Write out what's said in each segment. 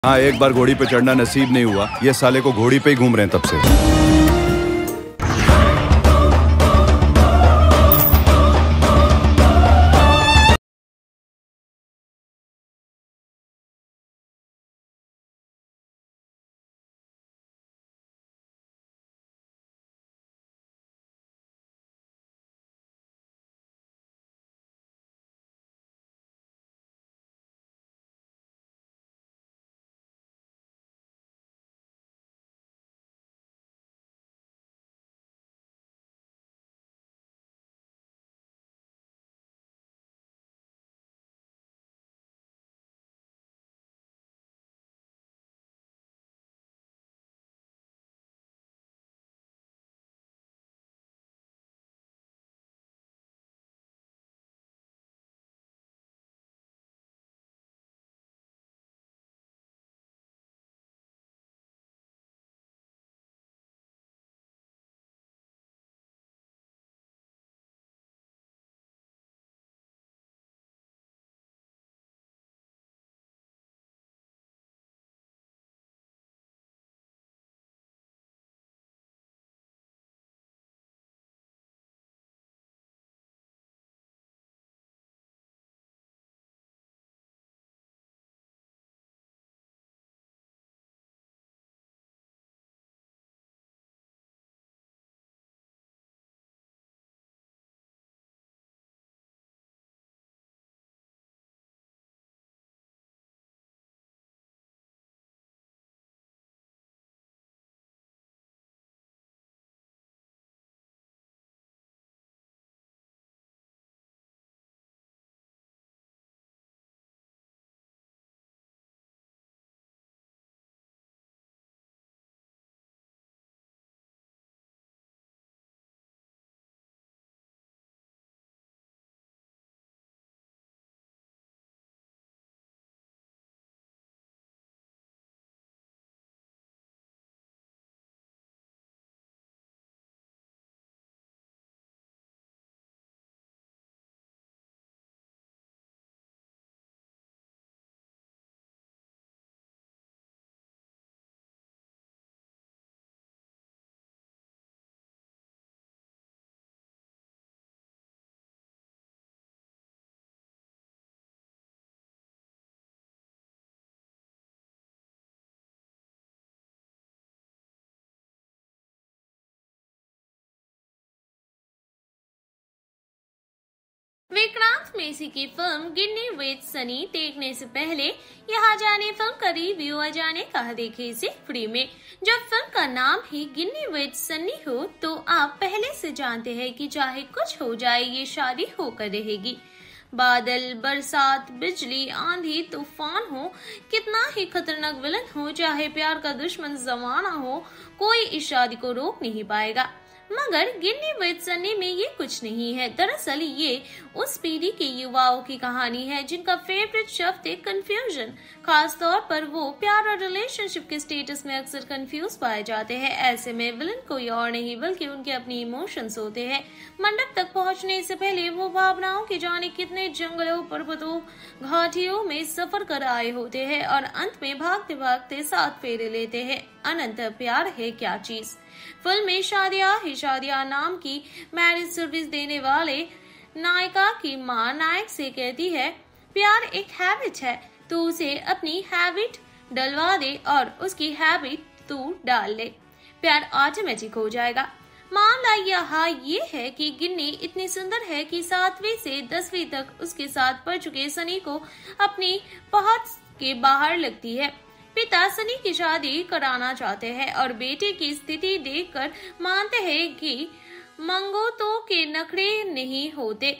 हाँ, एक बार घोड़ी पे चढ़ना नसीब नहीं हुआ। ये साले को घोड़ी पे ही घूम रहे हैं तब से। विक्रांत मेसी की फिल्म गिन्नी विद सनी देखने से पहले यहाँ जाने फिल्म का रिव्यू आ जाने कहा देखे इसे फ्री में। जब फिल्म का नाम ही गिन्नी विद सनी हो तो आप पहले से जानते हैं कि चाहे कुछ हो जाए ये शादी होकर रहेगी। बादल, बरसात, बिजली, आंधी, तूफान हो, कितना ही खतरनाक विलन हो, चाहे प्यार का दुश्मन जमाना हो, कोई इस शादी को रोक नहीं पाएगा। मगर गिन्नी विद सनी में ये कुछ नहीं है। दरअसल ये उस पीढ़ी के युवाओं की कहानी है जिनका फेवरेट शब्द है कंफ्यूजन। खास तौर पर वो प्यार और रिलेशनशिप के स्टेटस में अक्सर कंफ्यूज पाए जाते हैं। ऐसे में विलन कोई और नहीं बल्कि उनके अपने इमोशंस होते हैं। मंडप तक पहुंचने से पहले वो भावनाओं के जाने कितने जंगलों, पर्वतों, घाटियों में सफर कर आए होते हैं और अंत में भागते भागते साथ फेरे लेते हैं। अनंत प्यार है क्या चीज। फिल्म में शादिया ही शादिया नाम की मैरिज सर्विस देने वाले नायिका की मां नायक से कहती है, प्यार एक हैबिट है, तू उसे अपनी हैबिट डलवा दे और उसकी हैबिट तू डाल ले, प्यार ऑटोमेटिक हो जाएगा। मामला यहाँ ये है कि गिन्नी इतनी सुंदर है कि 7वीं से 10वीं तक उसके साथ पढ़ चुके सनी को अपनी पहुंच के बाहर लगती है। पिता सनी की शादी कराना चाहते हैं और बेटे की स्थिति देखकर मानते हैं कि मंगोतों के नखरे नहीं होते।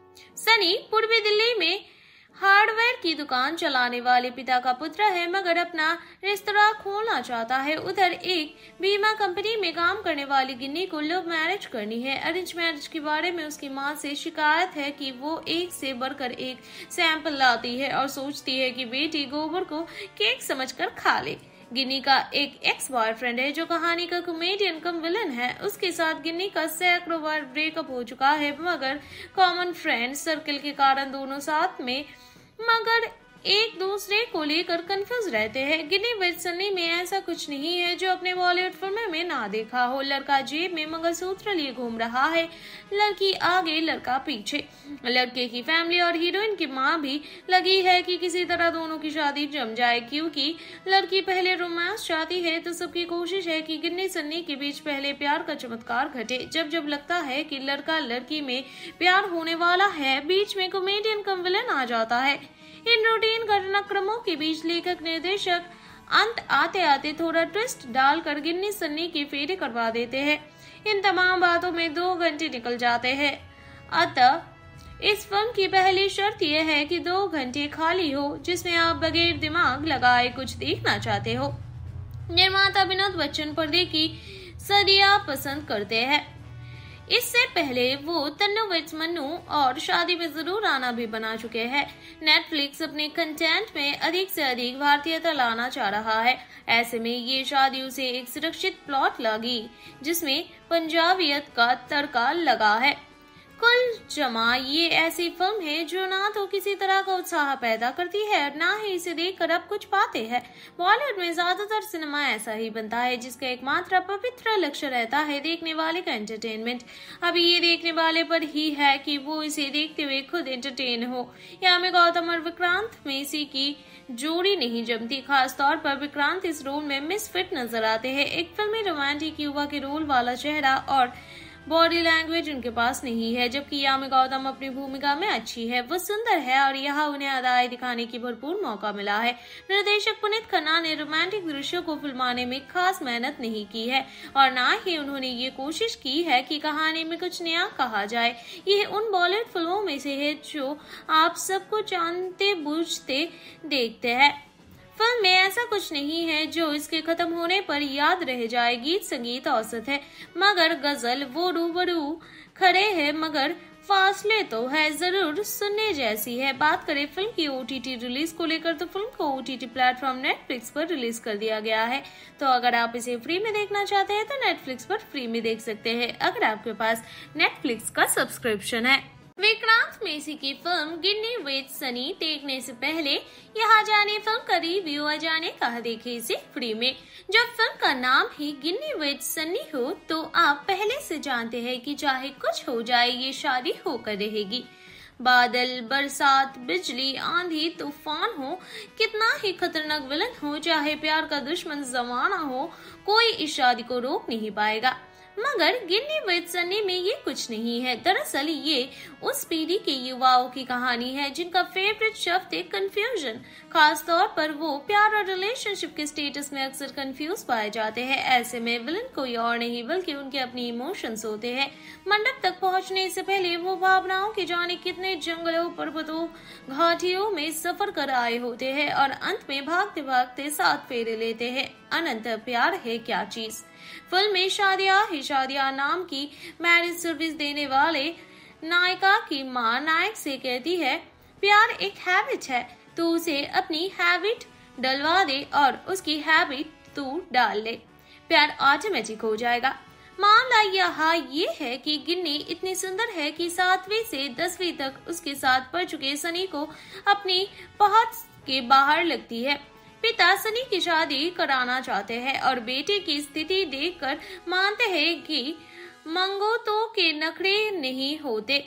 सनी पूर्वी दिल्ली में हार्डवेयर की दुकान चलाने वाले पिता का पुत्र है मगर अपना रेस्तरां खोलना चाहता है। उधर एक बीमा कंपनी में काम करने वाली गिन्नी को लव मैरिज करनी है। अरेंज मैरिज के बारे में उसकी मां से शिकायत है कि वो एक से बढ़कर एक सैंपल लाती है और सोचती है कि बेटी गोबर को केक समझकर खा ले। गिन्नी का एक एक्स बॉयफ्रेंड है जो कहानी का कॉमेडियन कम विलन है। उसके साथ गिन्नी का सैकड़ों बार ब्रेकअप हो चुका है मगर कॉमन फ्रेंड सर्कल के कारण दोनों साथ में। मगर एक दूसरे को लेकर कंफ्यूज रहते हैं। गिन्नी विद सन्नी में ऐसा कुछ नहीं है जो अपने बॉलीवुड फिल्मों में ना देखा हो। लड़का जेब में मंगलसूत्र लिए घूम रहा है, लड़की आगे लड़का पीछे। लड़के की फैमिली और हीरोइन की माँ भी लगी है कि किसी तरह दोनों की शादी जम जाए, क्योंकि लड़की पहले रोमांस चाहती है तो सबकी कोशिश है कि गिन्नी सन्नी के बीच पहले प्यार का चमत्कार घटे। जब जब लगता है कि लड़का लड़की में प्यार होने वाला है, बीच में कॉमेडियन कम विलन आ जाता है। इन रूटीन घटनाक्रमों के बीच लेखक निर्देशक अंत आते आते थोड़ा ट्विस्ट डालकर गिन्नी सन्नी की फेरे करवा देते हैं। इन तमाम बातों में 2 घंटे निकल जाते हैं। अतः इस फिल्म की पहली शर्त यह है कि 2 घंटे खाली हो, जिसमें आप बगैर दिमाग लगाए कुछ देखना चाहते हो। निर्माता विनोद बच्चन पर्दे की सदियां पसंद करते हैं। इससे पहले वो तन्नू विद मन्नू और शादी में जरूर आना भी बना चुके हैं। नेटफ्लिक्स अपने कंटेंट में अधिक से अधिक भारतीयता लाना चाह रहा है। ऐसे में ये शादी उसे एक सुरक्षित प्लॉट लगी, जिसमें पंजाबियत का तड़का लगा है। कुल जमा ये ऐसी फिल्म है जो ना तो किसी तरह का उत्साह पैदा करती है और ना ही इसे देखकर आप कुछ पाते हैं। बॉलीवुड में ज्यादातर सिनेमा ऐसा ही बनता है, जिसका एकमात्र पवित्र लक्ष्य रहता है देखने वाले का एंटरटेनमेंट। अभी ये देखने वाले पर ही है कि वो इसे देखते हुए खुद एंटरटेन हो। यहाँ में गौतम और विक्रांत मेसी की जोड़ी नहीं जमती। खास तौर पर विक्रांत इस रोल में मिसफिट नजर आते हैं। एक फिल्मी रोमांटिक युवा के रोल वाला चेहरा और बॉडी लैंग्वेज उनके पास नहीं है, जबकि यामी गौतम अपनी भूमिका में अच्छी है। वो सुंदर है और यहाँ उन्हें अदाएं दिखाने की भरपूर मौका मिला है। निर्देशक पुनीत खन्ना ने रोमांटिक दृश्यों को फिल्माने में खास मेहनत नहीं की है और ना ही उन्होंने ये कोशिश की है कि कहानी में कुछ नया कहा जाए। ये उन बॉलीवुड फिल्मों में से है जो आप सबको जानते बूझते देखते हैं। फिल्म में ऐसा कुछ नहीं है जो इसके खत्म होने पर याद रह जाए। गीत संगीत औसत है, मगर गजल वो रूबरू खड़े हैं, मगर फासले तो है जरूर सुनने जैसी है। बात करें फिल्म की OTT रिलीज को लेकर, तो फिल्म को OTT प्लेटफॉर्म नेटफ्लिक्स पर रिलीज कर दिया गया है। तो अगर आप इसे फ्री में देखना चाहते हैं तो नेटफ्लिक्स पर फ्री में देख सकते हैं, अगर आपके पास नेटफ्लिक्स का सब्सक्रिप्शन है। विक्रांत मेसी की फिल्म गिन्नी विद सनी देखने से पहले यहाँ जाने फिल्म का रिव्यू आ जाने कहा देखे इसे फ्री में। जब फिल्म का नाम ही गिन्नी विद सनी हो तो आप पहले से जानते हैं कि चाहे कुछ हो जाए ये शादी होकर रहेगी। बादल, बरसात, बिजली, आंधी, तूफान हो, कितना ही खतरनाक विलन हो, चाहे प्यार का दुश्मन जमाना हो, कोई इस शादी को रोक नहीं पाएगा। मगर गिन्नी विद सनी में ये कुछ नहीं है। दरअसल ये उस पीढ़ी के युवाओं की कहानी है जिनका फेवरेट शब्द है कंफ्यूजन। खास तौर पर वो प्यार और रिलेशनशिप के स्टेटस में अक्सर कंफ्यूज पाए जाते हैं। ऐसे में विलन कोई और नहीं बल्कि उनके अपने इमोशंस होते हैं। मंडप तक पहुंचने से पहले वो भावनाओं के जाने कितने जंगलों, पर्वतों, घाटियों में सफर कर आए होते हैं और अंत में भागते भागते 7 फेरे लेते हैं। अनंत प्यार है क्या चीज। फिल्म में शादिया नाम की मैरिज सर्विस देने वाले नायिका की मां नायक से कहती है, प्यार एक हैबिट है, तू उसे अपनी हैबिट डलवा दे और उसकी हैबिट तू डाल ले, प्यार ऑटोमेटिक हो जाएगा। मामला यहाँ ये है कि गिन्नी इतनी सुंदर है कि 7वीं से 10वीं तक उसके साथ पढ़ चुके सनी को अपनी पहुंच के बाहर लगती है। पिता सनी की शादी कराना चाहते हैं और बेटे की स्थिति देखकर मानते हैं कि मंगोतों के नखरे नहीं होते।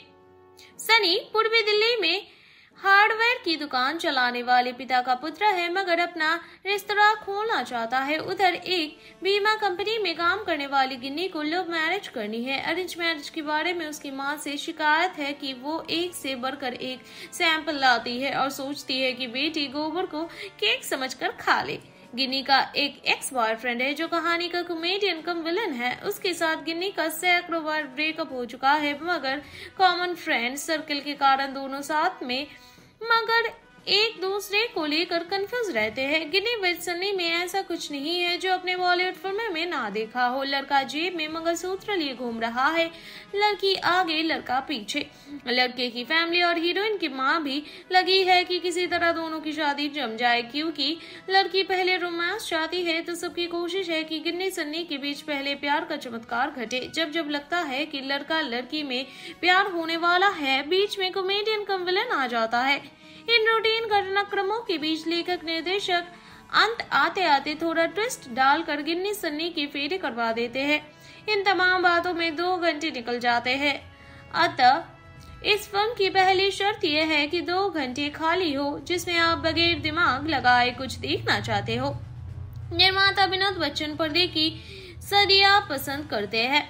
सनी पूर्वी दिल्ली में हार्डवेयर की दुकान चलाने वाले पिता का पुत्र है, मगर अपना रेस्तरां खोलना चाहता है। उधर एक बीमा कंपनी में काम करने वाली गिन्नी को लव मैरिज करनी है। अरेंज मैरिज के बारे में उसकी मां से शिकायत है कि वो एक से बढ़कर एक सैंपल लाती है और सोचती है कि बेटी गोबर को केक समझकर खा ले। गिन्नी का एक एक्स बॉयफ्रेंड है जो कहानी का कॉमेडियन कम विलन है। उसके साथ गिन्नी का सैकड़ों बार ब्रेकअप हो चुका है, मगर कॉमन फ्रेंड सर्कल के कारण दोनों साथ में मगर एक दूसरे को लेकर कंफ्यूज रहते हैं। गिन्नी विद सनी में ऐसा कुछ नहीं है जो अपने बॉलीवुड फिल्मों में ना देखा हो। लड़का जेब में मंगलसूत्र लिए घूम रहा है, लड़की आगे लड़का पीछे। लड़के की फैमिली और हीरोइन की माँ भी लगी है कि किसी तरह दोनों की शादी जम जाए, क्योंकि लड़की पहले रोमांस चाहती है तो सबकी कोशिश है कि गिन्नी सन्नी के बीच पहले प्यार का चमत्कार घटे। जब जब लगता है कि लड़का लड़की में प्यार होने वाला है, बीच में कॉमेडियन कम विलन आ जाता है। इन रूटीन घटनाक्रमों के बीच लेखक निर्देशक अंत आते आते थोड़ा ट्विस्ट डालकर गिन्नी सन्नी की फेरी करवा देते हैं। इन तमाम बातों में 2 घंटे निकल जाते हैं। अतः इस फिल्म की पहली शर्त यह है कि 2 घंटे खाली हो जिसमें आप बगैर दिमाग लगाए कुछ देखना चाहते हो। निर्माता विनोद बच्चन पर्दे की सदियां पसंद करते हैं।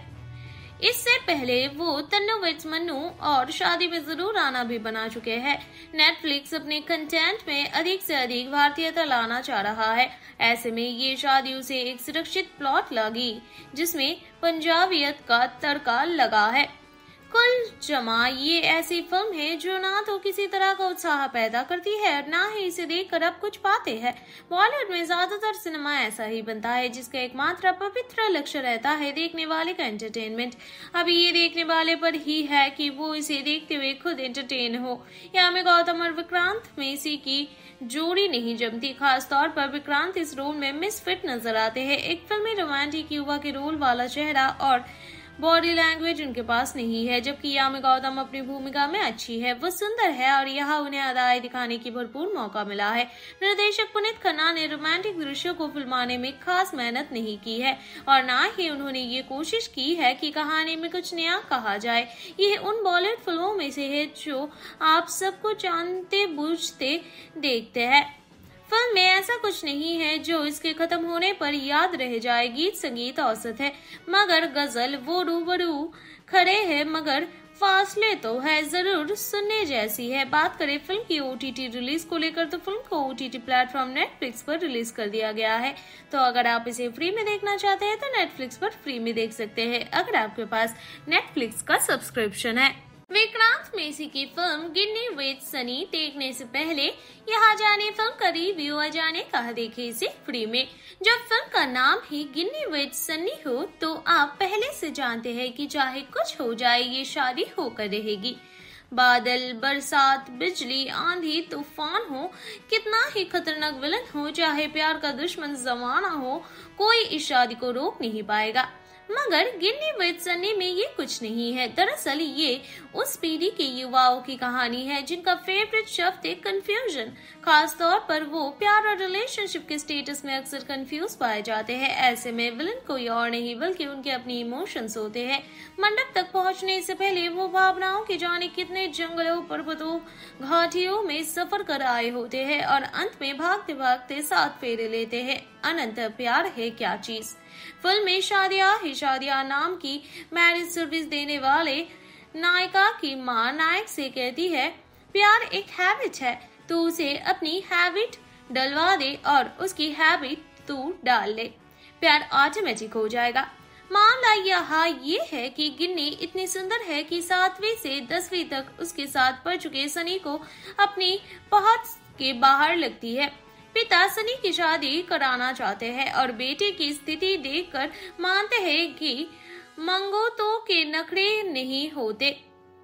इससे पहले वो तन्नू विट्स मन्नू और शादी में जरूर आना भी बना चुके हैं। नेटफ्लिक्स अपने कंटेंट में अधिक से अधिक भारतीयता लाना चाह रहा है। ऐसे में ये शादी उसे एक सुरक्षित प्लॉट लगी जिसमें पंजाबियत का तड़का लगा है। कुल जमा ये ऐसी फिल्म है जो ना तो किसी तरह का उत्साह पैदा करती है और ना ही इसे देखकर आप कुछ पाते हैं। बॉलीवुड में ज्यादातर सिनेमा ऐसा ही बनता है जिसका एकमात्र पवित्र लक्ष्य रहता है देखने वाले का एंटरटेनमेंट। अभी ये देखने वाले पर ही है कि वो इसे देखते हुए खुद एंटरटेन हो। यहाँ में गौतम और विक्रांत मेसी की जोड़ी नहीं जमती। खास तौर पर विक्रांत इस रोल में मिसफिट नजर आते हैं। एक फिल्मी रोमांटिक युवा के रोल वाला चेहरा और बॉडी लैंग्वेज उनके पास नहीं है, जबकि यामी गौतम अपनी भूमिका में अच्छी है। वो सुंदर है और यहाँ उन्हें अदाएं दिखाने की भरपूर मौका मिला है। निर्देशक पुनीत खन्ना ने रोमांटिक दृश्यों को फिल्माने में खास मेहनत नहीं की है और ना ही उन्होंने ये कोशिश की है कि कहानी में कुछ नया कहा जाए। ये उन बॉलीवुड फिल्मों में से है जो आप सबको जानते बूझते देखते हैं। फिल्म में ऐसा कुछ नहीं है जो इसके खत्म होने पर याद रह जाए। गीत संगीत औसत है मगर गजल वो रूबरू खड़े हैं मगर फासले तो है जरूर सुनने जैसी है। बात करें फिल्म की OTT रिलीज को लेकर तो फिल्म को OTT प्लेटफॉर्म नेटफ्लिक्स पर रिलीज कर दिया गया है। तो अगर आप इसे फ्री में देखना चाहते हैं तो नेटफ्लिक्स पर फ्री में देख सकते हैं अगर आपके पास नेटफ्लिक्स का सब्सक्रिप्शन है। विक्रांत मेसी की फिल्म गिन्नी विद सनी देखने से पहले यहाँ जाने फिल्म का रिव्यू जाने कहा देखे इसे फ्री में। जब फिल्म का नाम ही गिन्नी विद सनी हो तो आप पहले से जानते हैं कि चाहे कुछ हो जाए ये शादी होकर रहेगी। बादल, बरसात, बिजली, आंधी, तूफान हो, कितना ही खतरनाक विलन हो, चाहे प्यार का दुश्मन जमाना हो, कोई इस शादी को रोक नहीं पाएगा। मगर गिन्नी विद सनी में ये कुछ नहीं है। दरअसल ये उस पीढ़ी के युवाओं की कहानी है जिनका फेवरेट शब्द है कंफ्यूजन। खास तौर पर वो प्यार और रिलेशनशिप के स्टेटस में अक्सर कंफ्यूज पाए जाते हैं। ऐसे में विलन कोई और नहीं बल्कि उनके अपने इमोशंस होते हैं। मंडप तक पहुंचने से पहले वो भावनाओं के जाने कितने जंगलों, पर्वतों, घाटियों में सफर कर आए होते हैं और अंत में भागते भागते साथ फेरे लेते हैं। अनंत प्यार है क्या चीज। फिल्म में शादिया नाम की मैरिज सर्विस देने वाले नायिका की माँ नायक से कहती है प्यार एक हैबिट है, तो उसे अपनी हैबिट डलवा दे और उसकी हैबिट तू डाल ले, प्यार ऑटोमेटिक हो जाएगा। मामला यहाँ ये है कि गिन्नी इतनी सुंदर है कि 7वीं से 10वीं तक उसके साथ पढ़ चुके सनी को अपनी पहुंच के बाहर लगती है। पिता सनी की शादी कराना चाहते हैं और बेटे की स्थिति देखकर मानते हैं कि मंगोतों के नखरे नहीं होते।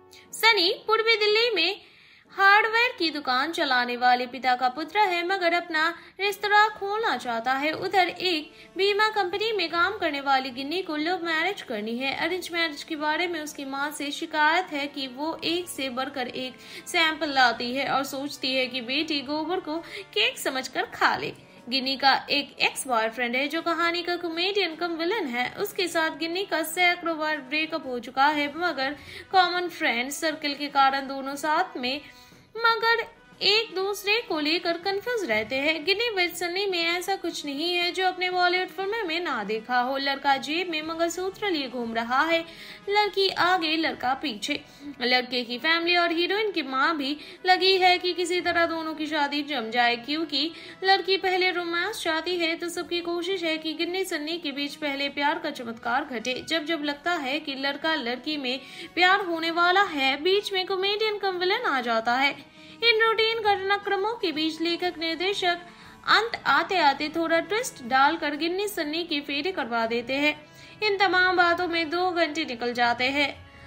सनी पूर्वी दिल्ली में हार्डवेयर की दुकान चलाने वाले पिता का पुत्र है मगर अपना रेस्तरां खोलना चाहता है। उधर एक बीमा कंपनी में काम करने वाली गिन्नी को लव मैरिज करनी है। अरेंज मैरिज के बारे में उसकी माँ से शिकायत है कि वो एक से बढ़कर एक सैंपल लाती है और सोचती है कि बेटी गोबर को केक समझकर खा ले। गिन्नी का एक एक्स बॉयफ्रेंड है जो कहानी का कॉमेडियन कम विलन है। उसके साथ गिन्नी का सैकड़ों बार ब्रेकअप हो चुका है मगर कॉमन फ्रेंड सर्कल के कारण दोनों साथ में मगर एक दूसरे को लेकर कंफ्यूज रहते हैं। गिन्नी विद सनी में ऐसा कुछ नहीं है जो अपने बॉलीवुड फिल्मों में ना देखा हो। लड़का जेब में मंगलसूत्र लिए घूम रहा है, लड़की आगे लड़का पीछे। लड़के की फैमिली और हीरोइन की माँ भी लगी है कि किसी तरह दोनों की शादी जम जाए। क्योंकि लड़की पहले रोमांस चाहती है तो सबकी कोशिश है कि गिन्नी सन्नी के बीच पहले प्यार का चमत्कार घटे। जब जब लगता है कि लड़का लड़की में प्यार होने वाला है, बीच में कॉमेडियन कम विलन आ जाता है। इन रूटीन घटनाक्रमों के बीच लेखक निर्देशक अंत आते आते थोड़ा ट्विस्ट डालकर गिन्नी सन्नी की फेरी करवा देते हैं। इन तमाम बातों में 2 घंटे निकल जाते हैं।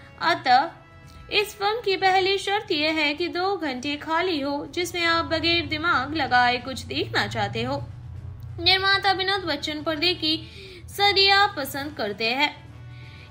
अतः इस फिल्म की पहली शर्त यह है कि 2 घंटे खाली हो जिसमें आप बगैर दिमाग लगाए कुछ देखना चाहते हो। निर्माता विनोद बच्चन पर्दे की सदियां पसंद करते हैं।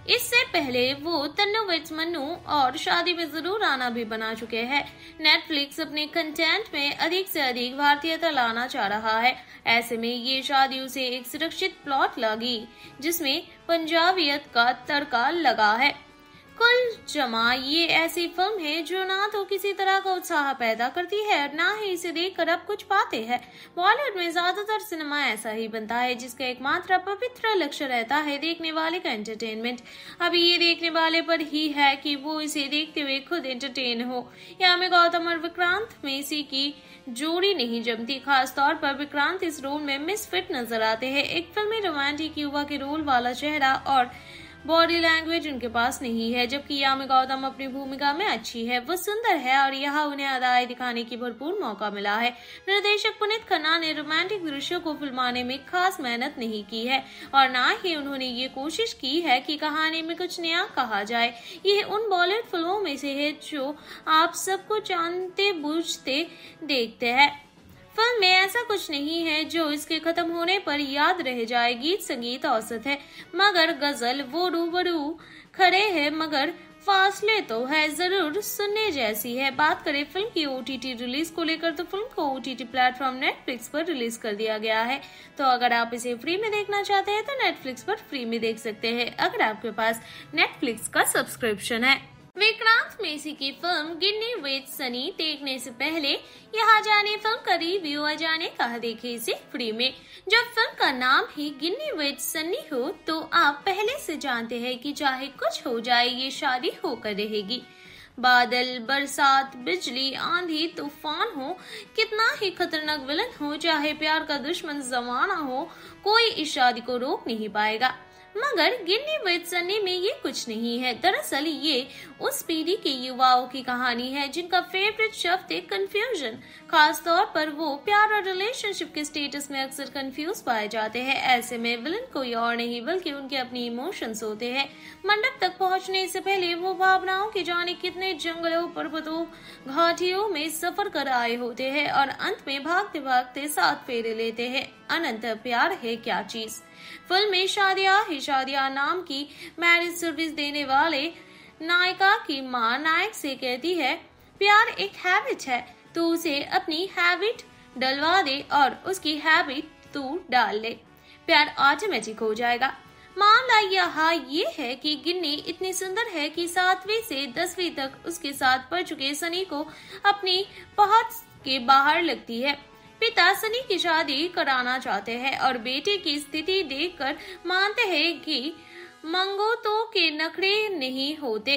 इससे पहले वो तन्नू विट्स मन्नू और शादी में जरूर आना भी बना चुके हैं। नेटफ्लिक्स अपने कंटेंट में अधिक से अधिक भारतीयता लाना चाह रहा है। ऐसे में ये शादी उसे एक सुरक्षित प्लॉट लगी जिसमें पंजाबियत का तड़का लगा है। कुल जमा ये ऐसी फिल्म है जो ना तो किसी तरह का उत्साह पैदा करती है और ना ही इसे देखकर अब कुछ पाते हैं। बॉलीवुड में ज्यादातर सिनेमा ऐसा ही बनता है जिसका एकमात्र पवित्र लक्ष्य रहता है देखने वाले का एंटरटेनमेंट। अभी ये देखने वाले पर ही है कि वो इसे देखते हुए खुद एंटरटेन हो। यहाँ में गौतम और विक्रांत मेसी की जोड़ी नहीं जमती। खास तौर पर विक्रांत इस रोल में मिसफिट नजर आते हैं। एक फिल्मी रोमांटिक युवा के रोल वाला चेहरा और बॉडी लैंग्वेज उनके पास नहीं है, जबकि यामी गौतम अपनी भूमिका में अच्छी है। वो सुंदर है और यहाँ उन्हें अदाएं दिखाने की भरपूर मौका मिला है। निर्देशक पुनीत खन्ना ने रोमांटिक दृश्यों को फिल्माने में खास मेहनत नहीं की है और ना ही उन्होंने ये कोशिश की है कि कहानी में कुछ नया कहा जाए। यह उन बॉलीवुड फिल्मों में से है जो आप सबको जानते बूझते देखते हैं। फिल्म में ऐसा कुछ नहीं है जो इसके खत्म होने पर याद रह जाए। गीत संगीत औसत है मगर गजल वो रूबरू खड़े हैं, मगर फासले तो है जरूर सुनने जैसी है। बात करें फिल्म की OTT रिलीज को लेकर तो फिल्म को OTT प्लेटफॉर्म नेटफ्लिक्स पर रिलीज कर दिया गया है। तो अगर आप इसे फ्री में देखना चाहते हैं तो नेटफ्लिक्स पर फ्री में देख सकते हैं अगर आपके पास नेटफ्लिक्स का सब्सक्रिप्शन है। विक्रांत मेसी की फिल्म गिन्नी विद सनी देखने से पहले यहाँ जाने फिल्म का रिव्यू आ जाने कहा देखे इसे फ्री में। जब फिल्म का नाम ही गिन्नी विद सनी हो तो आप पहले से जानते हैं कि चाहे कुछ हो जाए ये शादी होकर रहेगी। बादल, बरसात, बिजली, आंधी, तूफान हो, कितना ही खतरनाक विलन हो, चाहे प्यार का दुश्मन जमाना हो, कोई इस शादी को रोक नहीं पाएगा। मगर गिन्नी विद सनी में ये कुछ नहीं है। दरअसल ये उस पीढ़ी के युवाओं की कहानी है जिनका फेवरेट शब्द है कंफ्यूजन। खास तौर पर वो प्यार और रिलेशनशिप के स्टेटस में अक्सर कंफ्यूज पाए जाते हैं। ऐसे में विलन कोई और नहीं बल्कि उनके अपने इमोशंस होते हैं। मंडप तक पहुंचने से पहले वो भावनाओं के जाने कितने जंगलों, पर्वतों, घाटियों में सफर कर आए होते हैं और अंत में भागते भागते साथ फेरे लेते हैं। अनंत प्यार है क्या चीज। फिल्म में शादिया नाम की मैरिज सर्विस देने वाले नायिका की मां नायक से कहती है प्यार एक हैबिट है, तो उसे अपनी हैबिट डलवा दे और उसकी हैबिट तू डाल ले, प्यार ऑटोमेटिक हो जाएगा। मामला यहाँ ये है कि गिन्नी इतनी सुंदर है कि 7वीं से 10वीं तक उसके साथ पढ़ चुके सनी को अपनी पहुंच के बाहर लगती है। पिता सनी की शादी कराना चाहते हैं और बेटे की स्थिति देखकर मानते हैं कि मंगोतों के नखरे नहीं होते।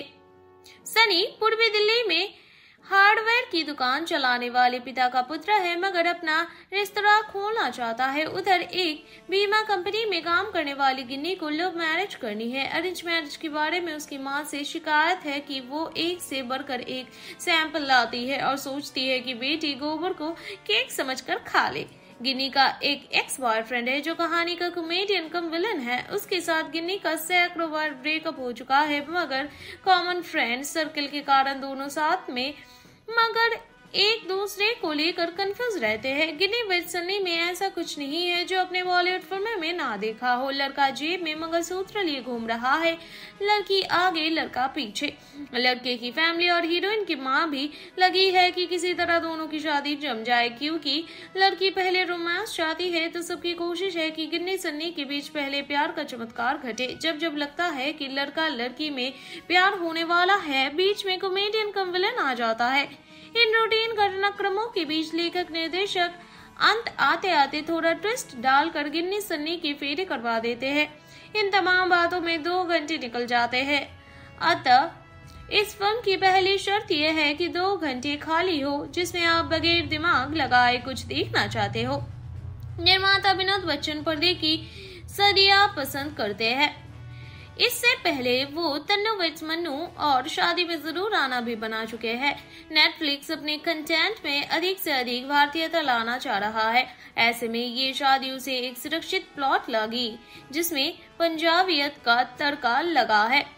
सनी पूर्वी दिल्ली में हार्डवेयर की दुकान चलाने वाले पिता का पुत्र है मगर अपना रेस्तरां खोलना चाहता है। उधर एक बीमा कंपनी में काम करने वाली गिन्नी को लव मैरिज करनी है। अरेंज मैरिज के बारे में उसकी मां से शिकायत है कि वो एक से बढ़कर एक सैंपल लाती है और सोचती है कि बेटी गोबर को केक समझकर खा ले। गिन्नी का एक एक्स बॉयफ्रेंड है जो कहानी का कॉमेडियन कम विलन है। उसके साथ गिन्नी का सैकड़ों बार ब्रेकअप हो चुका है मगर कॉमन फ्रेंड सर्कल के कारण दोनों साथ में मगर एक दूसरे को लेकर कंफ्यूज रहते हैं। गिन्नी विद सनी में ऐसा कुछ नहीं है जो अपने बॉलीवुड फिल्मों में ना देखा हो। लड़का जेब में मंगलसूत्र लिए घूम रहा है, लड़की आगे लड़का पीछे। लड़के की फैमिली और हीरोइन की मां भी लगी है कि किसी तरह दोनों की शादी जम जाए। क्योंकि लड़की पहले रोमांस चाहती है तो सबकी कोशिश है कि गिन्नी सन्नी के बीच पहले प्यार का चमत्कार घटे। जब जब लगता है कि लड़का लड़की में प्यार होने वाला है, बीच में कॉमेडियन कम विलन आ जाता है। इन रूटीन घटनाक्रमों के बीच लेखक निर्देशक अंत आते आते थोड़ा ट्विस्ट डालकर गिन्नी सन्नी के फेरे करवा देते हैं। इन तमाम बातों में 2 घंटे निकल जाते हैं। अतः इस फिल्म की पहली शर्त यह है कि 2 घंटे खाली हो जिसमें आप बगैर दिमाग लगाए कुछ देखना चाहते हो। निर्माता विनोद बच्चन पर्दे की सदियां पसंद करते हैं। इससे पहले वो तन्नू विट्स मन्नू और शादी में जरूर आना भी बना चुके हैं। नेटफ्लिक्स अपने कंटेंट में अधिक से अधिक भारतीयता लाना चाह रहा है। ऐसे में ये शादी उसे एक सुरक्षित प्लॉट लगी जिसमें पंजाबियत का तड़का लगा है।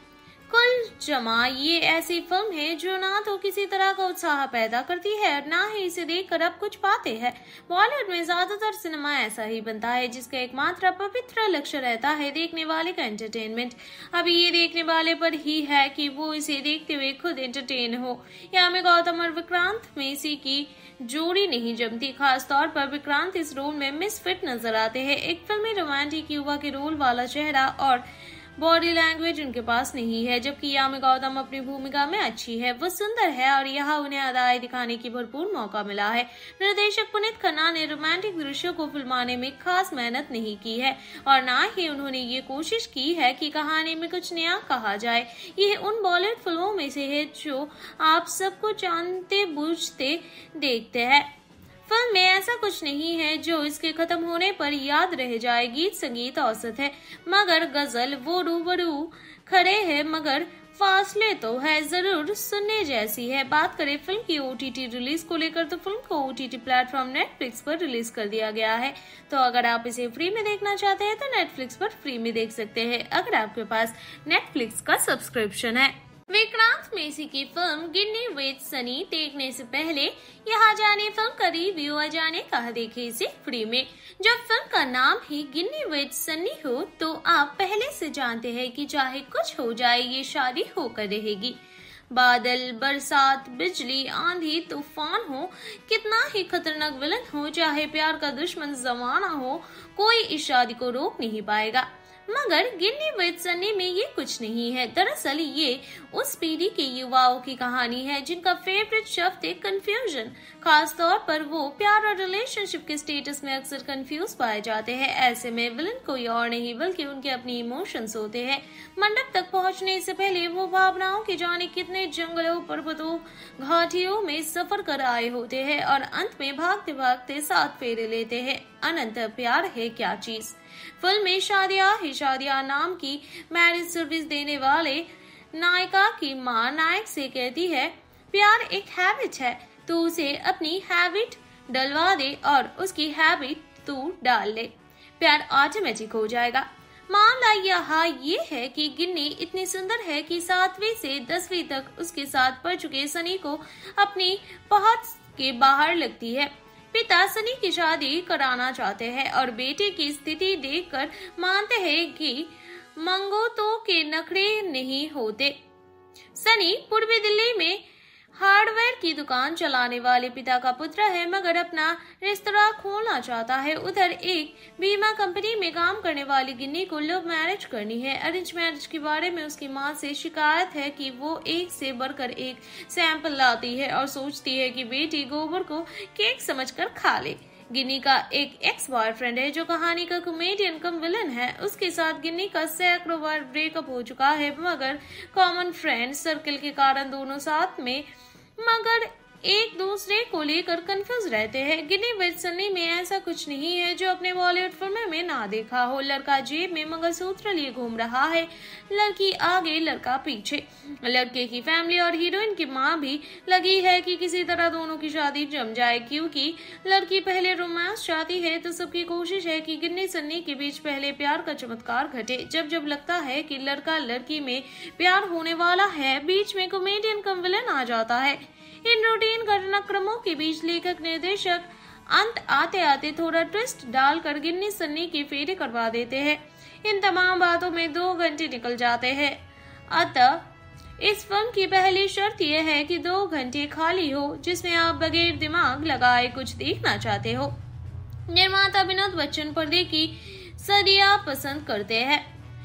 कुल जमा ये ऐसी फिल्म है जो ना तो किसी तरह का उत्साह पैदा करती है और ना ही इसे देखकर आप कुछ पाते हैं। बॉलीवुड में ज्यादातर सिनेमा ऐसा ही बनता है जिसका एकमात्र पवित्र लक्ष्य रहता है देखने वाले का एंटरटेनमेंट। अभी ये देखने वाले पर ही है कि वो इसे देखते हुए खुद एंटरटेन हो। यहाँ में गौतम और विक्रांत मेसी की जोड़ी नहीं जमती। खास तौर पर विक्रांत इस रोल में मिसफिट नजर आते हैं। एक फिल्मी रोमांटिक युवा के रोल वाला चेहरा और बॉडी लैंग्वेज उनके पास नहीं है, जबकि यामी गौतम अपनी भूमिका में अच्छी है। वो सुंदर है और यहाँ उन्हें अदाएं दिखाने की भरपूर मौका मिला है। निर्देशक पुनीत खन्ना ने रोमांटिक दृश्यों को फिल्माने में खास मेहनत नहीं की है और ना ही उन्होंने ये कोशिश की है कि कहानी में कुछ नया कहा जाए। यह उन बॉलीवुड फिल्मों में से है जो आप सबको जानते बूझते देखते हैं। फिल्म में ऐसा कुछ नहीं है जो इसके खत्म होने पर याद रह जाए। गीत संगीत औसत है मगर गजल वो रूबरू खड़े हैं, मगर फासले तो है जरूर सुनने जैसी है। बात करें फिल्म की OTT रिलीज को लेकर तो फिल्म को OTT प्लेटफॉर्म नेटफ्लिक्स पर रिलीज कर दिया गया है। तो अगर आप इसे फ्री में देखना चाहते हैं तो नेटफ्लिक्स पर फ्री में देख सकते हैं अगर आपके पास नेटफ्लिक्स का सब्सक्रिप्शन है। विक्रांत मेसी की फिल्म गिन्नी विद सनी देखने से पहले यहाँ जाने फिल्म का रिव्यू आ जाने कहा देखे इसे फ्री में। जब फिल्म का नाम ही गिन्नी विद सनी हो तो आप पहले से जानते हैं कि चाहे कुछ हो जाए ये शादी होकर रहेगी। बादल, बरसात, बिजली, आंधी, तूफान हो, कितना ही खतरनाक विलन हो, चाहे प्यार का दुश्मन जमाना हो, कोई इस शादी को रोक नहीं पाएगा। मगर गिन्नी विद सनी में ये कुछ नहीं है। दरअसल ये उस पीढ़ी के युवाओं की कहानी है जिनका फेवरेट शब्द है कंफ्यूजन। खास तौर पर वो प्यार और रिलेशनशिप के स्टेटस में अक्सर कंफ्यूज पाए जाते हैं। ऐसे में विलन कोई और नहीं बल्कि उनके अपने इमोशंस होते हैं। मंडप तक पहुंचने से पहले वो भावनाओं के जाने कितने जंगलों, पर्वतों, घाटियों में सफर कर आए होते हैं और अंत में भागते भागते साथ फेरे लेते हैं। अनंत प्यार है क्या चीज। फिल्म में शादिया नाम की मैरिज सर्विस देने वाले नायिका की मां नायक से कहती है प्यार एक हैबिट है, तू उसे अपनी हैबिट डलवा दे और उसकी हैबिट तू डाल ले, प्यार ऑटोमेटिक हो जाएगा। मामला यहाँ ये है कि गिन्नी इतनी सुंदर है कि 7वीं से 10वीं तक उसके साथ पढ़ चुके सनी को अपनी पहुंच के बाहर लगती है। पिता सनी की शादी कराना चाहते हैं और बेटे की स्थिति देखकर मानते हैं कि मंगोतों के नखरे नहीं होते। सनी पूर्वी दिल्ली में हार्डवेयर की दुकान चलाने वाले पिता का पुत्र है मगर अपना रेस्तरां खोलना चाहता है। उधर एक बीमा कंपनी में काम करने वाली गिन्नी को लव मैरिज करनी है। अरेंज मैरिज के बारे में उसकी मां से शिकायत है कि वो एक से बढ़कर एक सैंपल लाती है और सोचती है कि बेटी गोबर को केक समझकर खा ले। गिन्नी का एक एक्स बॉयफ्रेंड है जो कहानी का कॉमेडियन कम विलन है। उसके साथ गिन्नी का सैकड़ों बार ब्रेकअप हो चुका है मगर कॉमन फ्रेंड सर्कल के कारण दोनों साथ में मगर एक दूसरे को लेकर कंफ्यूज रहते हैं। गिन्नी विद सनी में ऐसा कुछ नहीं है जो अपने बॉलीवुड फिल्मों में ना देखा हो। लड़का जेब में मंगलसूत्र लिए घूम रहा है, लड़की आगे लड़का पीछे। लड़के की फैमिली और हीरोइन की मां भी लगी है कि किसी तरह दोनों की शादी जम जाए। क्योंकि लड़की पहले रोमांस चाहती है तो सबकी कोशिश है कि गिन्नी सन्नी के बीच पहले प्यार का चमत्कार घटे। जब जब लगता है कि लड़का लड़की में प्यार होने वाला है, बीच में कॉमेडियन कम विलन आ जाता है। इन रूटीन घटनाक्रमों के बीच लेखक निर्देशक अंत आते आते थोड़ा ट्विस्ट डालकर गिन्नी सन्नी के फेरे करवा देते हैं। इन तमाम बातों में 2 घंटे निकल जाते हैं। अतः इस फिल्म की पहली शर्त यह है कि 2 घंटे खाली हो जिसमें आप बगैर दिमाग लगाए कुछ देखना चाहते हो। निर्माता विनोद बच्चन पर्दे की सदियां पसंद करते हैं।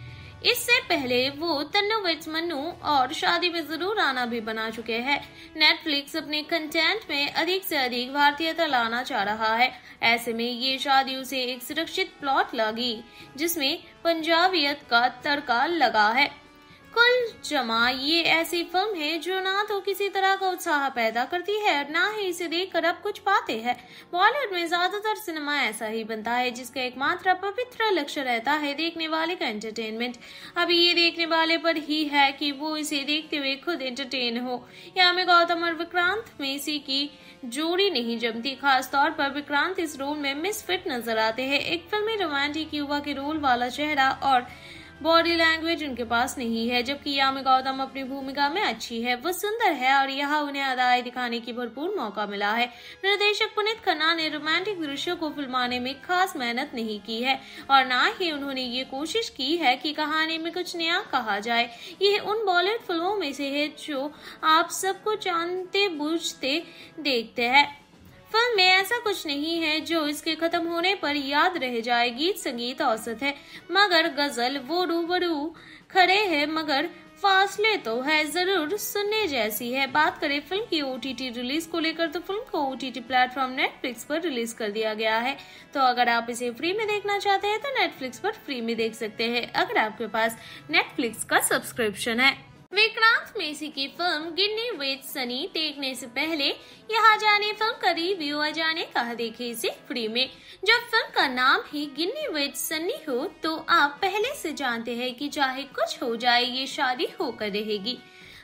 इससे पहले वो तन्नू विद मन्नू और शादी में जरूर आना भी बना चुके हैं। नेटफ्लिक्स अपने कंटेंट में अधिक से अधिक भारतीयता लाना चाह रहा है। ऐसे में ये शादी उसे एक सुरक्षित प्लॉट लगी जिसमें पंजाबियत का तड़का लगा है। कुल जमा ये ऐसी फिल्म है जो ना तो किसी तरह का उत्साह पैदा करती है और ना ही इसे देखकर आप कुछ पाते हैं। बॉलीवुड में ज्यादातर सिनेमा ऐसा ही बनता है जिसका एकमात्र पवित्र लक्ष्य रहता है देखने वाले का एंटरटेनमेंट। अभी ये देखने वाले पर ही है कि वो इसे देखते हुए खुद एंटरटेन हो। यहाँ में गौतम और विक्रांत मेसी की जोड़ी नहीं जमती। खास तौर पर विक्रांत इस रोल में मिसफिट नजर आते हैं। एक फिल्मी रोमांटिक युवा के रोल वाला चेहरा और बॉडी लैंग्वेज उनके पास नहीं है, जबकि यामी गौतम अपनी भूमिका में अच्छी है, वो सुंदर है और यहाँ उन्हें अदाएं दिखाने की भरपूर मौका मिला है। निर्देशक पुनीत खन्ना ने रोमांटिक दृश्यों को फिल्माने में खास मेहनत नहीं की है और न ही उन्होंने ये कोशिश की है कि कहानी में कुछ नया कहा जाए। यह उन बॉलीवुड फिल्मों में से है जो आप सबको जानते बूझते देखते हैं। फिल्म में ऐसा कुछ नहीं है जो इसके खत्म होने पर याद रह जाए। गीत संगीत औसत है मगर गजल वो रूबरू खड़े हैं, मगर फासले तो है जरूर सुनने जैसी है। बात करें फिल्म की ओटीटी रिलीज को लेकर तो फिल्म को ओटीटी प्लेटफॉर्म नेटफ्लिक्स पर रिलीज कर दिया गया है। तो अगर आप इसे फ्री में देखना चाहते हैं तो नेटफ्लिक्स पर फ्री में देख सकते हैं अगर आपके पास नेटफ्लिक्स का सब्सक्रिप्शन है। विक्रांत मेसी की फिल्म गिन्नी विद सनी देखने से पहले यहाँ जाने फिल्म का रिव्यू आ जाने कहा देखे इसे फ्री में। जब फिल्म का नाम ही गिन्नी विद सनी हो तो आप पहले से जानते हैं कि चाहे कुछ हो जाए ये शादी होकर रहेगी।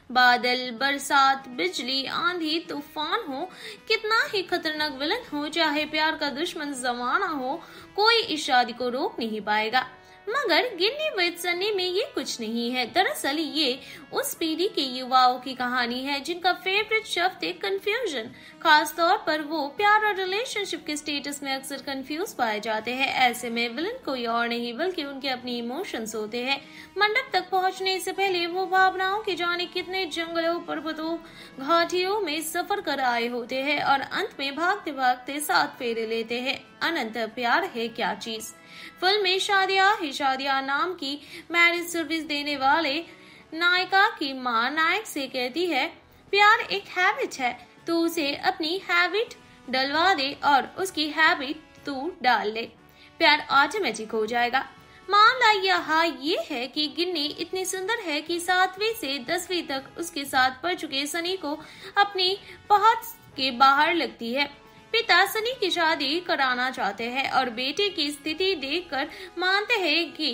बादल, बरसात, बिजली, आंधी, तूफान हो, कितना ही खतरनाक विलन हो, चाहे प्यार का दुश्मन जमाना हो, कोई इस शादी को रोक नहीं पाएगा। मगर गिन्नी विद सनी में ये कुछ नहीं है। दरअसल ये उस पीढ़ी के युवाओं की कहानी है जिनका फेवरेट शब्द है कंफ्यूजन। खास तौर पर वो प्यार और रिलेशनशिप के स्टेटस में अक्सर कंफ्यूज पाए जाते हैं। ऐसे में विलन कोई और नहीं बल्कि उनके अपने इमोशंस होते हैं। मंडप तक पहुंचने से पहले वो भावनाओं के जाने कितने जंगलों, पर्वतों, घाटियों में सफर कर आए होते हैं और अंत में भागते भागते साथ फेरे लेते हैं। अनंत प्यार है क्या चीज। फिल्म में शादिया नाम की मैरिज सर्विस देने वाले नायिका की मां नायक से कहती है प्यार एक हैबिट है, तू उसे अपनी हैबिट डलवा दे और उसकी हैबिट तू डाल ले, प्यार ऑटोमेटिक हो जाएगा। मामला यहाँ ये है कि गिन्नी इतनी सुंदर है कि 7वीं से 10वीं तक उसके साथ पढ़ चुके सनी को अपनी पहुंच के बाहर लगती है। पिता सनी की शादी कराना चाहते हैं और बेटे की स्थिति देखकर मानते हैं कि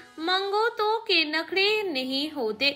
मंगोतों के नखरे नहीं होते।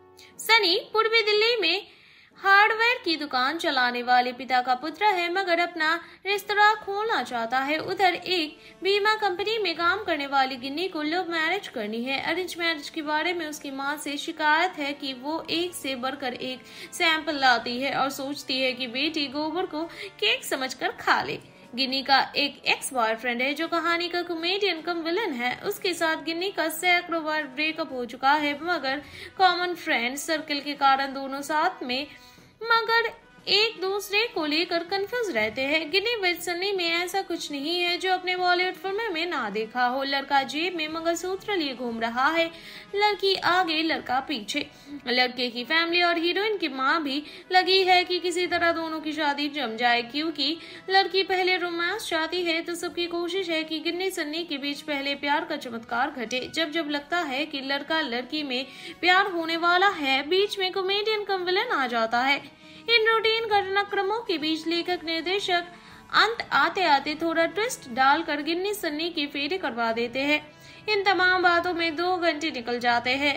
सनी पूर्वी दिल्ली में हार्डवेयर की दुकान चलाने वाले पिता का पुत्र है मगर अपना रेस्तरां खोलना चाहता है। उधर एक बीमा कंपनी में काम करने वाली गिन्नी को लव मैरिज करनी है। अरेंज मैरिज के बारे में उसकी मां से शिकायत है कि वो एक से बढ़कर एक सैंपल लाती है और सोचती है कि बेटी गोबर को केक समझकर खा ले। गिन्नी का एक एक्स बॉयफ्रेंड है जो कहानी का कॉमेडियन कम विलन है। उसके साथ गिन्नी का सैकड़ों बार ब्रेकअप हो चुका है मगर कॉमन फ्रेंड सर्कल के कारण दोनों साथ में मगर एक दूसरे को लेकर कंफ्यूज रहते हैं। गिन्नी विद सनी में ऐसा कुछ नहीं है जो अपने बॉलीवुड फिल्मों में ना देखा हो। लड़का जेब में मंगलसूत्र लिए घूम रहा है, लड़की आगे लड़का पीछे। लड़के की फैमिली और हीरोइन की मां भी लगी है कि किसी तरह दोनों की शादी जम जाए। क्योंकि लड़की पहले रोमांस चाहती है तो सबकी कोशिश है कि गिन्नी सन्नी के बीच पहले प्यार का चमत्कार घटे। जब जब लगता है कि लड़का लड़की में प्यार होने वाला है, बीच में कॉमेडियन कम विलन आ जाता है। इन रूटीन घटनाक्रमों के बीच लेखक निर्देशक अंत आते आते थोड़ा ट्विस्ट डालकर गिन्नी सन्नी की फेरे करवा देते हैं। इन तमाम बातों में 2 घंटे निकल जाते हैं।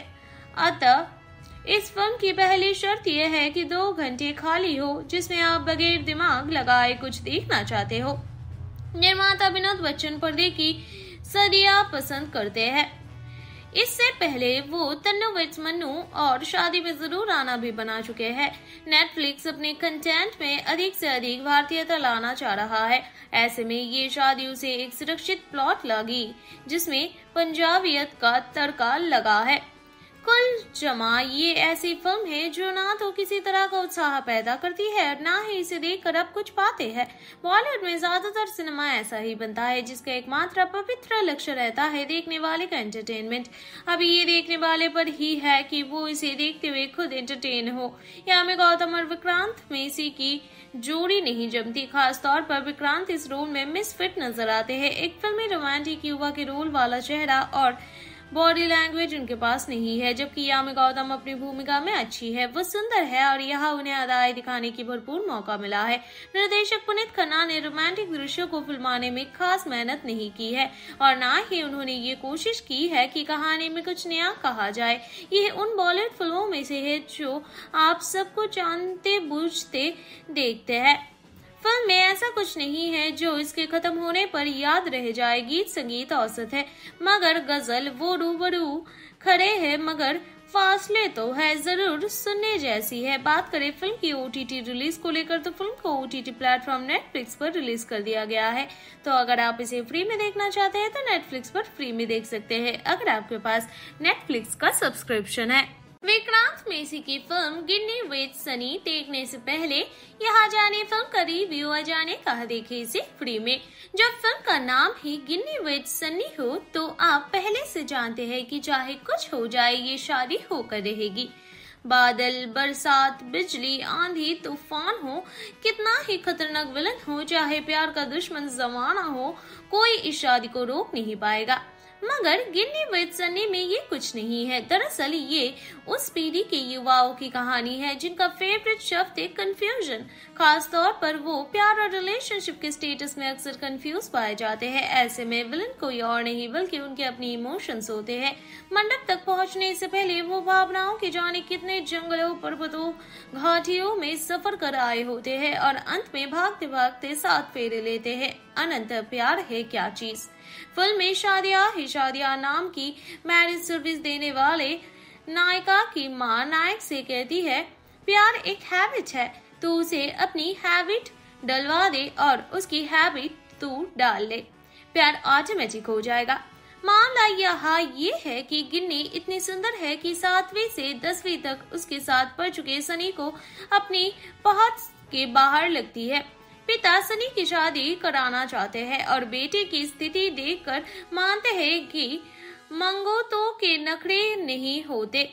अतः इस फिल्म की पहली शर्त यह है कि 2 घंटे खाली हो जिसमें आप बगैर दिमाग लगाए कुछ देखना चाहते हो। निर्माता विनोद बच्चन पर्दे की सदियां पसंद करते हैं। इससे पहले वो तन्नू विद मन्नू और शादी में जरूर आना भी बना चुके हैं। नेटफ्लिक्स अपने कंटेंट में अधिक से अधिक भारतीयता लाना चाह रहा है। ऐसे में ये शादी उसे एक सुरक्षित प्लॉट लगी जिसमें पंजाबियत का तड़का लगा है। कुल जमा ये ऐसी फिल्म है जो ना तो किसी तरह का उत्साह पैदा करती है और ना ही इसे देखकर आप कुछ पाते हैं। बॉलीवुड में ज्यादातर सिनेमा ऐसा ही बनता है जिसका एकमात्र पवित्र लक्ष्य रहता है देखने वाले का एंटरटेनमेंट। अभी ये देखने वाले पर ही है कि वो इसे देखते हुए खुद एंटरटेन हो। यामी गौतम और विक्रांत मेसी की जोड़ी नहीं जमती। खास तौर पर विक्रांत इस रोल में मिसफिट नजर आते हैं। एक फिल्मी रोमांटिक युवा के रोल वाला चेहरा और बॉडी लैंग्वेज उनके पास नहीं है, जबकि यामी गौतम अपनी भूमिका में अच्छी है, वो सुंदर है और यहाँ उन्हें अदाएं दिखाने की भरपूर मौका मिला है। निर्देशक पुनीत खन्ना ने रोमांटिक दृश्यों को फिल्माने में खास मेहनत नहीं की है और न ही उन्होंने ये कोशिश की है कि कहानी में कुछ नया कहा जाए। यह उन बॉलीवुड फिल्मों में से है जो आप सबको जानते बूझते देखते हैं। फिल्म में ऐसा कुछ नहीं है जो इसके खत्म होने पर याद रह जाए। गीत संगीत औसत है मगर गजल वो रूबरू खड़े हैं मगर फासले तो है जरूर सुनने जैसी है। बात करें फिल्म की ओटीटी रिलीज को लेकर तो फिल्म को ओटीटी प्लेटफॉर्म नेटफ्लिक्स पर रिलीज कर दिया गया है। तो अगर आप इसे फ्री में देखना चाहते हैं तो नेटफ्लिक्स पर फ्री में देख सकते हैं अगर आपके पास नेटफ्लिक्स का सब्सक्रिप्शन है। विक्रांत मेसी की फिल्म गिन्नी विद सनी देखने से पहले यहाँ जाने फिल्म का रिव्यू जाने कहा देखे इसे फ्री में। जब फिल्म का नाम ही गिन्नी विद सनी हो तो आप पहले से जानते हैं कि चाहे कुछ हो जाए ये शादी होकर रहेगी। बादल, बरसात, बिजली, आंधी, तूफान हो, कितना ही खतरनाक विलन हो, चाहे प्यार का दुश्मन जमाना हो, कोई इस शादी को रोक नहीं पाएगा। मगर गिन्नी विद सनी में ये कुछ नहीं है। दरअसल ये उस पीढ़ी के युवाओं की कहानी है जिनका फेवरेट शब्द है कंफ्यूजन। खास तौर पर वो प्यार और रिलेशनशिप के स्टेटस में अक्सर कंफ्यूज पाए जाते हैं। ऐसे में विलन कोई और नहीं बल्कि उनके अपने इमोशंस होते हैं। मंडप तक पहुंचने से पहले वो भावनाओं के जाने कितने जंगलों, पर्वतों, घाटियों में सफर कर आए होते हैं और अंत में भागते भागते साथ फेरे लेते हैं। अनंत प्यार है क्या चीज। फिल्म में शादिया नाम की मैरिज सर्विस देने वाले नायिका की मां नायक से कहती है प्यार एक हैबिट है, तू उसे अपनी हैबिट डलवा दे और उसकी हैबिट तू डाल ले, प्यार ऑटोमेटिक हो जाएगा। मामला यहाँ ये है कि गिन्नी इतनी सुंदर है कि 7वीं से 10वीं तक उसके साथ पढ़ चुके सनी को अपनी पहुंच के बाहर लगती है। पिता सनी की शादी कराना चाहते हैं और बेटे की स्थिति देखकर मानते हैं कि मंगोतों के नखरे नहीं होते।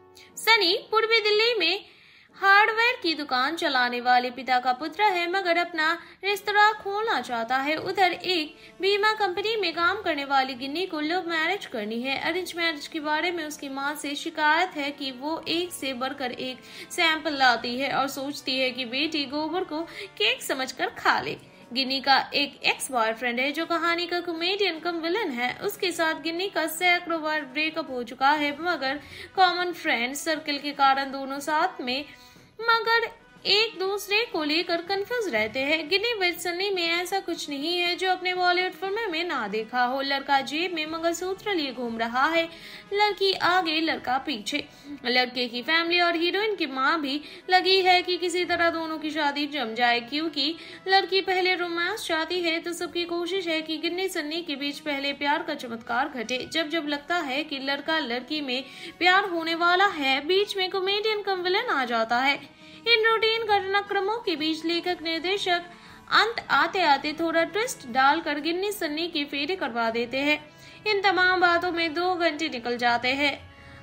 सनी पूर्वी दिल्ली में हार्डवेयर की दुकान चलाने वाले पिता का पुत्र है मगर अपना रेस्तरां खोलना चाहता है। उधर एक बीमा कंपनी में काम करने वाली गिन्नी को लव मैरिज करनी है। अरेंज मैरिज के बारे में उसकी मां से शिकायत है कि वो एक से बढ़कर एक सैंपल लाती है और सोचती है कि बेटी गोबर को केक समझकर खा ले। गिन्नी का एक एक्स बॉयफ्रेंड है जो कहानी का कॉमेडियन कम विलन है। उसके साथ गिन्नी का सैकड़ों बार ब्रेकअप हो चुका है मगर कॉमन फ्रेंड सर्कल के कारण दोनों साथ में मगर एक दूसरे को लेकर कंफ्यूज रहते हैं। गिन्नी विद सनी में ऐसा कुछ नहीं है जो अपने बॉलीवुड फिल्मों में ना देखा हो। लड़का जेब में मंगलसूत्र लिए घूम रहा है, लड़की आगे लड़का पीछे। लड़के की फैमिली और हीरोइन की मां भी लगी है कि किसी तरह दोनों की शादी जम जाए। क्योंकि लड़की पहले रोमांस चाहती है तो सबकी कोशिश है कि गिन्नी सन्नी के बीच पहले प्यार का चमत्कार घटे। जब जब लगता है कि लड़का लड़की में प्यार होने वाला है, बीच में कॉमेडियन कम विलन आ जाता है। इन रूटीन घटनाक्रमों के बीच लेखक निर्देशक अंत आते आते थोड़ा ट्विस्ट डालकर गिन्नी सन्नी की फेरे करवा देते हैं। इन तमाम बातों में 2 घंटे निकल जाते हैं।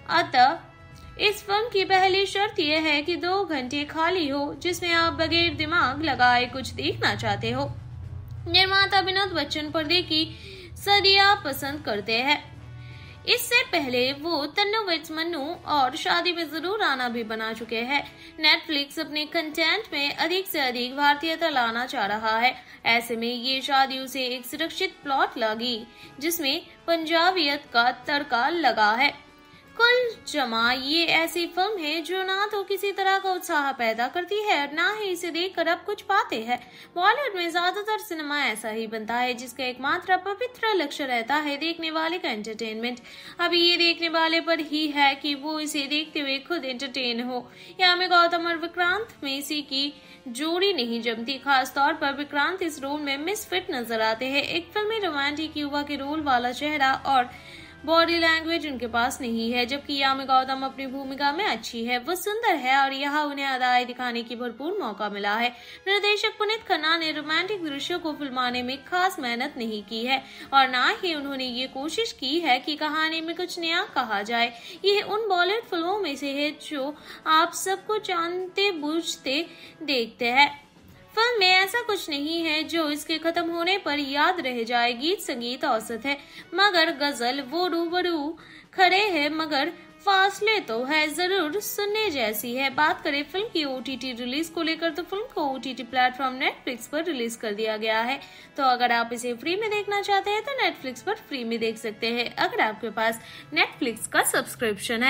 अतः इस फिल्म की पहली शर्त यह है कि 2 घंटे खाली हो जिसमें आप बगैर दिमाग लगाए कुछ देखना चाहते हो। निर्माता विनोद बच्चन पर्दे की सदियां पसंद करते हैं। इससे पहले वो तन्नू विद मन्नू और शादी में जरूर आना भी बना चुके हैं। नेटफ्लिक्स अपने कंटेंट में अधिक से अधिक भारतीयता लाना चाह रहा है। ऐसे में ये शादी उसे एक सुरक्षित प्लॉट लगी जिसमें पंजाबियत का तड़का लगा है। कुल जमा ये ऐसी फिल्म है जो ना तो किसी तरह का उत्साह पैदा करती है और ना ही इसे देखकर आप कुछ पाते हैं। बॉलीवुड में ज्यादातर सिनेमा ऐसा ही बनता है जिसका एकमात्र पवित्र लक्ष्य रहता है देखने वाले का एंटरटेनमेंट। अभी ये देखने वाले पर ही है कि वो इसे देखते हुए खुद एंटरटेन हो। यहाँ में गौतम और विक्रांत मेसी की जोड़ी नहीं जमती। खास तौर पर विक्रांत इस रोल में मिसफिट नजर आते हैं। एक फिल्मी रोमांटिक युवा के रोल वाला चेहरा और बॉडी लैंग्वेज उनके पास नहीं है, जबकि यामी गौतम अपनी भूमिका में अच्छी है। वो सुंदर है और यहाँ उन्हें अदाएं दिखाने की भरपूर मौका मिला है। निर्देशक पुनीत खन्ना ने रोमांटिक दृश्यों को फिल्माने में खास मेहनत नहीं की है और ना ही उन्होंने ये कोशिश की है कि कहानी में कुछ नया कहा जाए। ये उन बॉलीवुड फिल्मों में से है जो आप सबको जानते बूझते देखते हैं। फिल्म में ऐसा कुछ नहीं है जो इसके खत्म होने पर याद रह जाए। गीत संगीत औसत है मगर गजल वो रूबरू खड़े हैं मगर फासले तो है जरूर सुनने जैसी है। बात करें फिल्म की ओटीटी रिलीज को लेकर तो फिल्म को ओटीटी प्लेटफॉर्म नेटफ्लिक्स पर रिलीज कर दिया गया है। तो अगर आप इसे फ्री में देखना चाहते हैं तो नेटफ्लिक्स पर फ्री में देख सकते हैं अगर आपके पास नेटफ्लिक्स का सब्सक्रिप्शन है।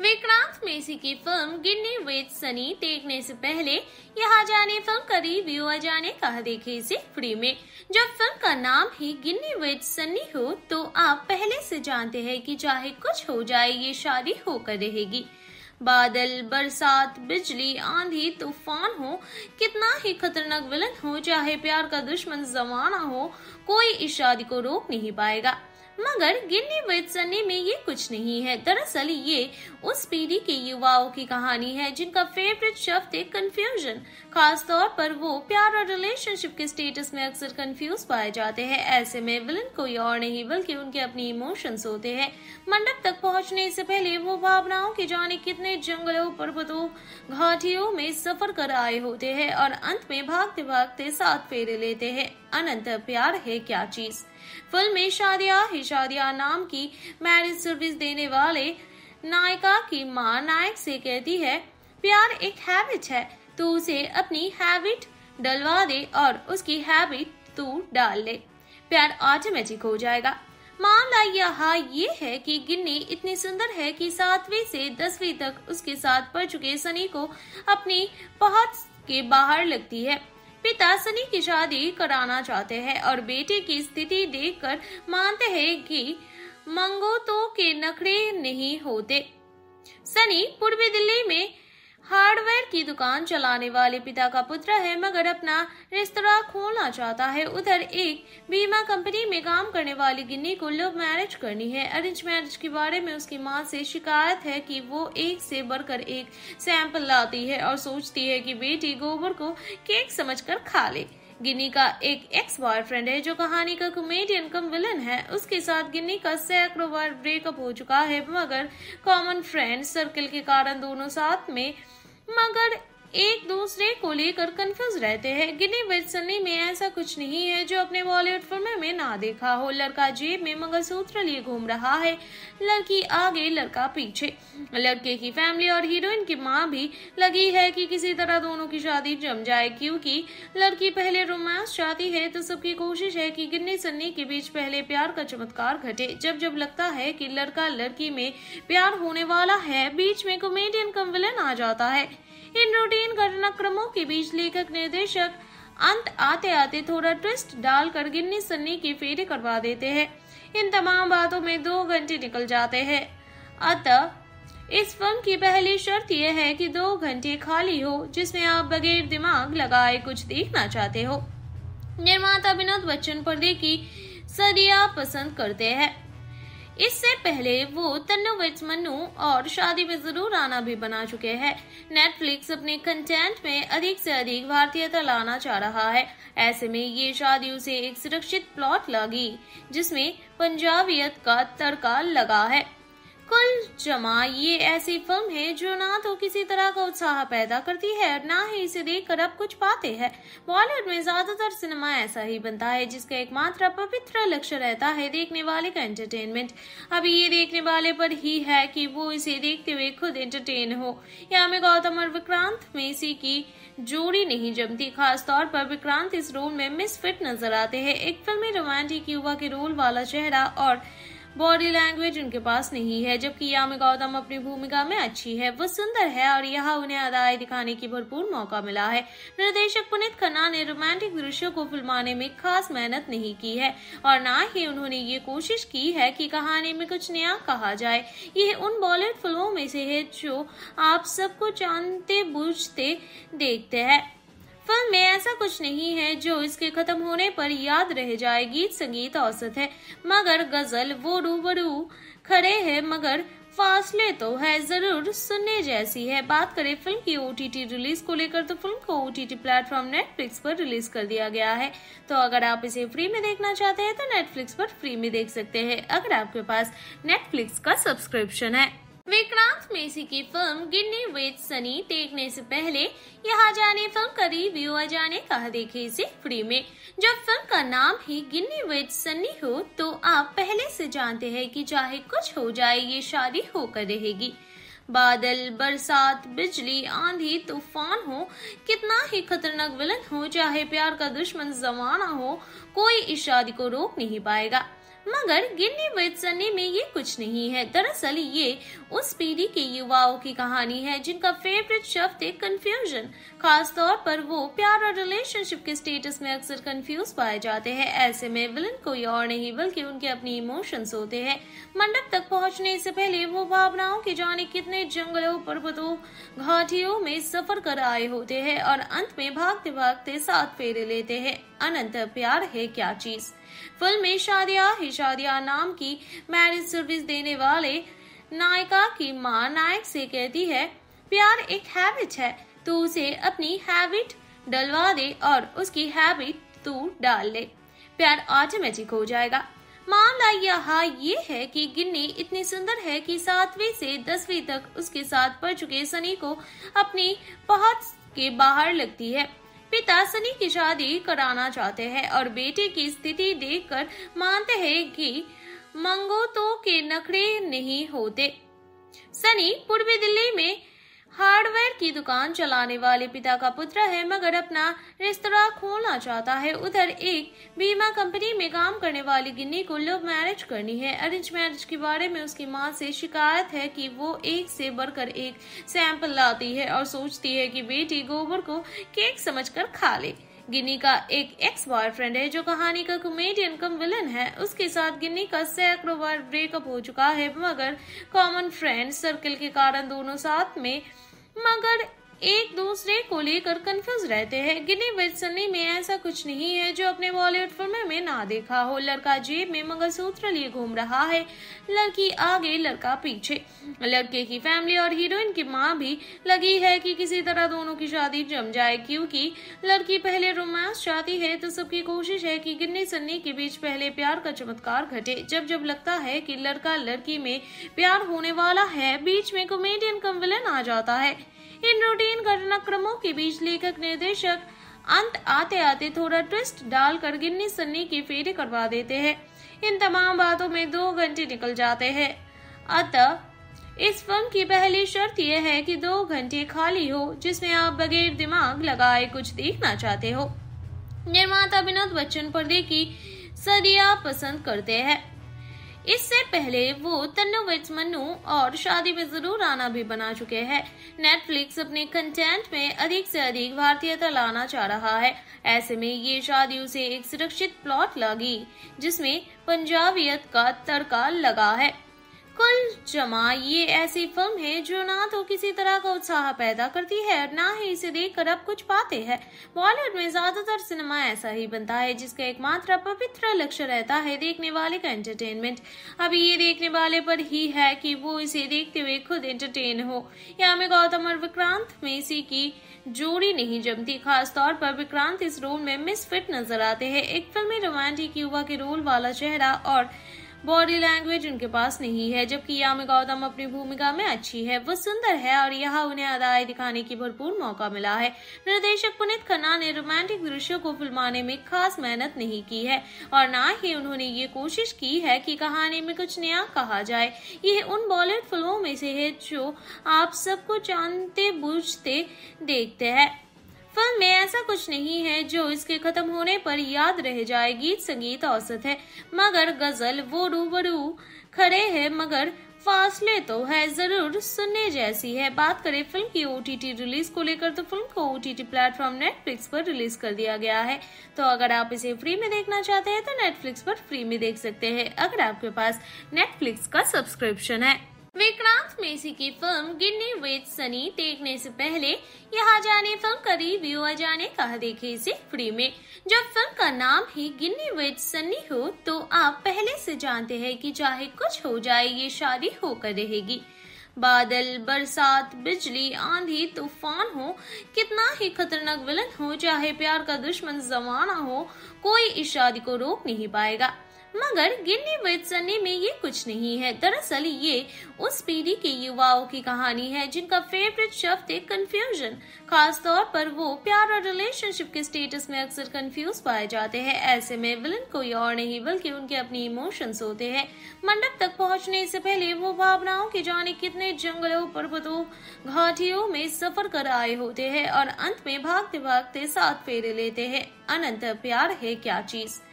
विक्रांत मेसी की फिल्म गिन्नी विद सनी देखने से पहले यहाँ जाने फिल्म का रिव्यू जाने कहा देखे इसे फ्री में। जब फिल्म का नाम ही गिन्नी विद सनी हो तो आप पहले से जानते हैं कि चाहे कुछ हो जाए ये शादी होकर रहेगी। बादल, बरसात, बिजली, आंधी, तूफान हो, कितना ही खतरनाक विलन हो, चाहे प्यार का दुश्मन जमाना हो, कोई इस शादी को रोक नहीं पाएगा। मगर गिन्नी विद सनी में ये कुछ नहीं है। दरअसल ये उस पीढ़ी के युवाओं की कहानी है जिनका फेवरेट शब्द है कंफ्यूजन। खास तौर पर वो प्यार और रिलेशनशिप के स्टेटस में अक्सर कंफ्यूज पाए जाते हैं। ऐसे में विलन कोई और नहीं बल्कि उनके अपने इमोशंस होते हैं। मंडप तक पहुंचने से पहले वो भावनाओं के जाने कितने जंगलों, पर्वतों, घाटियों में सफर कर आए होते हैं और अंत में भागते भागते साथ फेरे लेते हैं। अनंत प्यार है क्या चीज। फिल्म में शादिया नाम की मैरिज सर्विस देने वाले नायिका की मां नायक से कहती है, प्यार एक हैबिट है, तो उसे अपनी हैबिट डलवा दे और उसकी हैबिट तू डाल ले, प्यार ऑटोमेटिक हो जाएगा। मामला यहाँ ये है कि गिन्नी इतनी सुंदर है कि 7वीं से 10वीं तक उसके साथ पढ़ चुके सनी को अपनी पहुंच के बाहर लगती है। पिता सनी की शादी कराना चाहते हैं और बेटे की स्थिति देखकर मानते हैं कि मंगोतों के नखरे नहीं होते। सनी पूर्वी दिल्ली में हार्डवेयर की दुकान चलाने वाले पिता का पुत्र है मगर अपना रेस्तरां खोलना चाहता है। उधर एक बीमा कंपनी में काम करने वाली गिन्नी को लव मैरिज करनी है। अरेंज मैरिज के बारे में उसकी मां से शिकायत है कि वो एक से बढ़कर एक सैंपल लाती है और सोचती है कि बेटी गोबर को केक समझकर खा ले। गिन्नी का एक एक्स बॉयफ्रेंड है जो कहानी का कॉमेडियन कम विलन है। उसके साथ गिन्नी का सैकड़ों बार ब्रेकअप हो चुका है मगर कॉमन फ्रेंड सर्कल के कारण दोनों साथ में मगर एक दूसरे को लेकर कंफ्यूज रहते हैं। गिन्नी विद सनी में ऐसा कुछ नहीं है जो अपने बॉलीवुड फिल्मों में ना देखा हो। लड़का जेब में मंगलसूत्र लिए घूम रहा है, लड़की आगे लड़का पीछे। लड़के की फैमिली और हीरोइन की मां भी लगी है कि किसी तरह दोनों की शादी जम जाए। क्योंकि लड़की पहले रोमांस चाहती है तो सबकी कोशिश है कि गिन्नी सन्नी के बीच पहले प्यार का चमत्कार घटे। जब जब लगता है कि लड़का लड़की में प्यार होने वाला है, बीच में कॉमेडियन कम विलन आ जाता है। इन रूटीन घटनाक्रमों के बीच लेखक निर्देशक अंत आते आते थोड़ा ट्विस्ट डालकर गिन्नी सन्नी की फेरे करवा देते हैं। इन तमाम बातों में 2 घंटे निकल जाते हैं। अतः इस फिल्म की पहली शर्त यह है कि 2 घंटे खाली हो जिसमें आप बगैर दिमाग लगाए कुछ देखना चाहते हो। निर्माता विनोद बच्चन पर्दे की सदियां पसंद करते हैं। इससे पहले वो तन्नू विद मन्नू और शादी में जरूर आना भी बना चुके हैं। नेटफ्लिक्स अपने कंटेंट में अधिक से अधिक भारतीयता लाना चाह रहा है। ऐसे में ये शादी उसे एक सुरक्षित प्लॉट लगी जिसमें पंजाबियत का तड़का लगा है। कुल जमा ये ऐसी फिल्म है जो ना तो किसी तरह का उत्साह पैदा करती है और ना ही इसे देखकर आप कुछ पाते हैं। बॉलीवुड में ज्यादातर सिनेमा ऐसा ही बनता है जिसका एकमात्र पवित्र लक्ष्य रहता है देखने वाले का एंटरटेनमेंट। अभी ये देखने वाले पर ही है कि वो इसे देखते हुए खुद एंटरटेन हो। यहाँ में गौतम और विक्रांत मेसी की जोड़ी नहीं जमती। खास तौर पर विक्रांत इस रोल में मिसफिट नजर आते हैं। एक फिल्मी रोमांटिक युवा के रोल वाला चेहरा और बॉडी लैंग्वेज उनके पास नहीं है, जबकि यामी गौतम अपनी भूमिका में अच्छी है। वो सुंदर है और यहाँ उन्हें अदाएं दिखाने की भरपूर मौका मिला है। निर्देशक पुनीत खन्ना ने रोमांटिक दृश्यों को फिल्माने में खास मेहनत नहीं की है और ना ही उन्होंने ये कोशिश की है कि कहानी में कुछ नया कहा जाए। यह उन बॉलीवुड फिल्मों में से है जो आप सबको जानते बूझते देखते हैं। फिल्म में ऐसा कुछ नहीं है जो इसके खत्म होने पर याद रह जाए। गीत संगीत औसत है मगर गजल वो रूबरू खड़े हैं मगर फासले तो है जरूर सुनने जैसी है। बात करें फिल्म की OTT रिलीज को लेकर तो फिल्म को OTT प्लेटफॉर्म नेटफ्लिक्स पर रिलीज कर दिया गया है। तो अगर आप इसे फ्री में देखना चाहते हैं तो नेटफ्लिक्स पर फ्री में देख सकते हैं अगर आपके पास नेटफ्लिक्स का सब्सक्रिप्शन है। विक्रांत मेसी की फिल्म गिन्नी विद सनी देखने से पहले यहाँ जाने फिल्म का रिव्यू जाने कहा देखे इसे फ्री में। जब फिल्म का नाम ही गिन्नी विद सनी हो तो आप पहले से जानते हैं कि चाहे कुछ हो जाए ये शादी होकर रहेगी। बादल, बरसात, बिजली, आंधी, तूफान हो, कितना ही खतरनाक विलन हो, चाहे प्यार का दुश्मन जमाना हो, कोई इस शादी को रोक नहीं पाएगा। मगर गिन्नी विद सन्नी में ये कुछ नहीं है। दरअसल ये उस पीढ़ी के युवाओं की कहानी है जिनका फेवरेट शब्द है कंफ्यूजन। खास तौर पर वो प्यार और रिलेशनशिप के स्टेटस में अक्सर कंफ्यूज पाए जाते हैं। ऐसे में विलन कोई और नहीं बल्कि उनके अपने इमोशंस होते हैं। मंडप तक पहुंचने से पहले वो भावनाओं के जाने कितने जंगलों, पर्वतों, घाटियों में सफर कर आए होते हैं और अंत में भागते भागते साथ फेरे लेते हैं। अनंत प्यार है क्या चीज। फिल्म में शादिया ही शादिया नाम की मैरिज सर्विस देने वाले नायिका की मां नायक से कहती है, प्यार एक हैबिट है, तो उसे अपनी हैबिट डलवा दे और उसकी हैबिट तू डाल ले, प्यार ऑटोमेटिक हो जाएगा। मामला यहाँ ये है कि गिन्नी इतनी सुंदर है कि 7वीं से 10वीं तक उसके साथ पढ़ चुके सनी को अपनी पहुंच के बाहर लगती है। पिता सनी की शादी कराना चाहते हैं और बेटे की स्थिति देखकर मानते हैं कि मंगोतों के नखरे नहीं होते। सनी पूर्वी दिल्ली में हार्डवेयर की दुकान चलाने वाले पिता का पुत्र है, मगर अपना रेस्तरां खोलना चाहता है। उधर एक बीमा कंपनी में काम करने वाली गिन्नी को लव मैरिज करनी है। अरेंज मैरिज के बारे में उसकी मां से शिकायत है कि वो एक से बढ़कर एक सैंपल लाती है और सोचती है कि बेटी गोबर को केक समझकर खा ले। गिन्नी का एक एक्स बॉयफ्रेंड है जो कहानी का कॉमेडियन कम विलन है। उसके साथ गिन्नी का सैकड़ों बार ब्रेकअप हो चुका है, मगर कॉमन फ्रेंड सर्कल के कारण दोनों साथ में मगर एक दूसरे को लेकर कंफ्यूज रहते हैं। गिन्नी विद सन्नी में ऐसा कुछ नहीं है जो अपने बॉलीवुड फिल्मों में ना देखा हो। लड़का जेब में मंगलसूत्र लिए घूम रहा है, लड़की आगे लड़का पीछे। लड़के की फैमिली और हीरोइन की मां भी लगी है कि किसी तरह दोनों की शादी जम जाए, क्योंकि लड़की पहले रोमांस चाहती है तो सबकी कोशिश है कि गिन्नी सन्नी के बीच पहले प्यार का चमत्कार घटे। जब जब लगता है कि लड़का लड़की में प्यार होने वाला है, बीच में कॉमेडियन कम विलन आ जाता है। इन रूटीन घटनाक्रमों के बीच लेखक निर्देशक अंत आते आते थोड़ा ट्विस्ट डालकर गिन्नी सन्नी के फेरे करवा देते हैं। इन तमाम बातों में 2 घंटे निकल जाते हैं। अतः इस फिल्म की पहली शर्त यह है कि 2 घंटे खाली हो, जिसमें आप बगैर दिमाग लगाए कुछ देखना चाहते हो। निर्माता विनोद बच्चन पर्दे की सदियां पसंद करते हैं। इससे पहले वो तन्नू विद मन्नू और शादी में जरूर आना भी बना चुके हैं। नेटफ्लिक्स अपने कंटेंट में अधिक से अधिक भारतीयता लाना चाह रहा है। ऐसे में ये शादी उसे एक सुरक्षित प्लॉट लगी जिसमें पंजाबियत का तड़का लगा है। कुल जमा ये ऐसी फिल्म है जो ना तो किसी तरह का उत्साह पैदा करती है और ना ही इसे देखकर आप कुछ पाते हैं। बॉलीवुड में ज्यादातर सिनेमा ऐसा ही बनता है जिसका एकमात्र पवित्र लक्ष्य रहता है देखने वाले का एंटरटेनमेंट। अभी ये देखने वाले पर ही है कि वो इसे देखते हुए खुद एंटरटेन हो। यहाँ में गौतम और विक्रांत मेसी की जोड़ी नहीं जमती। खास तौर पर विक्रांत इस रोल में मिसफिट नजर आते हैं। एक फिल्मी रोमांटिक युवा के रोल वाला चेहरा और बॉडी लैंग्वेज उनके पास नहीं है, जबकि यामी गौतम अपनी भूमिका में अच्छी है। वो सुंदर है और यहाँ उन्हें अदाएं दिखाने की भरपूर मौका मिला है। निर्देशक पुनीत खन्ना ने रोमांटिक दृश्यों को फिल्माने में खास मेहनत नहीं की है और ना ही उन्होंने ये कोशिश की है कि कहानी में कुछ नया कहा जाए। यह उन बॉलीवुड फिल्मों में से है जो आप सबको जानते बूझते देखते हैं। फिल्म में ऐसा कुछ नहीं है जो इसके खत्म होने पर याद रह जाए। गीत संगीत औसत है, मगर गजल वो रूबरू खड़े हैं, मगर फासले तो है जरूर सुनने जैसी है। बात करें फिल्म की OTT रिलीज को लेकर तो फिल्म को OTT प्लेटफॉर्म नेटफ्लिक्स पर रिलीज कर दिया गया है। तो अगर आप इसे फ्री में देखना चाहते हैं तो नेटफ्लिक्स पर फ्री में देख सकते हैं अगर आपके पास नेटफ्लिक्स का सब्सक्रिप्शन है। विक्रांत मेसी की फिल्म गिन्नी विद सनी देखने से पहले यहाँ जाने फिल्म का रिव्यू आ जाने कहा देखे इसे फ्री में। जब फिल्म का नाम ही गिन्नी विद सनी हो तो आप पहले से जानते हैं कि चाहे कुछ हो जाए ये शादी होकर रहेगी। बादल, बरसात, बिजली, आंधी, तूफान हो, कितना ही खतरनाक विलन हो, चाहे प्यार का दुश्मन जमाना हो, कोई इस शादी को रोक नहीं पाएगा। मगर गिन्नी विद सन्नी में ये कुछ नहीं है। दरअसल ये उस पीढ़ी के युवाओं की कहानी है जिनका फेवरेट शब्द है कंफ्यूजन। खास तौर पर वो प्यार और रिलेशनशिप के स्टेटस में अक्सर कंफ्यूज पाए जाते हैं। ऐसे में विलन कोई और नहीं बल्कि उनके अपने इमोशंस होते हैं। मंडप तक पहुंचने से पहले वो भावनाओं के जाने कितने जंगलों, पर्वतों, घाटियों में सफर कर आए होते हैं और अंत में भागते भागते साथ फेरे लेते हैं। अनंत प्यार है क्या चीज।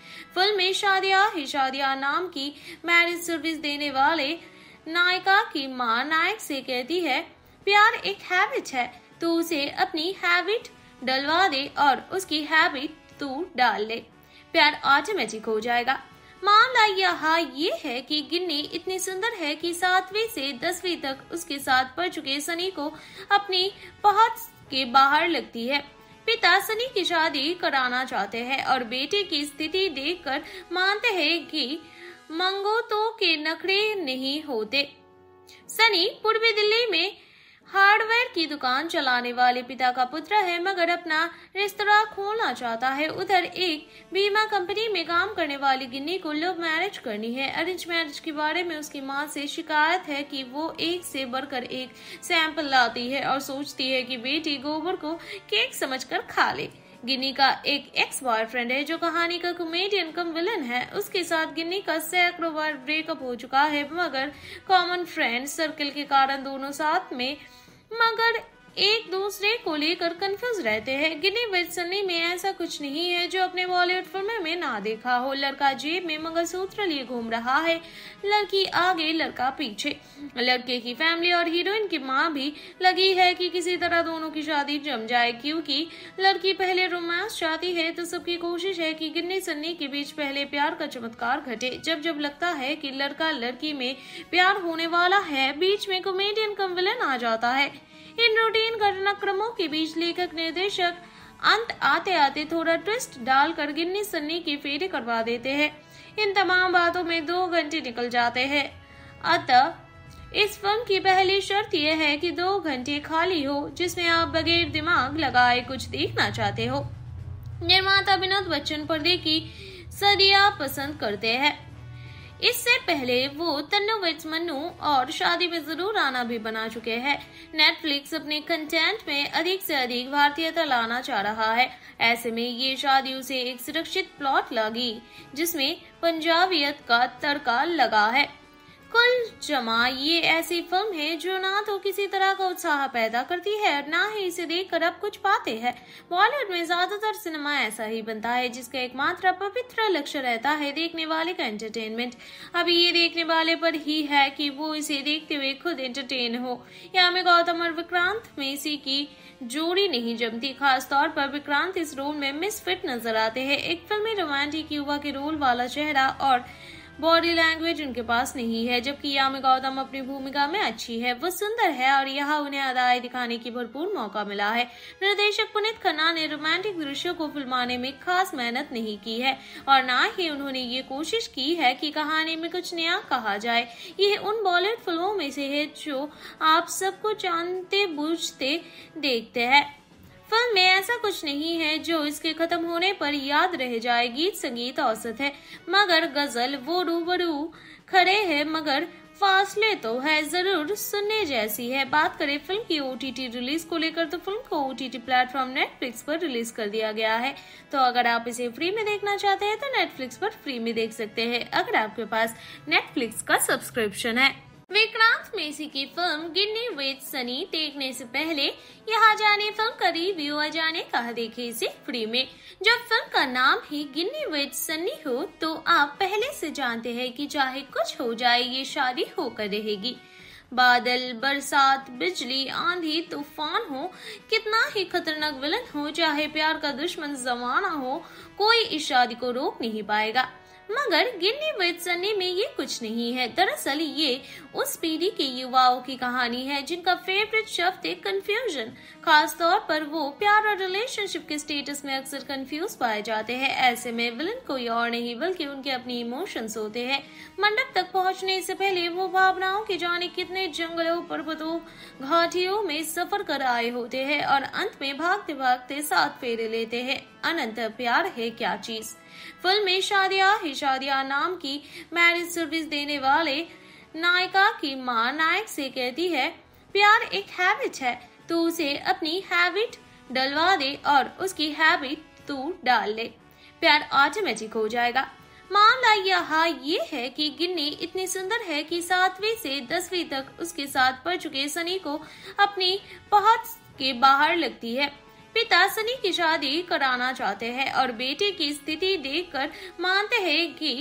फिल्म में शादिया नाम की मैरिज सर्विस देने वाले नायिका की मां नायक से कहती है, प्यार एक हैबिट है, तो उसे अपनी हैबिट डलवा दे और उसकी हैबिट तू डाल ले, प्यार ऑटोमेटिक हो जाएगा। मामला यहाँ ये है कि गिन्नी इतनी सुंदर है कि 7वीं से 10वीं तक उसके साथ पढ़ चुके सनी को अपनी पहुंच के बाहर लगती है। पिता सनी की शादी कराना चाहते हैं और बेटे की स्थिति देखकर मानते हैं कि मंगोतों के नखरे नहीं होते। सनी पूर्वी दिल्ली में हार्डवेयर की दुकान चलाने वाले पिता का पुत्र है, मगर अपना रेस्तरां खोलना चाहता है। उधर एक बीमा कंपनी में काम करने वाली गिन्नी को लव मैरिज करनी है। अरेंज मैरिज के बारे में उसकी मां से शिकायत है कि वो एक से बढ़कर एक सैंपल लाती है और सोचती है कि बेटी गोबर को केक समझकर खा ले। गिन्नी का एक एक्स बॉयफ्रेंड है जो कहानी का कॉमेडियन कम विलन है। उसके साथ गिन्नी का सैकड़ों बार ब्रेकअप हो चुका है, मगर कॉमन फ्रेंड सर्कल के कारण दोनों साथ में मगर एक दूसरे को लेकर कंफ्यूज रहते हैं। गिन्नी विद सनी में ऐसा कुछ नहीं है जो अपने बॉलीवुड फिल्मों में ना देखा हो। लड़का जेब में मंगलसूत्र लिए घूम रहा है, लड़की आगे लड़का पीछे। लड़के की फैमिली और हीरोइन की मां भी लगी है कि किसी तरह दोनों की शादी जम जाए, क्योंकि लड़की पहले रोमांस चाहती है तो सबकी कोशिश है कि गिन्नी सन्नी के बीच पहले प्यार का चमत्कार घटे। जब जब लगता है कि लड़का लड़की में प्यार होने वाला है, बीच में कॉमेडियन कम विलन आ जाता है। इन रूटीन घटनाक्रमों के बीच लेखक निर्देशक अंत आते आते थोड़ा ट्विस्ट डालकर गिन्नी सन्नी की फेरी करवा देते हैं। इन तमाम बातों में 2 घंटे निकल जाते हैं। अतः इस फिल्म की पहली शर्त यह है कि 2 घंटे खाली हो, जिसमें आप बगैर दिमाग लगाए कुछ देखना चाहते हो। निर्माता विनोद बच्चन पर्दे की सदियां पसंद करते हैं। इससे पहले वो तन्नू विद मन्नू और शादी में जरूर आना भी बना चुके हैं। नेटफ्लिक्स अपने कंटेंट में अधिक से अधिक भारतीयता लाना चाह रहा है। ऐसे में ये शादी उसे एक सुरक्षित प्लॉट लगी जिसमें पंजाबियत का तड़का लगा है। कुल जमा ये ऐसी फिल्म है जो ना तो किसी तरह का उत्साह पैदा करती है और ना ही इसे देखकर आप कुछ पाते हैं। बॉलीवुड में ज्यादातर सिनेमा ऐसा ही बनता है जिसका एकमात्र पवित्र लक्ष्य रहता है देखने वाले का एंटरटेनमेंट। अभी ये देखने वाले पर ही है कि वो इसे देखते हुए खुद एंटरटेन हो। यहाँ में गौतम और विक्रांत मेसी की जोड़ी नहीं जमती। खास तौर पर विक्रांत इस रोल में मिसफिट नजर आते हैं। एक फिल्मी रोमांटिक युवा के रोल वाला चेहरा और बॉडी लैंग्वेज उनके पास नहीं है, जबकि यामी गौतम अपनी भूमिका में अच्छी है। वो सुंदर है और यहाँ उन्हें अदाएं दिखाने की भरपूर मौका मिला है। निर्देशक पुनीत खन्ना ने रोमांटिक दृश्यों को फिल्माने में खास मेहनत नहीं की है और ना ही उन्होंने ये कोशिश की है कि कहानी में कुछ नया कहा जाए। यह उन बॉलीवुड फिल्मों में से है जो आप सबको जानते बूझते देखते हैं। फिल्म में ऐसा कुछ नहीं है जो इसके खत्म होने पर याद रह जाए। गीत संगीत औसत है, मगर गजल वो रूबरू खड़े हैं, मगर फासले तो है जरूर सुनने जैसी है। बात करें फिल्म की OTT रिलीज को लेकर तो फिल्म को OTT प्लेटफॉर्म नेटफ्लिक्स पर रिलीज कर दिया गया है। तो अगर आप इसे फ्री में देखना चाहते हैं तो नेटफ्लिक्स पर फ्री में देख सकते हैं, अगर आपके पास नेटफ्लिक्स का सब्सक्रिप्शन है। विक्रांत मेसी की फिल्म गिन्नी विद सनी देखने से पहले यहाँ जाने फिल्म का रिव्यू आ जाने कहा देखे इसे फ्री में। जब फिल्म का नाम ही गिन्नी विद सनी हो तो आप पहले से जानते हैं कि चाहे कुछ हो जाए ये शादी होकर रहेगी। बादल, बरसात, बिजली, आंधी, तूफान हो, कितना ही खतरनाक विलन हो, चाहे प्यार का दुश्मन जमाना हो, कोई इस शादी को रोक नहीं पाएगा। मगर गिन्नी विद सनी में ये कुछ नहीं है। दरअसल ये उस पीढ़ी के युवाओं की कहानी है जिनका फेवरेट शब्द है कंफ्यूजन। खास तौर पर वो प्यार और रिलेशनशिप के स्टेटस में अक्सर कंफ्यूज पाए जाते हैं। ऐसे में विलन कोई और नहीं बल्कि उनके अपने इमोशंस होते हैं। मंडप तक पहुंचने से पहले वो भावनाओं के जाने कितने जंगलों, पर्वतों, घाटियों में सफर कर आए होते हैं और अंत में भागते भागते 7 फेरे लेते हैं। अनंत प्यार है क्या चीज। फिल्म में शादिया नाम की मैरिज सर्विस देने वाले नायिका की मां नायक से कहती है, प्यार एक हैबिट है, तो उसे अपनी हैबिट डलवा दे और उसकी हैबिट तू डाल ले, प्यार ऑटोमेटिक हो जाएगा। मामला यहाँ ये है कि गिन्नी इतनी सुंदर है कि 7वीं से 10वीं तक उसके साथ पढ़ चुके सनी को अपनी पहुंच के बाहर लगती है। पिता सनी की शादी कराना चाहते हैं और बेटे की स्थिति देखकर मानते हैं कि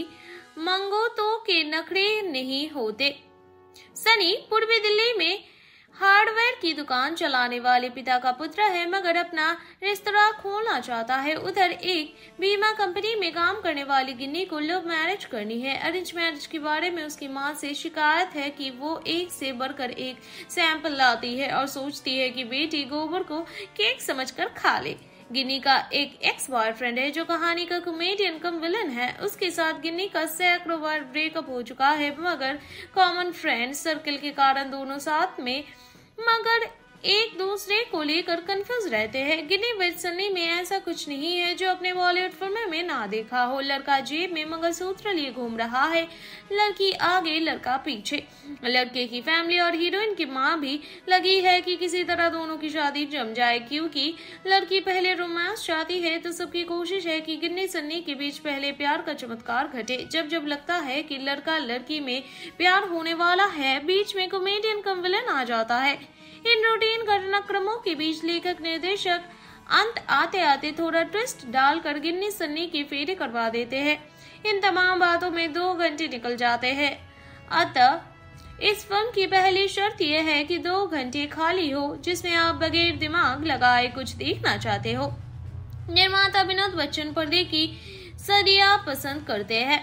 मंगों के नखरे नहीं होते। सनी पूर्वी दिल्ली में हार्डवेयर की दुकान चलाने वाले पिता का पुत्र है, मगर अपना रेस्तरां खोलना चाहता है। उधर एक बीमा कंपनी में काम करने वाली गिन्नी को लव मैरिज करनी है। अरेंज मैरिज के बारे में उसकी मां से शिकायत है कि वो एक से बढ़कर एक सैंपल लाती है और सोचती है कि बेटी गोबर को केक समझकर खा ले। गिन्नी का एक एक्स बॉयफ्रेंड है जो कहानी का कॉमेडियन कम विलन है। उसके साथ गिन्नी का सैकड़ों बार ब्रेकअप हो चुका है, मगर कॉमन फ्रेंड सर्कल के कारण दोनों साथ में मगर एक दूसरे को लेकर कंफ्यूज रहते हैं। गिन्नी विद सनी में ऐसा कुछ नहीं है जो अपने बॉलीवुड फिल्मों में ना देखा हो। लड़का जेब में मंगलसूत्र लिए घूम रहा है, लड़की आगे लड़का पीछे। लड़के की फैमिली और हीरोइन की मां भी लगी है कि किसी तरह दोनों की शादी जम जाए, क्योंकि लड़की पहले रोमांस चाहती है तो सबकी कोशिश है कि गिन्नी सन्नी के बीच पहले प्यार का चमत्कार घटे। जब जब लगता है कि लड़का लड़की में प्यार होने वाला है, बीच में कॉमेडियन कम विलन आ जाता है। इन रूटीन घटनाक्रमों के बीच लेखक निर्देशक अंत आते आते थोड़ा ट्विस्ट डालकर गिन्नी सन्नी की फेरे करवा देते हैं। इन तमाम बातों में 2 घंटे निकल जाते हैं। अतः इस फिल्म की पहली शर्त यह है कि 2 घंटे खाली हो, जिसमें आप बगैर दिमाग लगाए कुछ देखना चाहते हो। निर्माता विनोद बच्चन पर्दे की सदियां पसंद करते हैं।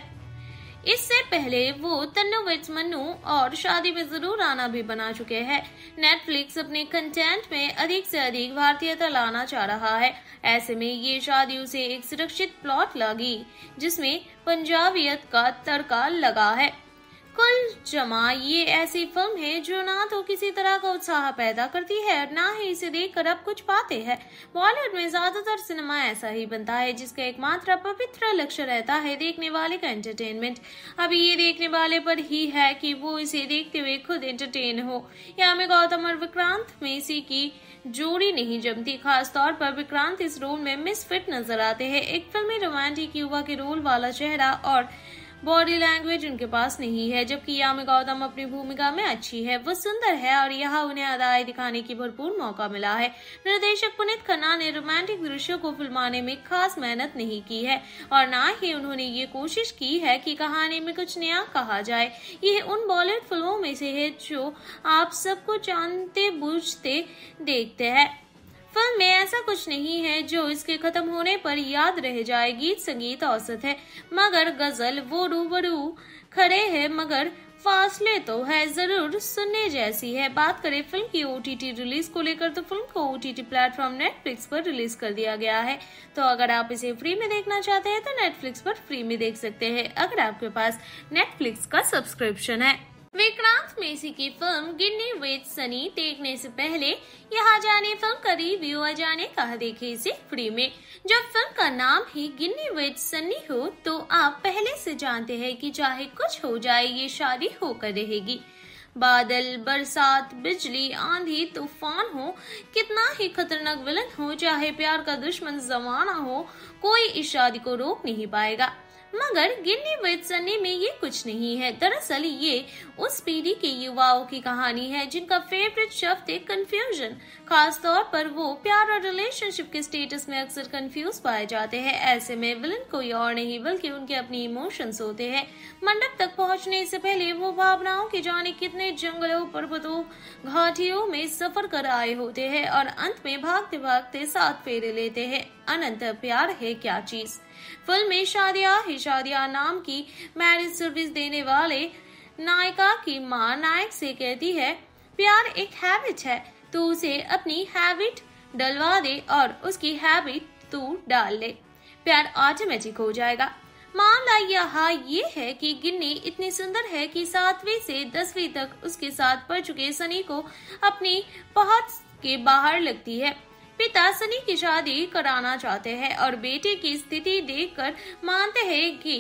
इससे पहले वो तन्नू विद मन्नू और शादी में जरूर आना भी बना चुके हैं। नेटफ्लिक्स अपने कंटेंट में अधिक से अधिक भारतीयता लाना चाह रहा है। ऐसे में ये शादी उसे एक सुरक्षित प्लॉट लगी जिसमें पंजाबियत का तड़का लगा है। कुल जमा ये ऐसी फिल्म है जो ना तो किसी तरह का उत्साह पैदा करती है और ना ही इसे देखकर आप कुछ पाते हैं। बॉलीवुड में ज्यादातर सिनेमा ऐसा ही बनता है जिसका एकमात्र पवित्र लक्ष्य रहता है देखने वाले का एंटरटेनमेंट। अभी ये देखने वाले पर ही है कि वो इसे देखते हुए खुद एंटरटेन हो। यहाँ में गौतम और विक्रांत मेसी की जोड़ी नहीं जमती। खास तौर पर विक्रांत इस रोल में मिसफिट नजर आते हैं। एक फिल्मी रोमांटिक युवा के रोल वाला चेहरा और बॉडी लैंग्वेज उनके पास नहीं है, जबकि यामी गौतम अपनी भूमिका में अच्छी है। वो सुंदर है और यहाँ उन्हें अदाएं दिखाने की भरपूर मौका मिला है। निर्देशक पुनीत खन्ना ने रोमांटिक दृश्यों को फिल्माने में खास मेहनत नहीं की है और ना ही उन्होंने ये कोशिश की है कि कहानी में कुछ नया कहा जाए। ये उन बॉलीवुड फिल्मों में से है जो आप सबको जानते बूझते देखते हैं। फिल्म में ऐसा कुछ नहीं है जो इसके खत्म होने पर याद रह जाए। गीत संगीत औसत है, मगर गजल वो रूबरू खड़े हैं, मगर फासले तो है जरूर सुनने जैसी है। बात करें फिल्म की OTT रिलीज को लेकर तो फिल्म को OTT प्लेटफॉर्म नेटफ्लिक्स पर रिलीज कर दिया गया है। तो अगर आप इसे फ्री में देखना चाहते हैं तो नेटफ्लिक्स पर फ्री में देख सकते हैं, अगर आपके पास नेटफ्लिक्स का सब्सक्रिप्शन है। विक्रांत मेसी की फिल्म गिन्नी विद सनी देखने से पहले यहाँ जाने फिल्म का रिव्यू आ जाने कहा देखे इसे फ्री में। जब फिल्म का नाम ही गिन्नी विद सनी हो तो आप पहले से जानते हैं कि चाहे कुछ हो जाए ये शादी होकर रहेगी। बादल, बरसात, बिजली, आंधी, तूफान हो, कितना ही खतरनाक विलन हो, चाहे प्यार का दुश्मन जमाना हो, कोई इस शादी को रोक नहीं पाएगा। मगर गिन्नी विद सनी में ये कुछ नहीं है। दरअसल ये उस पीढ़ी के युवाओं की कहानी है जिनका फेवरेट शब्द है कंफ्यूजन। खास तौर पर वो प्यार और रिलेशनशिप के स्टेटस में अक्सर कंफ्यूज पाए जाते हैं। ऐसे में विलन कोई और नहीं बल्कि उनके अपने इमोशंस होते हैं। मंडप तक पहुंचने से पहले वो भावनाओं के जाने कितने जंगलों, पर्वतों, घाटियों में सफर कर आए होते हैं और अंत में भागते भागते 7 फेरे लेते हैं। अनंत प्यार है क्या चीज। फिल्म में शादिया नाम की मैरिज सर्विस देने वाले नायिका की मां नायक से कहती है प्यार एक हैबिट है, तू उसे अपनी हैबिट डलवा दे और उसकी हैबिट तू डाल ले, प्यार ऑटोमेटिक हो जाएगा। मामला यहाँ ये है कि गिन्नी इतनी सुंदर है कि 7वीं से 10वीं तक उसके साथ पढ़ चुके सनी को अपनी पहुंच के बाहर लगती है। पिता सनी की शादी कराना चाहते हैं और बेटे की स्थिति देखकर मानते हैं कि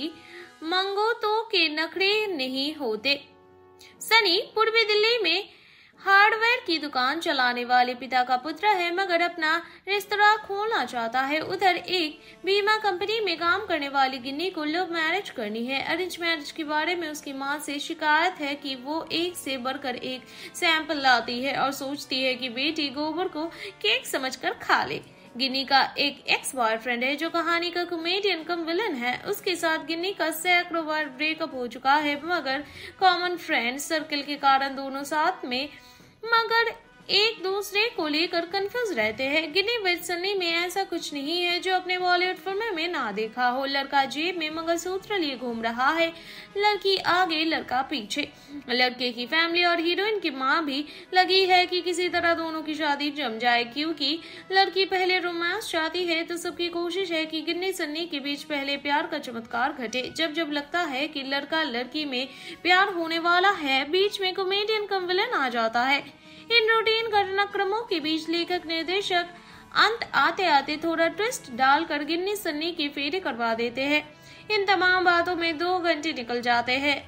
मंगों के नखरे नहीं होते। सनी पूर्वी दिल्ली में हार्डवेयर की दुकान चलाने वाले पिता का पुत्र है, मगर अपना रेस्तरां खोलना चाहता है। उधर एक बीमा कंपनी में काम करने वाली गिन्नी को लव मैरिज करनी है। अरेंज मैरिज के बारे में उसकी मां से शिकायत है कि वो एक से बढ़कर एक सैंपल लाती है और सोचती है कि बेटी गोबर को केक समझकर खा ले। गिन्नी का एक एक्स बॉयफ्रेंड है जो कहानी का कॉमेडियन कम विलन है। उसके साथ गिन्नी का सैकड़ों बार ब्रेकअप हो चुका है, मगर कॉमन फ्रेंड सर्कल के कारण दोनों साथ में मगर एक दूसरे को लेकर कंफ्यूज रहते हैं। गिन्नी विद सन्नी में ऐसा कुछ नहीं है जो अपने बॉलीवुड फिल्मों में ना देखा हो। लड़का जेब में मंगलसूत्र लिए घूम रहा है, लड़की आगे लड़का पीछे। लड़के की फैमिली और हीरोइन की माँ भी लगी है कि किसी तरह दोनों की शादी जम जाए, क्योंकि लड़की पहले रोमांस चाहती है तो सबकी कोशिश है कि गिन्नी सन्नी के बीच पहले प्यार का चमत्कार घटे। जब जब लगता है कि लड़का लड़की में प्यार होने वाला है, बीच में कॉमेडियन कम विलन आ जाता है। इन रूटीन घटनाक्रमों के बीच लेखक निर्देशक अंत आते आते थोड़ा ट्विस्ट डालकर गिन्नी सन्नी की फेरी करवा देते हैं। इन तमाम बातों में 2 घंटे निकल जाते हैं।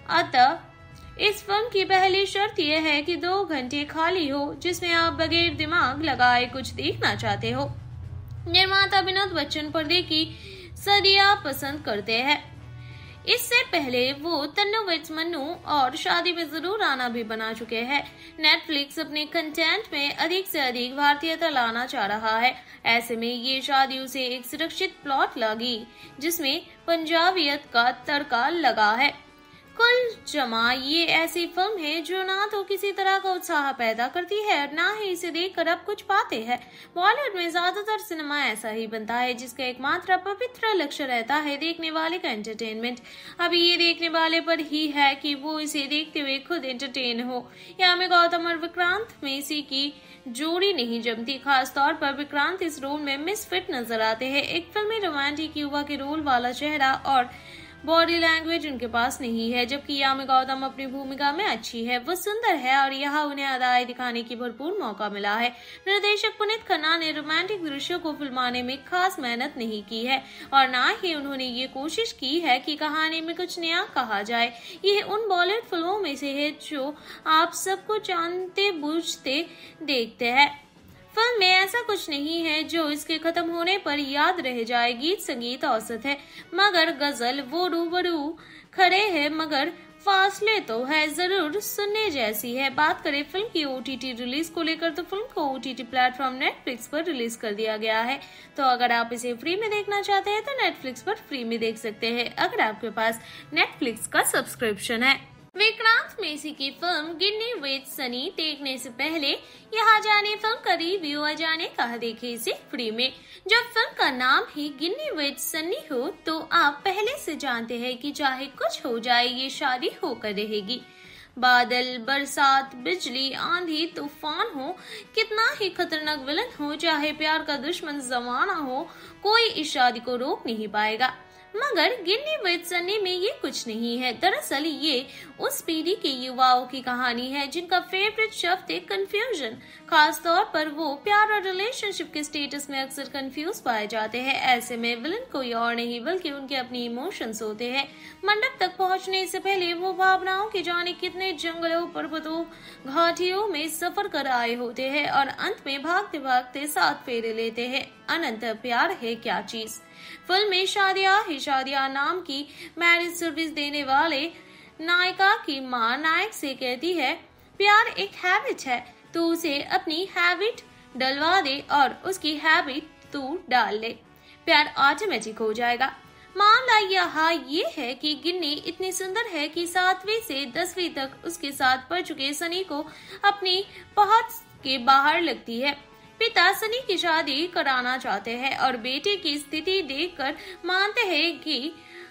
अतः इस फिल्म की पहली शर्त यह है कि 2 घंटे खाली हो, जिसमें आप बगैर दिमाग लगाए कुछ देखना चाहते हो। निर्माता विनोद बच्चन पर्दे की सदियां पसंद करते हैं। इससे पहले वो तन्नू विद मन्नू और शादी में जरूर आना भी बना चुके हैं। नेटफ्लिक्स अपने कंटेंट में अधिक से अधिक भारतीयता लाना चाह रहा है। ऐसे में ये शादी उसे एक सुरक्षित प्लॉट लगी जिसमें पंजाबियत का तड़का लगा है। कुल जमा ये ऐसी फिल्म है जो ना तो किसी तरह का उत्साह पैदा करती है और ना ही इसे देखकर आप कुछ पाते हैं। बॉलीवुड में ज्यादातर सिनेमा ऐसा ही बनता है जिसका एकमात्र पवित्र लक्ष्य रहता है देखने वाले का एंटरटेनमेंट। अभी ये देखने वाले पर ही है कि वो इसे देखते हुए खुद एंटरटेन हो। यहाँ में गौतम और विक्रांत मेसी की जोड़ी नहीं जमती। खास तौर पर विक्रांत इस रोल में मिसफिट नजर आते हैं। एक फिल्मी रोमांटिक युवा के रोल वाला चेहरा और बॉडी लैंग्वेज उनके पास नहीं है, जबकि यामी गौतम अपनी भूमिका में अच्छी है। वो सुंदर है और यहाँ उन्हें अदाएं दिखाने की भरपूर मौका मिला है। निर्देशक पुनीत खन्ना ने रोमांटिक दृश्यों को फिल्माने में खास मेहनत नहीं की है और ना ही उन्होंने ये कोशिश की है कि कहानी में कुछ नया कहा जाए। ये उन बॉलीवुड फिल्मों में से है जो आप सबको जानते बूझते देखते हैं। फिल्म में ऐसा कुछ नहीं है जो इसके खत्म होने पर याद रह जाए। गीत संगीत औसत है, मगर गजल वो रूबरू खड़े हैं, मगर फासले तो है जरूर सुनने जैसी है। बात करें फिल्म की OTT रिलीज को लेकर तो फिल्म को OTT प्लेटफॉर्म नेटफ्लिक्स पर रिलीज कर दिया गया है। तो अगर आप इसे फ्री में देखना चाहते हैं तो नेटफ्लिक्स पर फ्री में देख सकते हैं, अगर आपके पास नेटफ्लिक्स का सब्सक्रिप्शन है। विक्रांत मेसी की फिल्म गिन्नी विद सनी देखने से पहले यहाँ जाने फिल्म का रिव्यू जाने कहा देखे इसे फ्री में। जब फिल्म का नाम ही गिन्नी विद सनी हो तो आप पहले से जानते हैं कि चाहे कुछ हो जाए ये शादी होकर रहेगी। बादल, बरसात, बिजली, आंधी, तूफान हो, कितना ही खतरनाक विलन हो, चाहे प्यार का दुश्मन जमाना हो, कोई इस शादी को रोक नहीं पाएगा। मगर गिन्नी विद सनी में ये कुछ नहीं है। दरअसल ये उस पीढ़ी के युवाओं की कहानी है जिनका फेवरेट शब्द है कंफ्यूजन। खास तौर पर वो प्यार और रिलेशनशिप के स्टेटस में अक्सर कंफ्यूज पाए जाते हैं। ऐसे में विलन कोई और नहीं बल्कि उनके अपने इमोशंस होते हैं। मंडप तक पहुंचने से पहले वो भावनाओं के जाने कितने जंगलों, पर्वतों, घाटियों में सफर कर आए होते हैं और अंत में भागते भागते 7 फेरे लेते हैं। अनंत प्यार है क्या चीज। फिल्म में शादिया नाम की मैरिज सर्विस देने वाले नायिका की माँ नायक से कहती है प्यार एक हैबिट है, तो उसे अपनी हैबिट डलवा दे और उसकी हैबिट तू डाल ले, प्यार ऑटोमेटिक हो जाएगा। मामला यहाँ ये है कि गिन्नी इतनी सुंदर है कि 7वीं से 10वीं तक उसके साथ पढ़ चुके सनी को अपनी पहुंच के बाहर लगती है। पिता सनी की शादी कराना चाहते हैं और बेटे की स्थिति देखकर मानते हैं कि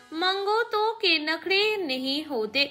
मंगोतों के नखरे नहीं होते।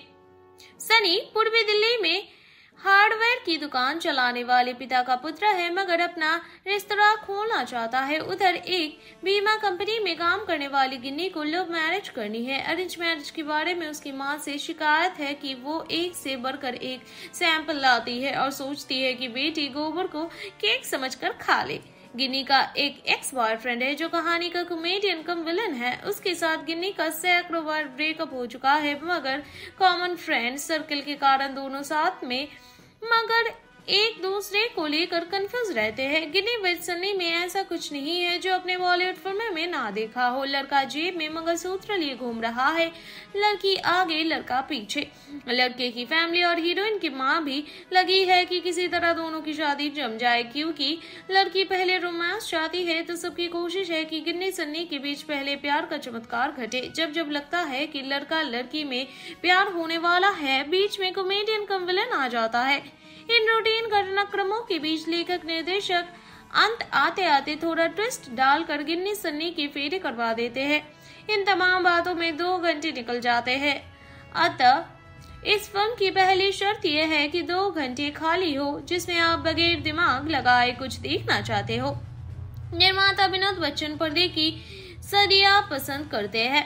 सनी पूर्वी दिल्ली में हार्डवेयर की दुकान चलाने वाले पिता का पुत्र है, मगर अपना रेस्तरां खोलना चाहता है। उधर एक बीमा कंपनी में काम करने वाली गिन्नी को लव मैरिज करनी है। अरेंज मैरिज के बारे में उसकी माँ से शिकायत है कि वो एक से बढ़कर एक सैंपल लाती है और सोचती है कि बेटी गोबर को केक समझकर खा ले। गिन्नी का एक एक्स बॉयफ्रेंड है जो कहानी का कॉमेडियन कम विलन है। उसके साथ गिन्नी का सैकड़ों बार ब्रेकअप हो चुका है, मगर कॉमन फ्रेंड सर्कल के कारण दोनों साथ में मगर एक दूसरे को लेकर कंफ्यूज रहते हैं। गिन्नी विद सन्नी में ऐसा कुछ नहीं है जो अपने बॉलीवुड फिल्मों में ना देखा हो। लड़का जेब में मंगलसूत्र लिए घूम रहा है, लड़की आगे लड़का पीछे। लड़के की फैमिली और हीरोइन की माँ भी लगी है कि किसी तरह दोनों की शादी जम जाए, क्योंकि लड़की पहले रोमांस चाहती है तो सबकी कोशिश है कि गिन्नी सन्नी के बीच पहले प्यार का चमत्कार घटे। जब जब लगता है कि लड़का लड़की में प्यार होने वाला है, बीच में कॉमेडियन कम विलन आ जाता है। इन रूटीन घटनाक्रमों के बीच लेखक निर्देशक अंत आते आते थोड़ा ट्विस्ट डालकर गिन्नी सन्नी की फेरे करवा देते हैं। इन तमाम बातों में 2 घंटे निकल जाते हैं। अतः इस फिल्म की पहली शर्त यह है कि 2 घंटे खाली हो, जिसमें आप बगैर दिमाग लगाए कुछ देखना चाहते हो। निर्माता विनोद बच्चन पर्दे की सदियां पसंद करते हैं।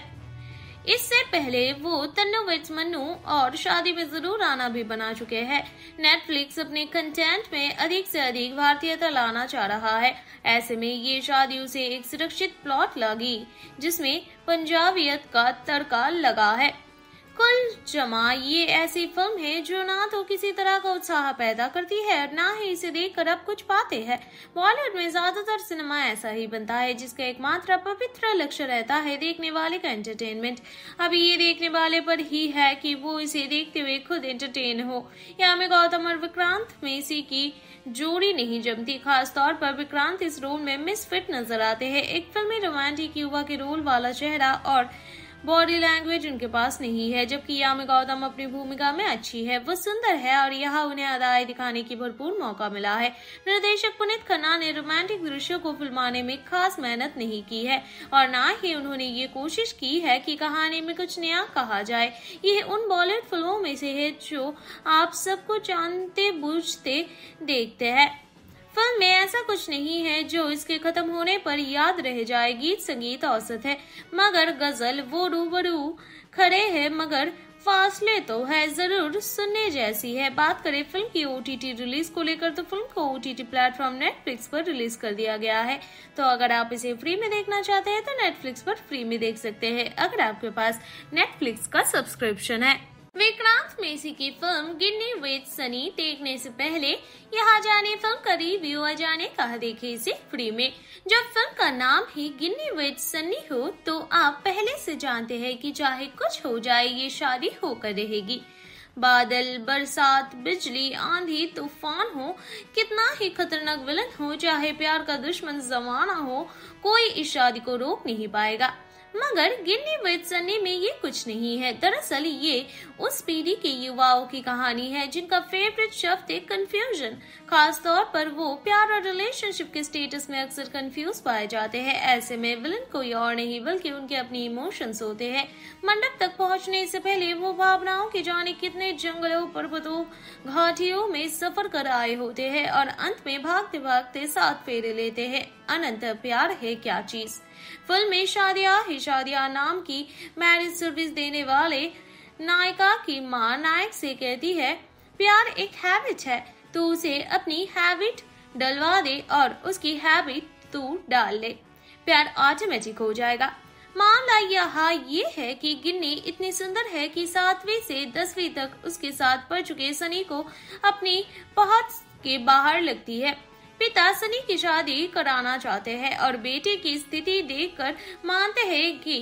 इससे पहले वो तन्नू विद मन्नू और शादी में जरूर आना भी बना चुके हैं। नेटफ्लिक्स अपने कंटेंट में अधिक से अधिक भारतीयता लाना चाह रहा है। ऐसे में ये शादी उसे एक सुरक्षित प्लॉट लगी जिसमें पंजाबियत का तड़का लगा है। कुल जमा ये ऐसी फिल्म है जो ना तो किसी तरह का उत्साह पैदा करती है और ना ही इसे देखकर आप कुछ पाते हैं। बॉलीवुड में ज्यादातर सिनेमा ऐसा ही बनता है जिसका एकमात्र पवित्र लक्ष्य रहता है देखने वाले का एंटरटेनमेंट। अभी ये देखने वाले पर ही है कि वो इसे देखते हुए खुद एंटरटेन हो। यहाँ में गौतम और विक्रांत मेसी की जोड़ी नहीं जमती। खास तौर पर विक्रांत इस रोल में मिसफिट नजर आते हैं। एक फिल्मी रोमांटिक युवा के रोल वाला चेहरा और बॉडी लैंग्वेज उनके पास नहीं है, जबकि यामी गौतम अपनी भूमिका में अच्छी है। वो सुंदर है और यहाँ उन्हें अदाएं दिखाने की भरपूर मौका मिला है। निर्देशक पुनीत खन्ना ने रोमांटिक दृश्यों को फिल्माने में खास मेहनत नहीं की है और ना ही उन्होंने ये कोशिश की है कि कहानी में कुछ नया कहा जाए। यह उन बॉलीवुड फिल्मों में से है जो आप सबको जानते बूझते देखते हैं। फिल्म में ऐसा कुछ नहीं है जो इसके खत्म होने पर याद रह जाए। गीत संगीत औसत है, मगर गजल वो रूबरू खड़े हैं, मगर फासले तो है जरूर सुनने जैसी है। बात करें फिल्म की OTT रिलीज को लेकर तो फिल्म को OTT प्लेटफॉर्म नेटफ्लिक्स पर रिलीज कर दिया गया है। तो अगर आप इसे फ्री में देखना चाहते हैं तो नेटफ्लिक्स पर फ्री में देख सकते हैं, अगर आपके पास नेटफ्लिक्स का सब्सक्रिप्शन है। विक्रांत मेसी की फिल्म गिन्नी विद सनी देखने से पहले यहाँ जाने फिल्म का रिव्यू जाने कहा देखे इसे फ्री में। जब फिल्म का नाम ही गिन्नी विद सनी हो तो आप पहले से जानते हैं कि चाहे कुछ हो जाए ये शादी होकर रहेगी। बादल, बरसात, बिजली, आंधी, तूफान हो, कितना ही खतरनाक विलन हो, चाहे प्यार का दुश्मन जमाना हो, कोई इस शादी को रोक नहीं पाएगा। मगर गिन्नी विद सनी में ये कुछ नहीं है। दरअसल ये उस पीढ़ी के युवाओं की कहानी है जिनका फेवरेट शब्द है कंफ्यूजन। खास तौर पर वो प्यार और रिलेशनशिप के स्टेटस में अक्सर कंफ्यूज पाए जाते हैं। ऐसे में विलन कोई और नहीं बल्कि उनके अपने इमोशंस होते हैं। मंडप तक पहुंचने से पहले वो भावनाओं के जाने कितने जंगलों, पर्वतों, घाटियों में सफर कर आए होते हैं और अंत में भागते भागते साथ फेरे लेते हैं। अनंत प्यार है क्या चीज। फिल्म में शादिया नाम की मैरिज सर्विस देने वाले नायिका की मां नायक से कहती है, प्यार एक हैबिट है, तो उसे अपनी हैबिट डलवा दे और उसकी हैबिट तू डाल ले, प्यार ऑटोमेटिक हो जाएगा। मामला यहाँ ये है कि गिन्नी इतनी सुंदर है कि 7वीं से 10वीं तक उसके साथ पढ़ चुके सनी को अपनी पहुंच के बाहर लगती है। पिता सनी की शादी कराना चाहते हैं और बेटे की स्थिति देखकर मानते हैं कि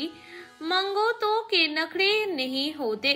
मंगोतों के नखरे नहीं होते।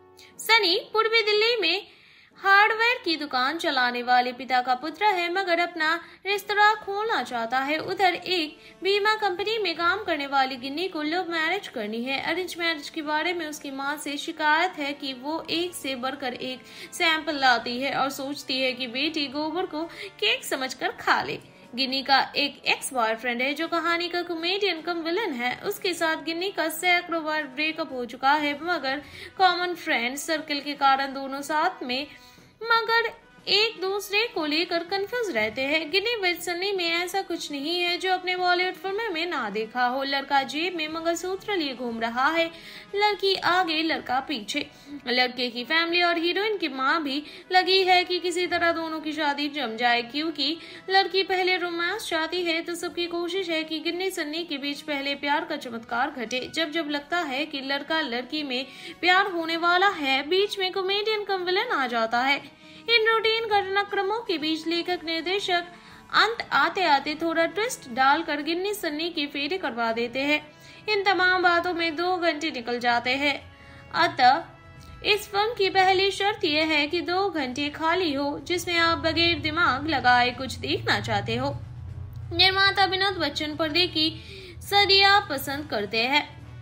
सनी पूर्वी दिल्ली में हार्डवेयर की दुकान चलाने वाले पिता का पुत्र है, मगर अपना रेस्तरां खोलना चाहता है। उधर एक बीमा कंपनी में काम करने वाली गिन्नी को लव मैरिज करनी है। अरेंज मैरिज के बारे में उसकी मां से शिकायत है कि वो एक से बढ़कर एक सैंपल लाती है और सोचती है कि बेटी गोबर को केक समझकर खा ले। गिन्नी का एक एक्स बॉयफ्रेंड है जो कहानी का कॉमेडियन कम विलन है। उसके साथ गिन्नी का सैकड़ों बार ब्रेकअप हो चुका है, मगर कॉमन फ्रेंड सर्कल के कारण दोनों साथ में मगर एक दूसरे को लेकर कंफ्यूज रहते हैं। गिन्नी विद सनी में ऐसा कुछ नहीं है जो अपने बॉलीवुड फिल्मों में ना देखा हो। लड़का जेब में मंगलसूत्र लिए घूम रहा है, लड़की आगे लड़का पीछे। लड़के की फैमिली और हीरोइन की माँ भी लगी है कि किसी तरह दोनों की शादी जम जाए, क्योंकि लड़की पहले रोमांस चाहती है तो सबकी कोशिश है कि गिन्नी सन्नी के बीच पहले प्यार का चमत्कार घटे। जब जब लगता है कि लड़का लड़की में प्यार होने वाला है, बीच में कॉमेडियन कम विलन आ जाता है। इन रूटीन घटनाक्रमों के बीच लेखक निर्देशक अंत आते आते थोड़ा ट्विस्ट डालकर गिन्नी सन्नी की फेरी करवा देते हैं। इन तमाम बातों में 2 घंटे निकल जाते हैं। अतः इस फिल्म की पहली शर्त यह है कि 2 घंटे खाली हो जिसमें आप बगैर दिमाग लगाए कुछ देखना चाहते हो। निर्माता विनोद बच्चन पर्दे की सदियां पसंद करते हैं।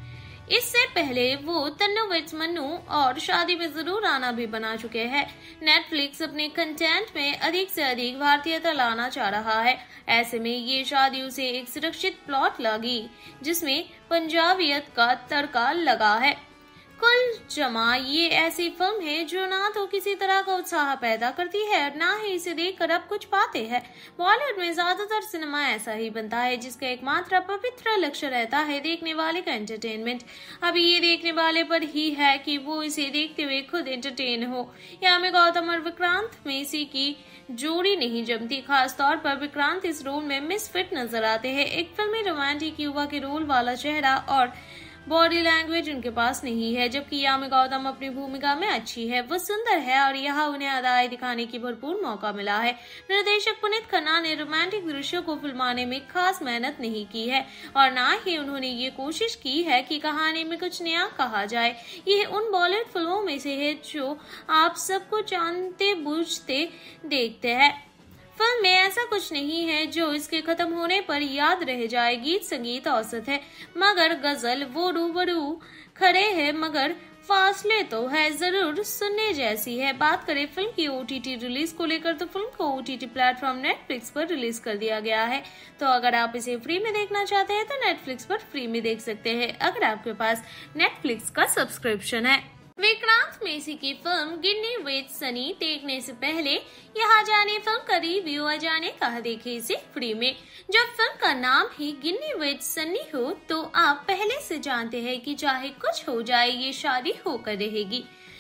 इससे पहले वो तन्नू विट्स मन्नू और शादी में जरूर आना भी बना चुके हैं। नेटफ्लिक्स अपने कंटेंट में अधिक से अधिक भारतीयता लाना चाह रहा है। ऐसे में ये शादी उसे एक सुरक्षित प्लॉट लगी जिसमें पंजाबियत का तड़का लगा है। कुल जमा ये ऐसी फिल्म है जो ना तो किसी तरह का उत्साह पैदा करती है और ना ही इसे देखकर आप कुछ पाते हैं। बॉलीवुड में ज्यादातर सिनेमा ऐसा ही बनता है जिसका एकमात्र पवित्र लक्ष्य रहता है देखने वाले का एंटरटेनमेंट। अभी ये देखने वाले पर ही है कि वो इसे देखते हुए खुद एंटरटेन हो। यहाँ में गौतम और विक्रांत मेसी की जोड़ी नहीं जमती। खास तौर पर विक्रांत इस रोल में मिसफिट नजर आते हैं। एक फिल्मी रोमांटिक युवा के रोल वाला चेहरा और बॉडी लैंग्वेज उनके पास नहीं है, जबकि यामी गौतम अपनी भूमिका में अच्छी है। वो सुंदर है और यहाँ उन्हें अदाएं दिखाने की भरपूर मौका मिला है। निर्देशक पुनीत खन्ना ने रोमांटिक दृश्यों को फिल्माने में खास मेहनत नहीं की है और ना ही उन्होंने ये कोशिश की है कि कहानी में कुछ नया कहा जाए। यह उन बॉलीवुड फिल्मों में से है जो आप सबको जानते बूझते देखते हैं। फिल्म में ऐसा कुछ नहीं है जो इसके खत्म होने पर याद रह जाए। गीत संगीत औसत है मगर गजल वो रूबरू खड़े हैं मगर फासले तो है जरूर सुनने जैसी है। बात करें फिल्म की OTT रिलीज को लेकर तो फिल्म को OTT प्लेटफॉर्म नेटफ्लिक्स पर रिलीज कर दिया गया है। तो अगर आप इसे फ्री में देखना चाहते हैं तो नेटफ्लिक्स पर फ्री में देख सकते हैं अगर आपके पास नेटफ्लिक्स का सब्सक्रिप्शन है। विक्रांत मेसी की फिल्म गिन्नी विद सनी देखने से पहले यहाँ जाने फिल्म का रिव्यू आ जाने कहा देखे इसे फ्री में। जब फिल्म का नाम ही गिन्नी विद सनी हो तो आप पहले से जानते हैं कि चाहे कुछ हो जाए ये शादी होकर रहेगी।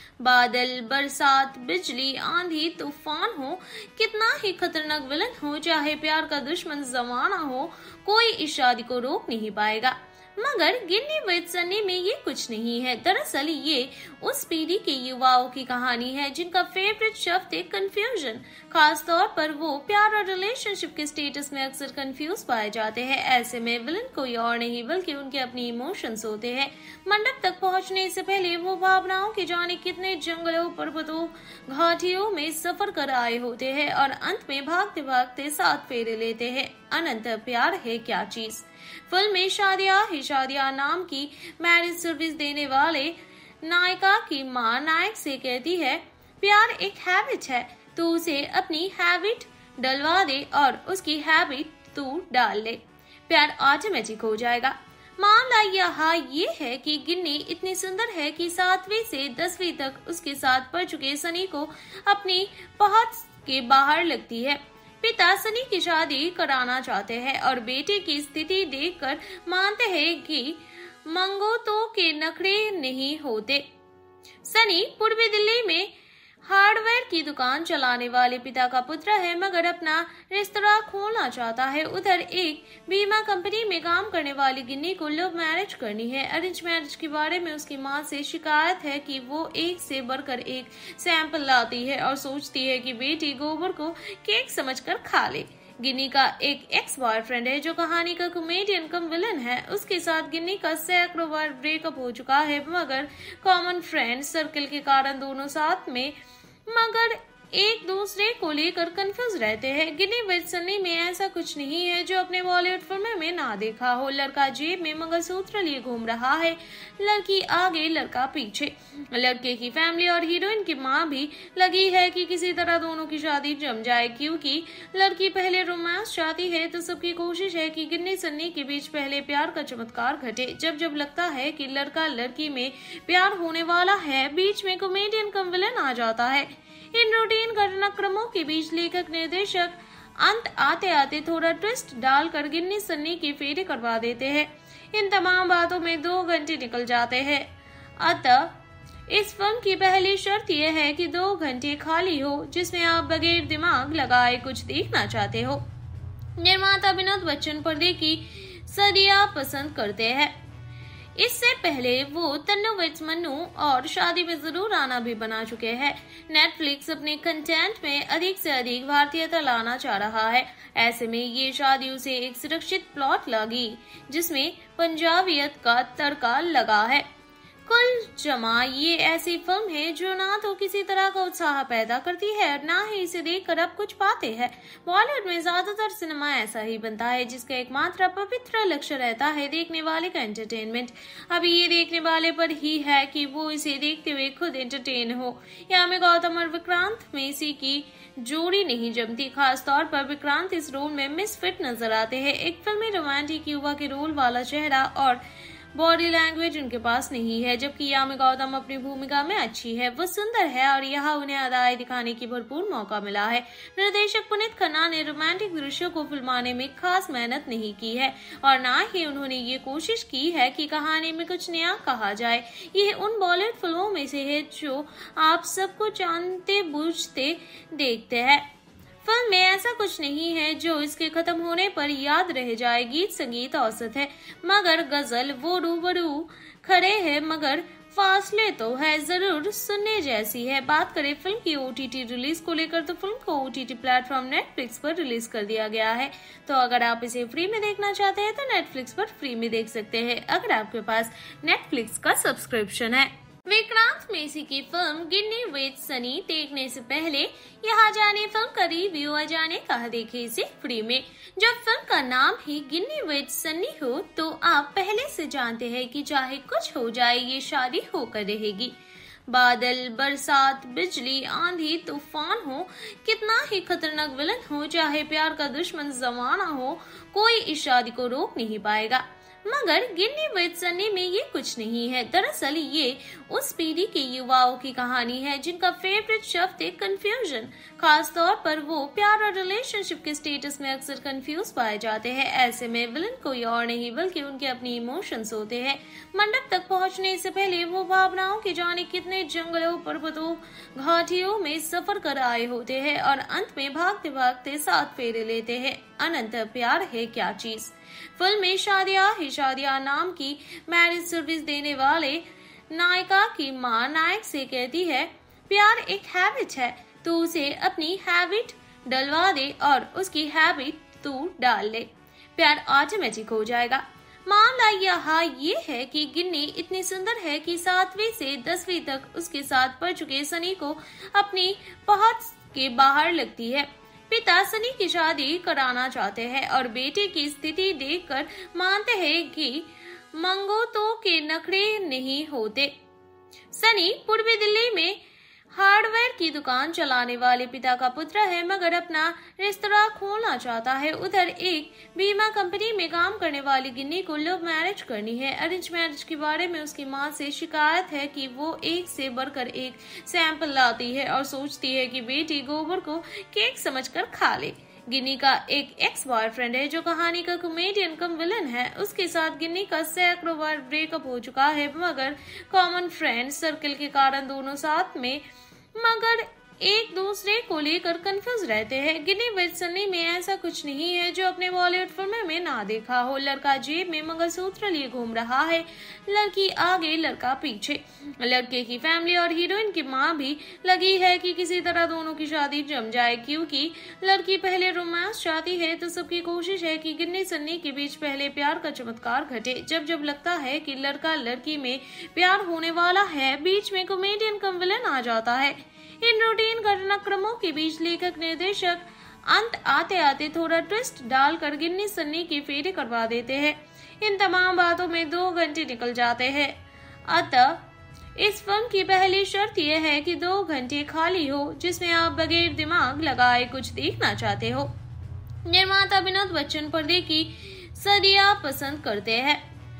बादल, बरसात, बिजली, आंधी, तूफान हो, कितना ही खतरनाक विलन हो, चाहे प्यार का दुश्मन जमाना हो, कोई इस शादी को रोक नहीं पाएगा। मगर गिन्नी विद सनी में ये कुछ नहीं है। दरअसल ये उस पीढ़ी के युवाओं की कहानी है जिनका फेवरेट शब्द है कंफ्यूजन। खास तौर पर वो प्यार और रिलेशनशिप के स्टेटस में अक्सर कंफ्यूज पाए जाते हैं। ऐसे में विलन कोई और नहीं बल्कि उनके अपने इमोशंस होते हैं। मंडप तक पहुंचने से पहले वो भावनाओं के जाने कितने जंगलों, पर्वतों, घाटियों में सफर कर आए होते हैं और अंत में भागते भागते साथ फेरे लेते हैं। अनंत प्यार है क्या चीज। फिल्म में शादिया ही शादिया नाम की मैरिज सर्विस देने वाले नायिका की मां नायक से कहती है प्यार एक हैबिट है, तू उसे अपनी हैबिट डलवा दे और उसकी हैबिट तू डाल ले, प्यार ऑटोमेटिक हो जाएगा। मामला यहाँ ये है कि गिन्नी इतनी सुंदर है कि 7वीं से 10वीं तक उसके साथ पढ़ चुके सनी को अपनी पहुंच के बाहर लगती है। पिता सनी की शादी कराना चाहते हैं और बेटे की स्थिति देखकर मानते हैं कि मंगोतों के नखरे नहीं होते। सनी पूर्वी दिल्ली में हार्डवेयर की दुकान चलाने वाले पिता का पुत्र है मगर अपना रेस्तरां खोलना चाहता है। उधर एक बीमा कंपनी में काम करने वाली गिन्नी को लव मैरिज करनी है। अरेंज मैरिज के बारे में उसकी मां से शिकायत है कि वो एक से बढ़कर एक सैंपल लाती है और सोचती है कि बेटी गोबर को केक समझकर खा ले। गिन्नी का एक एक्स बॉयफ्रेंड है जो कहानी का कॉमेडियन कम विलन है। उसके साथ गिन्नी का सैकड़ों बार ब्रेकअप हो चुका है मगर कॉमन फ्रेंड सर्कल के कारण दोनों साथ में मगर एक दूसरे को लेकर कंफ्यूज रहते हैं। गिन्नी विद सनी में ऐसा कुछ नहीं है जो अपने बॉलीवुड फिल्मों में ना देखा हो। लड़का जेब में मंगलसूत्र लिए घूम रहा है, लड़की आगे लड़का पीछे। लड़के की फैमिली और हीरोइन की मां भी लगी है कि किसी तरह दोनों की शादी जम जाए। क्योंकि लड़की पहले रोमांस चाहती है तो सबकी कोशिश है कि गिन्नी सन्नी के बीच पहले प्यार का चमत्कार घटे। जब जब लगता है कि लड़का लड़की में प्यार होने वाला है, बीच में कॉमेडियन कम विलन आ जाता है। इन रूटीन घटनाक्रमों के बीच लेखक निर्देशक अंत आते आते थोड़ा ट्विस्ट डालकर गिन्नी सन्नी की फेरी करवा देते हैं। इन तमाम बातों में 2 घंटे निकल जाते हैं। अतः इस फिल्म की पहली शर्त यह है कि 2 घंटे खाली हो जिसमें आप बगैर दिमाग लगाए कुछ देखना चाहते हो। निर्माता विनोद बच्चन पर्दे की सदियां पसंद करते हैं। इससे पहले वो तन्नू विद मन्नू और शादी में जरूर आना भी बना चुके हैं। नेटफ्लिक्स अपने कंटेंट में अधिक से अधिक भारतीयता लाना चाह रहा है। ऐसे में ये शादी उसे एक सुरक्षित प्लॉट लगी जिसमें पंजाबियत का तड़का लगा है। कुल जमा ये ऐसी फिल्म है जो ना तो किसी तरह का उत्साह पैदा करती है और ना ही इसे देखकर अब कुछ पाते हैं। बॉलीवुड में ज्यादातर सिनेमा ऐसा ही बनता है जिसका एकमात्र पवित्र लक्ष्य रहता है देखने वाले का एंटरटेनमेंट। अभी ये देखने वाले पर ही है कि वो इसे देखते हुए खुद एंटरटेन हो। यहाँ में गौतम और विक्रांत मेसी की जोड़ी नहीं जमती। खास तौर पर विक्रांत इस रोल में मिसफिट नजर आते हैं। एक फिल्मी रोमांटिक युवा के रोल वाला चेहरा और बॉडी लैंग्वेज उनके पास नहीं है, जबकि यामी गौतम अपनी भूमिका में अच्छी है, वो सुंदर है और यहाँ उन्हें अदाएं दिखाने की भरपूर मौका मिला है। निर्देशक पुनीत खन्ना ने रोमांटिक दृश्यों को फिल्माने में खास मेहनत नहीं की है और ना ही उन्होंने ये कोशिश की है कि कहानी में कुछ नया कहा जाए। यह उन बॉलीवुड फिल्मों में से है जो आप सबको जानते बूझते देखते हैं। फिल्म में ऐसा कुछ नहीं है जो इसके खत्म होने पर याद रह जाए। गीत संगीत औसत है मगर गजल वो रूबरू खड़े हैं, मगर फासले तो है जरूर सुनने जैसी है। बात करें फिल्म की ओटीटी रिलीज को लेकर तो फिल्म को ओटीटी प्लेटफॉर्म नेटफ्लिक्स पर रिलीज कर दिया गया है। तो अगर आप इसे फ्री में देखना चाहते हैं तो नेटफ्लिक्स पर फ्री में देख सकते हैं अगर आपके पास नेटफ्लिक्स का सब्सक्रिप्शन है। विक्रांत मेसी की फिल्म गिन्नी विद सनी देखने से पहले यहाँ जाने फिल्म का रिव्यू आ जाने कहा देखे इसे फ्री में। जब फिल्म का नाम ही गिन्नी विद सनी हो तो आप पहले से जानते हैं कि चाहे कुछ हो जाए ये शादी होकर रहेगी। बादल, बरसात, बिजली, आंधी, तूफान हो, कितना ही खतरनाक विलन हो, चाहे प्यार का दुश्मन जमाना हो, कोई इस शादी को रोक नहीं पाएगा। मगर गिन्नी विद सनी में ये कुछ नहीं है। दरअसल ये उस पीढ़ी के युवाओं की कहानी है जिनका फेवरेट शब्द है कंफ्यूजन। खास तौर पर वो प्यार और रिलेशनशिप के स्टेटस में अक्सर कंफ्यूज पाए जाते हैं। ऐसे में विलन कोई और नहीं बल्कि उनके अपने इमोशंस होते हैं। मंडप तक पहुंचने से पहले वो भावनाओं के जाने कितने जंगलों, पर्वतों, घाटियों में सफर कर आए होते हैं और अंत में भागते भागते साथ फेरे लेते हैं। अनंत प्यार है क्या चीज। फिल्म में शादिया नाम की मैरिज सर्विस देने वाले नायिका की मां नायक से कहती है प्यार एक हैबिट है, तू उसे अपनी हैबिट डलवा दे और उसकी हैबिट तू डाल ले, प्यार ऑटोमेटिक हो जाएगा। मामला यहाँ ये है कि गिन्नी इतनी सुंदर है कि 7वीं से 10वीं तक उसके साथ पढ़ चुके सनी को अपनी पहुंच के बाहर लगती है। पिता सनी की शादी कराना चाहते हैं और बेटे की स्थिति देखकर मानते हैं कि मंगोतों के नखरे नहीं होते। सनी पूर्वी दिल्ली में हार्डवेयर की दुकान चलाने वाले पिता का पुत्र है मगर अपना रेस्तरां खोलना चाहता है। उधर एक बीमा कंपनी में काम करने वाली गिन्नी को लव मैरिज करनी है। अरेंज मैरिज के बारे में उसकी मां से शिकायत है कि वो एक से बढ़कर एक सैंपल लाती है और सोचती है कि बेटी गोबर को केक समझकर खा ले। गिन्नी का एक एक्स बॉयफ्रेंड है जो कहानी का कॉमेडियन कम विलन है। उसके साथ गिन्नी का सैकड़ों बार ब्रेकअप हो चुका है मगर कॉमन फ्रेंड सर्कल के कारण दोनों साथ में मगर एक दूसरे को लेकर कंफ्यूज रहते हैं। गिन्नी विद सनी में ऐसा कुछ नहीं है जो अपने बॉलीवुड फिल्मों में ना देखा हो। लड़का जेब में मंगलसूत्र लिए घूम रहा है, लड़की आगे लड़का पीछे। लड़के की फैमिली और हीरोइन की मां भी लगी है कि किसी तरह दोनों की शादी जम जाए। क्योंकि लड़की पहले रोमांस चाहती है तो सबकी कोशिश है कि गिन्नी सन्नी के बीच पहले प्यार का चमत्कार घटे। जब जब लगता है कि लड़का लड़की में प्यार होने वाला है, बीच में कॉमेडियन कम विलन आ जाता है। इन रूटीन घटनाक्रमों के बीच लेखक निर्देशक अंत आते आते थोड़ा ट्विस्ट डालकर गिन्नी सन्नी की फेरे करवा देते हैं। इन तमाम बातों में 2 घंटे निकल जाते हैं। अतः इस फिल्म की पहली शर्त यह है कि 2 घंटे खाली हो जिसमें आप बगैर दिमाग लगाए कुछ देखना चाहते हो। निर्माता विनोद बच्चन पर्दे की सदियां पसंद करते हैं।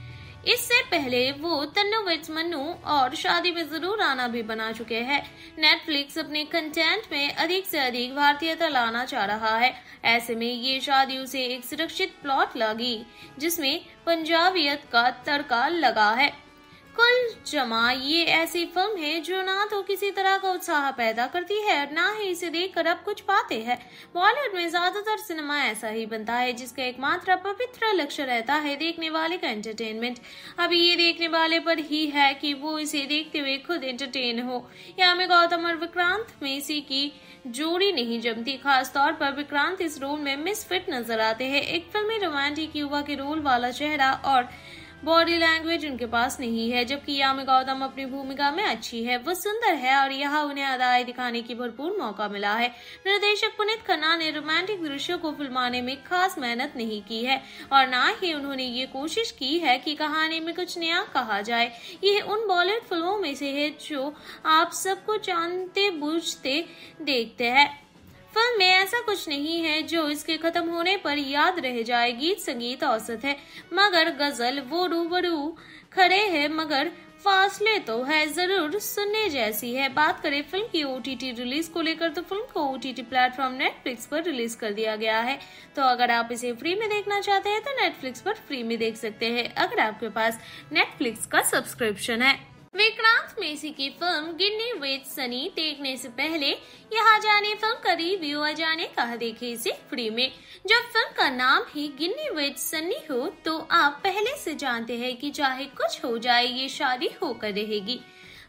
इससे पहले वो तन्नू विद मन्नू और शादी में जरूर आना भी बना चुके हैं। नेटफ्लिक्स अपने कंटेंट में अधिक से अधिक भारतीयता लाना चाह रहा है। ऐसे में ये शादी उसे एक सुरक्षित प्लॉट लगी जिसमें पंजाबियत का तड़का लगा है। कुल जमा ये ऐसी फिल्म है जो ना तो किसी तरह का उत्साह पैदा करती है और ना ही इसे देखकर आप कुछ पाते हैं। बॉलीवुड में ज्यादातर सिनेमा ऐसा ही बनता है जिसका एकमात्र पवित्र लक्ष्य रहता है देखने वाले का एंटरटेनमेंट। अभी ये देखने वाले पर ही है कि वो इसे देखते हुए खुद एंटरटेन हो। यहाँ में गौतम और विक्रांत मेसी की जोड़ी नहीं जमती। खास तौर पर विक्रांत इस रोल में मिसफिट नजर आते हैं। एक फिल्मी रोमांटिक युवा के रोल वाला चेहरा और बॉडी लैंग्वेज उनके पास नहीं है, जबकि यामी गौतम अपनी भूमिका में अच्छी है, वो सुंदर है और यहाँ उन्हें अदाएं दिखाने की भरपूर मौका मिला है। निर्देशक पुनीत खन्ना ने रोमांटिक दृश्यों को फिल्माने में खास मेहनत नहीं की है और ना ही उन्होंने ये कोशिश की है कि कहानी में कुछ नया कहा जाए। ये उन बॉलीवुड फिल्मों में से है जो आप सबको जानते बूझते देखते हैं। फिल्म में ऐसा कुछ नहीं है जो इसके खत्म होने पर याद रह जाए। गीत संगीत औसत है मगर गजल वो रूबरू खड़े हैं, मगर फासले तो है जरूर सुनने जैसी है। बात करें फिल्म की ओटीटी रिलीज को लेकर तो फिल्म को ओटीटी प्लेटफॉर्म नेटफ्लिक्स पर रिलीज कर दिया गया है। तो अगर आप इसे फ्री में देखना चाहते हैं तो नेटफ्लिक्स पर फ्री में देख सकते हैं अगर आपके पास नेटफ्लिक्स का सब्सक्रिप्शन है। विक्रांत मेसी की फिल्म गिन्नी विद सनी देखने से पहले यहाँ जाने फिल्म का रिव्यू आ जाने कहा देखे इसे फ्री में। जब फिल्म का नाम ही गिन्नी विद सनी हो तो आप पहले से जानते हैं कि चाहे कुछ हो जाए ये शादी होकर रहेगी।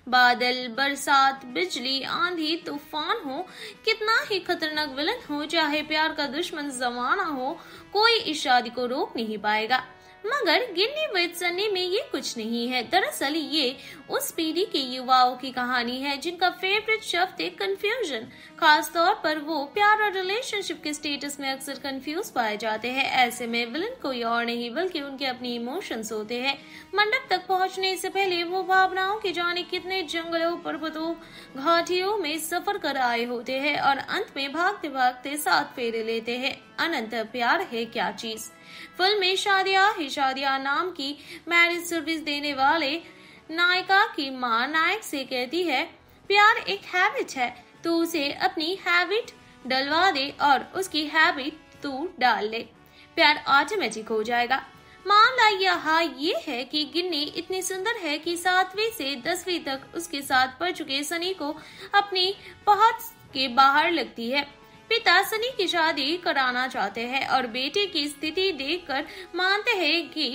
बादल, बरसात, बिजली, आंधी, तूफान हो, कितना ही खतरनाक विलन हो, चाहे प्यार का दुश्मन जमाना हो, कोई इस शादी को रोक नहीं पाएगा। मगर गिन्नी विद सनी में ये कुछ नहीं है। दरअसल ये उस पीढ़ी के युवाओं की कहानी है जिनका फेवरेट शब्द है कंफ्यूजन। खास तौर पर वो प्यार और रिलेशनशिप के स्टेटस में अक्सर कंफ्यूज पाए जाते हैं। ऐसे में विलन कोई और नहीं बल्कि उनके अपने इमोशंस होते हैं। मंडप तक पहुंचने से पहले वो भावनाओं के जाने कितने जंगलों, पर्वतों, घाटियों में सफर कर आए होते हैं और अंत में भागते भागते साथ फेरे लेते हैं। अनंत प्यार है क्या चीज। फिल्म में शादिया नाम की मैरिज सर्विस देने वाले नायिका की मां नायक से कहती है प्यार एक हैबिट है, तू उसे अपनी हैबिट डलवा दे और उसकी हैबिट तू डाल ले, प्यार ऑटोमेटिक हो जाएगा। मामला यहाँ ये है कि गिन्नी इतनी सुंदर है कि 7वीं से 10वीं तक उसके साथ पढ़ चुके सनी को अपनी पहुंच के बाहर लगती है। पिता सनी की शादी कराना चाहते हैं और बेटे की स्थिति देखकर मानते हैं कि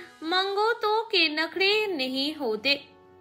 मंगोतों के नखरे नहीं होते।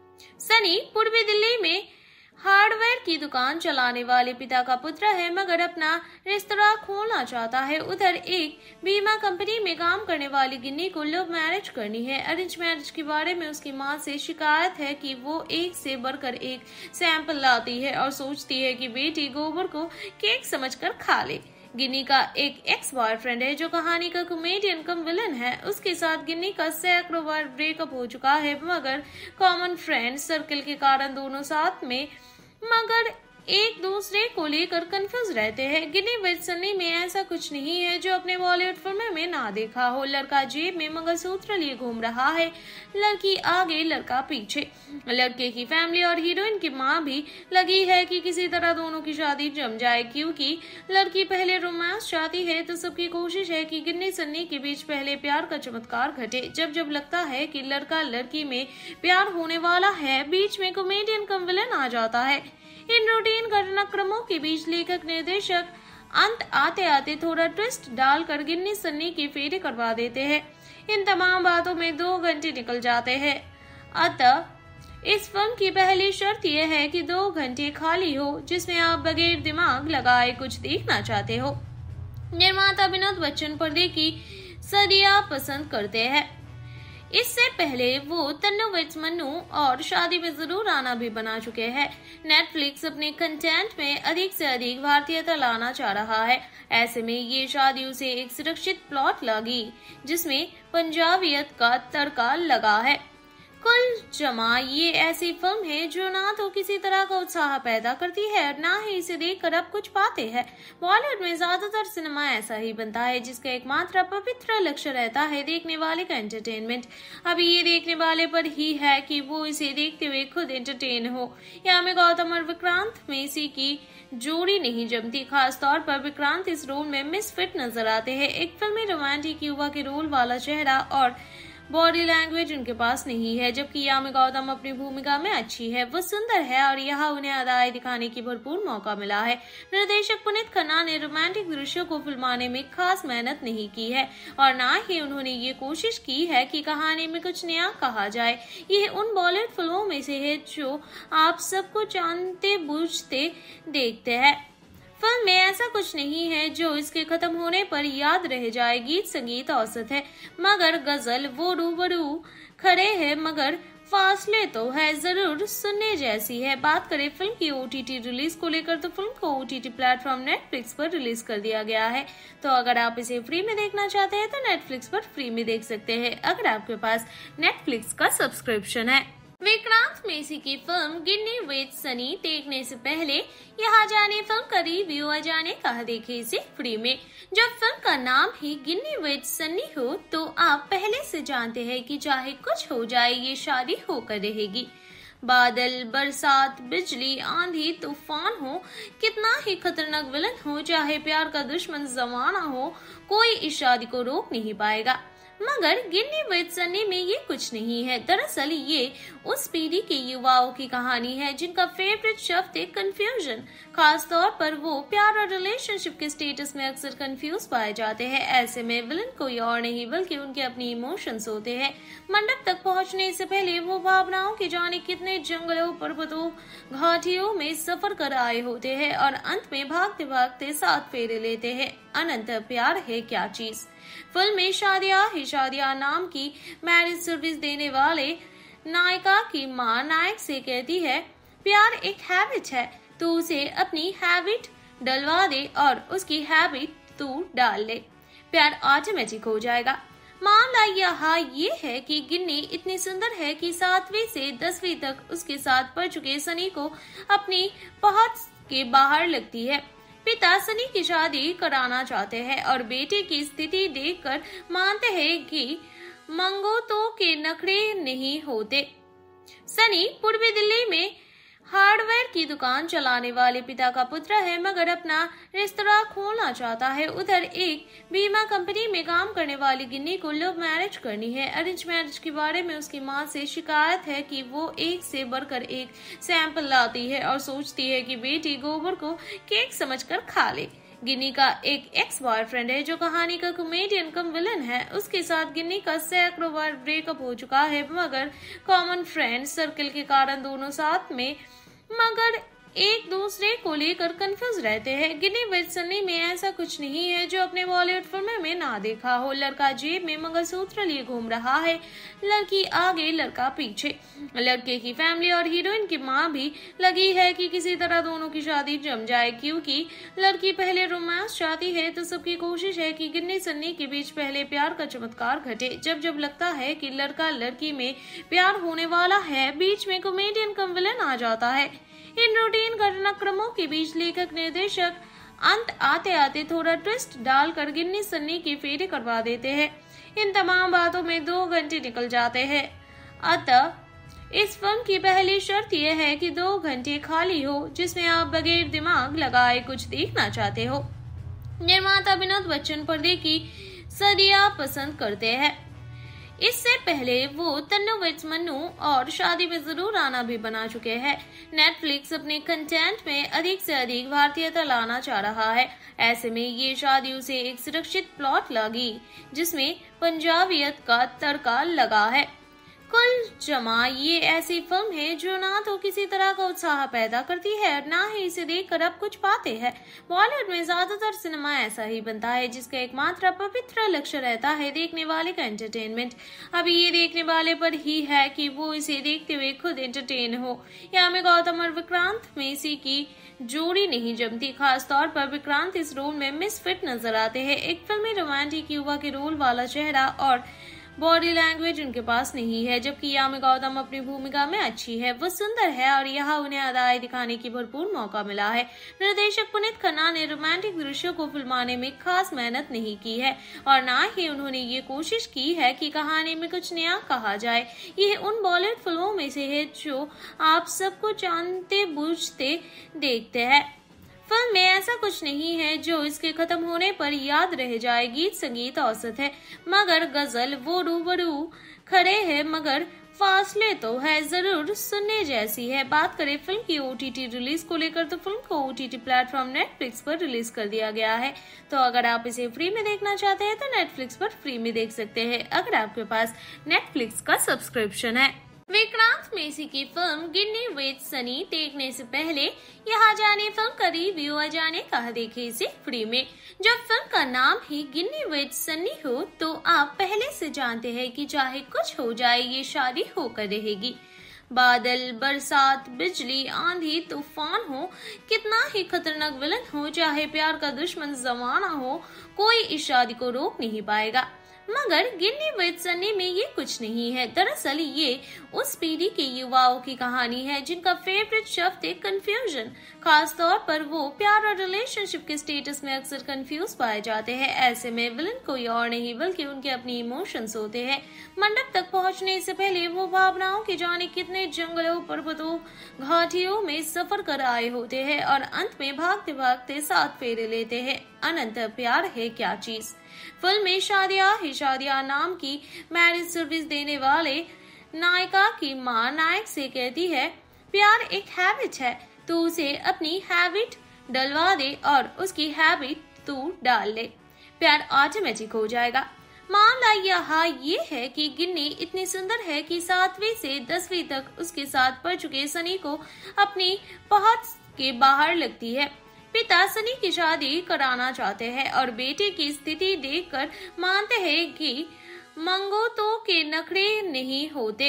सनी पूर्वी दिल्ली में हार्डवेयर की दुकान चलाने वाले पिता का पुत्र है मगर अपना रेस्तरां खोलना चाहता है। उधर एक बीमा कंपनी में काम करने वाली गिन्नी को लव मैरिज करनी है। अरेंज मैरिज के बारे में उसकी मां से शिकायत है कि वो एक से बढ़कर एक सैंपल लाती है और सोचती है कि बेटी गोबर को केक समझकर खा ले। गिन्नी का एक एक्स बॉयफ्रेंड है जो कहानी का कॉमेडियन कम विलन है। उसके साथ गिन्नी का सैकड़ों बार ब्रेकअप हो चुका है मगर कॉमन फ्रेंड सर्कल के कारण दोनों साथ में मगर एक दूसरे को लेकर कंफ्यूज रहते हैं। गिन्नी विद सनी में ऐसा कुछ नहीं है जो अपने बॉलीवुड फिल्मों में ना देखा हो। लड़का जेब में मंगलसूत्र लिए घूम रहा है, लड़की आगे लड़का पीछे। लड़के की फैमिली और हीरोइन की मां भी लगी है कि किसी तरह दोनों की शादी जम जाए। क्योंकि लड़की पहले रोमांस चाहती है तो सबकी कोशिश है कि गिन्नी सन्नी के बीच पहले प्यार का चमत्कार घटे। जब जब लगता है कि लड़का लड़की में प्यार होने वाला है, बीच में कॉमेडियन कम विलन आ जाता है। इन रूटीन घटनाक्रमों के बीच लेखक निर्देशक अंत आते आते थोड़ा ट्विस्ट डालकर गिन्नी सन्नी की फेरे करवा देते हैं। इन तमाम बातों में 2 घंटे निकल जाते हैं। अतः इस फिल्म की पहली शर्त यह है कि 2 घंटे खाली हो जिसमें आप बगैर दिमाग लगाए कुछ देखना चाहते हो। निर्माता विनोद बच्चन पर्दे की सदियां पसंद करते हैं। इससे पहले वो तन्नू विद मन्नू और शादी में जरूर आना भी बना चुके हैं। नेटफ्लिक्स अपने कंटेंट में अधिक से अधिक भारतीयता लाना चाह रहा है। ऐसे में ये शादी उसे एक सुरक्षित प्लॉट लगी जिसमें पंजाबियत का तड़का लगा है। कुल जमा ये ऐसी फिल्म है जो ना तो किसी तरह का उत्साह पैदा करती है और ना ही इसे देखकर आप कुछ पाते हैं। बॉलीवुड में ज्यादातर सिनेमा ऐसा ही बनता है जिसका एकमात्र पवित्र लक्ष्य रहता है देखने वाले का एंटरटेनमेंट। अभी ये देखने वाले पर ही है कि वो इसे देखते हुए खुद एंटरटेन हो। यहाँ में गौतम और विक्रांत मेसी की जोड़ी नहीं जमती। खास तौर पर विक्रांत इस रोल में मिसफिट नजर आते हैं। एक फिल्मी रोमांटिक युवा के रोल वाला चेहरा और बॉडी लैंग्वेज उनके पास नहीं है, जबकि यामी गौतम अपनी भूमिका में अच्छी है। वो सुंदर है और यहाँ उन्हें अदाएं दिखाने की भरपूर मौका मिला है। निर्देशक पुनीत खन्ना ने रोमांटिक दृश्यों को फिल्माने में खास मेहनत नहीं की है और न ही उन्होंने ये कोशिश की है कि कहानी में कुछ नया कहा जाए। यह उन बॉलीवुड फिल्मों में से है जो आप सबको जानते बूझते देखते हैं। फिल्म में ऐसा कुछ नहीं है जो इसके खत्म होने पर याद रह जाए। गीत संगीत औसत है मगर गजल वो रूबरू खड़े हैं, मगर फासले तो है जरूर सुनने जैसी है। बात करें फिल्म की OTT रिलीज को लेकर तो फिल्म को OTT प्लेटफॉर्म नेटफ्लिक्स पर रिलीज कर दिया गया है। तो अगर आप इसे फ्री में देखना चाहते हैं तो नेटफ्लिक्स पर फ्री में देख सकते हैं अगर आपके पास नेटफ्लिक्स का सब्सक्रिप्शन है। विक्रांत मेसी की फिल्म गिन्नी विद सनी देखने से पहले यहाँ जाने फिल्म का रिव्यू अजाने कहा देखे इसे फ्री में। जब फिल्म का नाम ही गिन्नी विद सनी हो तो आप पहले से जानते हैं कि चाहे कुछ हो जाए ये शादी होकर रहेगी। बादल, बरसात, बिजली, आंधी, तूफान हो, कितना ही खतरनाक विलन हो, चाहे प्यार का दुश्मन जमाना हो, कोई इस शादी को रोक नहीं पाएगा। मगर गिन्नी विद सनी में ये कुछ नहीं है। दरअसल ये उस पीढ़ी के युवाओं की कहानी है जिनका फेवरेट शब्द है कंफ्यूजन। खास तौर पर वो प्यार और रिलेशनशिप के स्टेटस में अक्सर कंफ्यूज पाए जाते हैं। ऐसे में विलन कोई और नहीं बल्कि उनके अपने इमोशंस होते हैं। मंडप तक पहुंचने से पहले वो भावनाओं के जाने कितने जंगलों, पर्वतों, घाटियों में सफर कर आए होते हैं और अंत में भागते भागते साथ फेरे लेते हैं। अनंत प्यार है क्या चीज। फिल्म में शादिया नाम की मैरिज सर्विस देने वाले नायिका की मां नायक से कहती है प्यार एक हैबिट है, तो उसे अपनी हैबिट डलवा दे और उसकी हैबिट तू डाल ले, प्यार ऑटोमेटिक हो जाएगा। मामला यहाँ ये है कि गिन्नी इतनी सुंदर है कि 7वीं से 10वीं तक उसके साथ पढ़ चुके सनी को अपनी पहुंच के बाहर लगती है। पिता सनी की शादी कराना चाहते हैं और बेटे की स्थिति देखकर मानते हैं कि मंगोतों के नखरे नहीं होते। सनी पूर्वी दिल्ली में हार्डवेयर की दुकान चलाने वाले पिता का पुत्र है मगर अपना रेस्तरां खोलना चाहता है। उधर एक बीमा कंपनी में काम करने वाली गिन्नी को लव मैरिज करनी है। अरेंज मैरिज के बारे में उसकी मां से शिकायत है कि वो एक से बढ़कर एक सैंपल लाती है और सोचती है कि बेटी गोबर को केक समझकर खा ले। गिन्नी का एक एक्स बॉयफ्रेंड है जो कहानी का कॉमेडियन कम विलन है। उसके साथ गिन्नी का सैकड़ों बार ब्रेकअप हो चुका है मगर कॉमन फ्रेंड सर्कल के कारण दोनों साथ में मगर एक दूसरे को लेकर कंफ्यूज रहते हैं। गिन्नी विद सनी में ऐसा कुछ नहीं है जो अपने बॉलीवुड फिल्मों में ना देखा हो। लड़का जेब में मंगलसूत्र लिए घूम रहा है, लड़की आगे लड़का पीछे। लड़के की फैमिली और हीरोइन की मां भी लगी है कि किसी तरह दोनों की शादी जम जाए, क्योंकि लड़की पहले रोमांस चाहती है तो सबकी कोशिश है कि गिन्नी सन्नी के बीच पहले प्यार का चमत्कार घटे। जब जब लगता है कि लड़का लड़की में प्यार होने वाला है, बीच में कॉमेडियन कम विलन आ जाता है। इन रूटीन घटनाक्रमों के बीच लेखक निर्देशक अंत आते आते थोड़ा ट्विस्ट डालकर गिन्नी सन्नी की फेरे करवा देते हैं। इन तमाम बातों में 2 घंटे निकल जाते हैं। अतः इस फिल्म की पहली शर्त यह है कि 2 घंटे खाली हो जिसमें आप बगैर दिमाग लगाए कुछ देखना चाहते हो। निर्माता विनोद बच्चन पर्दे की सदियां पसंद करते हैं। इससे पहले वो तन्नू विद मन्नू और शादी में जरूर आना भी बना चुके हैं। नेटफ्लिक्स अपने कंटेंट में अधिक से अधिक भारतीयता लाना चाह रहा है। ऐसे में ये शादी उसे एक सुरक्षित प्लॉट लगी जिसमें पंजाबियत का तड़का लगा है। कुल जमा ये ऐसी फिल्म है जो ना तो किसी तरह का उत्साह पैदा करती है और ना ही इसे देखकर आप कुछ पाते हैं। बॉलीवुड में ज्यादातर सिनेमा ऐसा ही बनता है जिसका एकमात्र पवित्र लक्ष्य रहता है देखने वाले का एंटरटेनमेंट। अभी ये देखने वाले पर ही है कि वो इसे देखते हुए खुद एंटरटेन हो। यामी गौतम और विक्रांत मेसी की जोड़ी नहीं जमती। खास तौर पर विक्रांत इस रोल में मिसफिट नजर आते हैं। एक फिल्मी रोमांटिक युवा के रोल वाला चेहरा और बॉडी लैंग्वेज उनके पास नहीं है, जबकि यामी गौतम अपनी भूमिका में अच्छी है। वो सुंदर है और यहाँ उन्हें अदाएं दिखाने की भरपूर मौका मिला है। निर्देशक पुनीत खन्ना ने रोमांटिक दृश्यों को फिल्माने में खास मेहनत नहीं की है और न ही उन्होंने ये कोशिश की है कि कहानी में कुछ नया कहा जाए। यह उन बॉलीवुड फिल्मों में से है जो आप सबको जानते बूझते देखते हैं। फिल्म में ऐसा कुछ नहीं है जो इसके खत्म होने पर याद रह जाए। गीत संगीत औसत है मगर गजल वो रूबरू खड़े हैं मगर फासले तो है जरूर सुनने जैसी है। बात करें फिल्म की OTT रिलीज को लेकर तो फिल्म को OTT प्लेटफॉर्म नेटफ्लिक्स पर रिलीज कर दिया गया है। तो अगर आप इसे फ्री में देखना चाहते हैं तो नेटफ्लिक्स पर फ्री में देख सकते हैं अगर आपके पास नेटफ्लिक्स का सब्सक्रिप्शन है। विक्रांत मेसी की फिल्म गिन्नी विद सनी देखने से पहले यहाँ जाने फिल्म का रिव्यू आ जाने कहा देखे इसे फ्री में। जब फिल्म का नाम ही गिन्नी विद सनी हो तो आप पहले से जानते हैं कि चाहे कुछ हो जाए ये शादी होकर रहेगी। बादल, बरसात, बिजली, आंधी, तूफान हो, कितना ही खतरनाक विलन हो, चाहे प्यार का दुश्मन जमाना हो, कोई इस शादी को रोक नहीं पाएगा। मगर गिन्नी विद सनी में ये कुछ नहीं है। दरअसल ये उस पीढ़ी के युवाओं की कहानी है जिनका फेवरेट शब्द है कंफ्यूजन। खास तौर पर वो प्यार और रिलेशनशिप के स्टेटस में अक्सर कंफ्यूज पाए जाते हैं। ऐसे में विलन कोई और नहीं बल्कि उनके अपने इमोशंस होते हैं। मंडप तक पहुंचने से पहले वो भावनाओं के जाने कितने जंगलों, पर्वतों, घाटियों में सफर कर आए होते हैं और अंत में भागते भागते साथ फेरे लेते हैं। अनंत प्यार है क्या चीज। फिल्म में शादिया नाम की मैरिज सर्विस देने वाले नायिका की मां नायक से कहती है प्यार एक हैबिट है, तो उसे अपनी हैबिट डलवा दे और उसकी हैबिट तू डाल ले, प्यार ऑटोमेटिक हो जाएगा। मामला यहाँ ये है कि गिन्नी इतनी सुंदर है कि 7वीं से 10वीं तक उसके साथ पढ़ चुके सनी को अपनी पहुंच के बाहर लगती है। पिता सनी की शादी कराना चाहते हैं और बेटे की स्थिति देखकर मानते हैं कि मंगोतों के नखरे नहीं होते।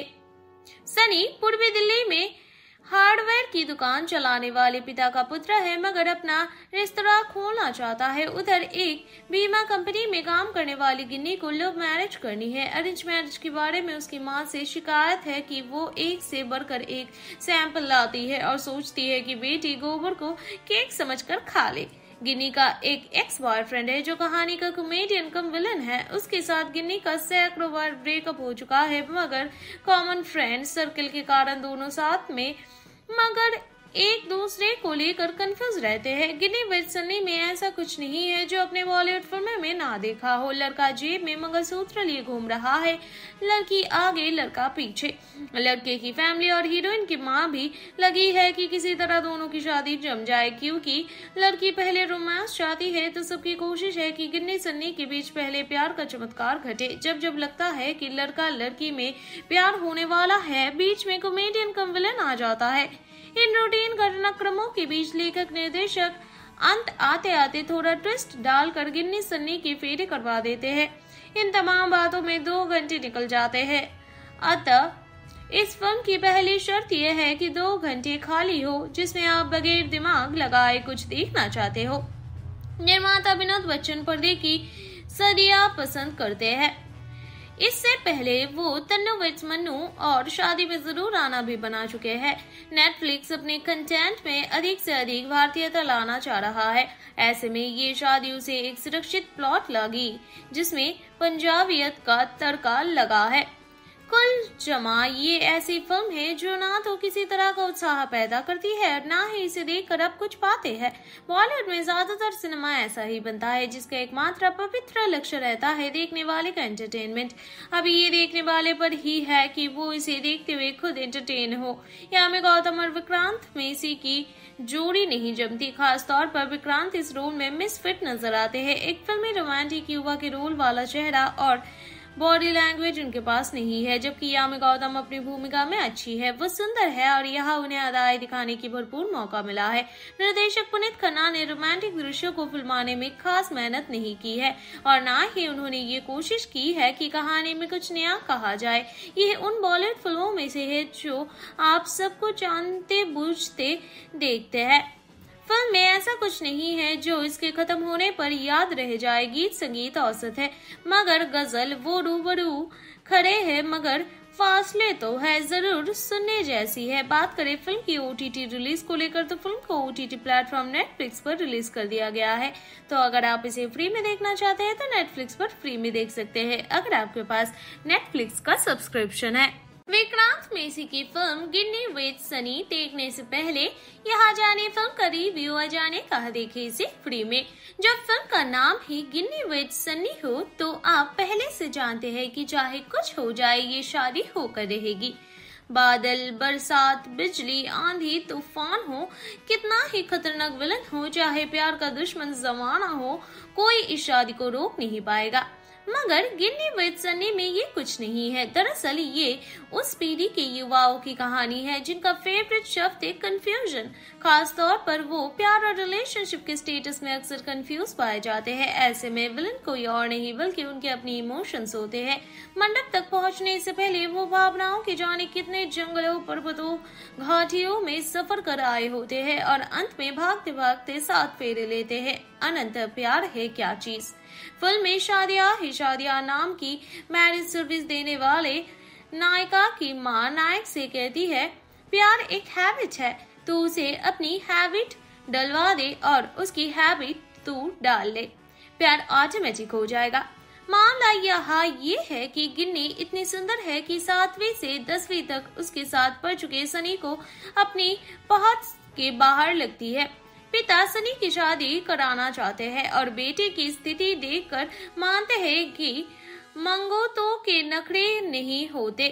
सनी पूर्वी दिल्ली में हार्डवेयर की दुकान चलाने वाले पिता का पुत्र है मगर अपना रेस्तरां खोलना चाहता है। उधर एक बीमा कंपनी में काम करने वाली गिन्नी को लव मैरिज करनी है। अरेंज मैरिज के बारे में उसकी मां से शिकायत है कि वो एक से बढ़कर एक सैंपल लाती है और सोचती है कि बेटी गोबर को केक समझकर खा ले। गिन्नी का एक एक्स बॉयफ्रेंड है जो कहानी का कॉमेडियन कम विलन है। उसके साथ गिन्नी का सैकड़ों बार ब्रेकअप हो चुका है मगर कॉमन फ्रेंड सर्कल के कारण दोनों साथ में मगर एक दूसरे को लेकर कंफ्यूज रहते हैं। गिन्नी विद सनी में ऐसा कुछ नहीं है जो अपने बॉलीवुड फिल्मों में ना देखा हो। लड़का जेब में मंगलसूत्र लिए घूम रहा है, लड़की आगे लड़का पीछे। लड़के की फैमिली और हीरोइन की मां भी लगी है कि किसी तरह दोनों की शादी जम जाए। क्योंकि लड़की पहले रोमांस चाहती है तो सबकी कोशिश है कि गिन्नी सन्नी के बीच पहले प्यार का चमत्कार घटे। जब जब लगता है कि लड़का लड़की में प्यार होने वाला है, बीच में कॉमेडियन कम विलन आ जाता है। इन रूटीन घटनाक्रमों के बीच लेखक निर्देशक अंत आते आते थोड़ा ट्विस्ट डालकर गिन्नी सन्नी के फेरे करवा देते हैं। इन तमाम बातों में 2 घंटे निकल जाते हैं। अतः इस फिल्म की पहली शर्त यह है कि 2 घंटे खाली हो जिसमें आप बगैर दिमाग लगाए कुछ देखना चाहते हो। निर्माता विनोद बच्चन पर्दे की सदियां पसंद करते हैं। इससे पहले वो तन्नू विद मन्नू और शादी में जरूर आना भी बना चुके हैं। नेटफ्लिक्स अपने कंटेंट में अधिक से अधिक भारतीयता लाना चाह रहा है। ऐसे में ये शादी उसे एक सुरक्षित प्लॉट लगी जिसमें पंजाबियत का तड़का लगा है। कुल जमा ये ऐसी फिल्म है जो ना तो किसी तरह का उत्साह पैदा करती है और ना ही इसे देखकर आप कुछ पाते हैं। बॉलीवुड में ज्यादातर सिनेमा ऐसा ही बनता है जिसका एकमात्र पवित्र लक्ष्य रहता है देखने वाले का एंटरटेनमेंट। अभी ये देखने वाले पर ही है कि वो इसे देखते हुए खुद एंटरटेन हो। यहाँ में गौतम और विक्रांत मेसी की जोड़ी नहीं जमती। खास तौर पर विक्रांत इस रोल में मिसफिट नजर आते हैं। एक फिल्मी रोमांटिक युवा के रोल वाला चेहरा और बॉडी लैंग्वेज उनके पास नहीं है, जबकि यामी गौतम अपनी भूमिका में अच्छी है। वो सुंदर है और यहाँ उन्हें अदाई दिखाने की भरपूर मौका मिला है। निर्देशक पुनीत खन्ना ने रोमांटिक दृश्यों को फिल्माने में खास मेहनत नहीं की है और ना ही उन्होंने ये कोशिश की है कि कहानी में कुछ नया कहा जाए। यह उन बॉलीवुड फिल्मों में से है जो आप सबको जानते बूझते देखते हैं। फिल्म में ऐसा कुछ नहीं है जो इसके खत्म होने पर याद रह जाए। गीत संगीत औसत है मगर गजल वो रूबरू खड़े हैं मगर फासले तो है जरूर सुनने जैसी है। बात करें फिल्म की OTT रिलीज को लेकर तो फिल्म को OTT प्लेटफॉर्म नेटफ्लिक्स पर रिलीज कर दिया गया है। तो अगर आप इसे फ्री में देखना चाहते हैं तो नेटफ्लिक्स पर फ्री में देख सकते हैं अगर आपके पास नेटफ्लिक्स का सब्सक्रिप्शन है। विक्रांत मेसी की फिल्म गिन्नी विद सनी देखने से पहले यहाँ जाने फिल्म का रिव्यू अजाने कहा देखे इसे फ्री में। जब फिल्म का नाम ही गिन्नी विद सनी हो तो आप पहले से जानते हैं कि चाहे कुछ हो जाए ये शादी होकर रहेगी। बादल, बरसात, बिजली, आंधी, तूफान हो, कितना ही खतरनाक विलन हो, चाहे प्यार का दुश्मन जमाना हो, कोई इस शादी को रोक नहीं पाएगा। मगर गिन्नी विद सनी में ये कुछ नहीं है। दरअसल ये उस पीढ़ी के युवाओं की कहानी है जिनका फेवरेट शब्द है कंफ्यूजन। खास तौर पर वो प्यार और रिलेशनशिप के स्टेटस में अक्सर कंफ्यूज पाए जाते हैं। ऐसे में विलन कोई और नहीं बल्कि उनके अपने इमोशंस होते हैं। मंडप तक पहुंचने से पहले वो भावनाओं के जाने कितने जंगलों, पर्वतों, घाटियों में सफर कर आए होते हैं और अंत में भागते भागते साथ फेरे लेते हैं। अनंत प्यार है क्या चीज। फिल्म में शादिया नाम की मैरिज सर्विस देने वाले नायिका की मां नायक से कहती है, प्यार एक हैबिट है, तू उसे अपनी हैबिट डलवा दे और उसकी हैबिट तू डाल ले, प्यार ऑटोमेटिक हो जाएगा। मामला यहाँ ये है कि गिन्नी इतनी सुंदर है कि 7वीं से 10वीं तक उसके साथ पढ़ चुके सनी को अपनी पहुंच के बाहर लगती है। पिता सनी की शादी कराना चाहते हैं और बेटे की स्थिति देखकर मानते हैं कि मंगोतों के नखरे नहीं होते।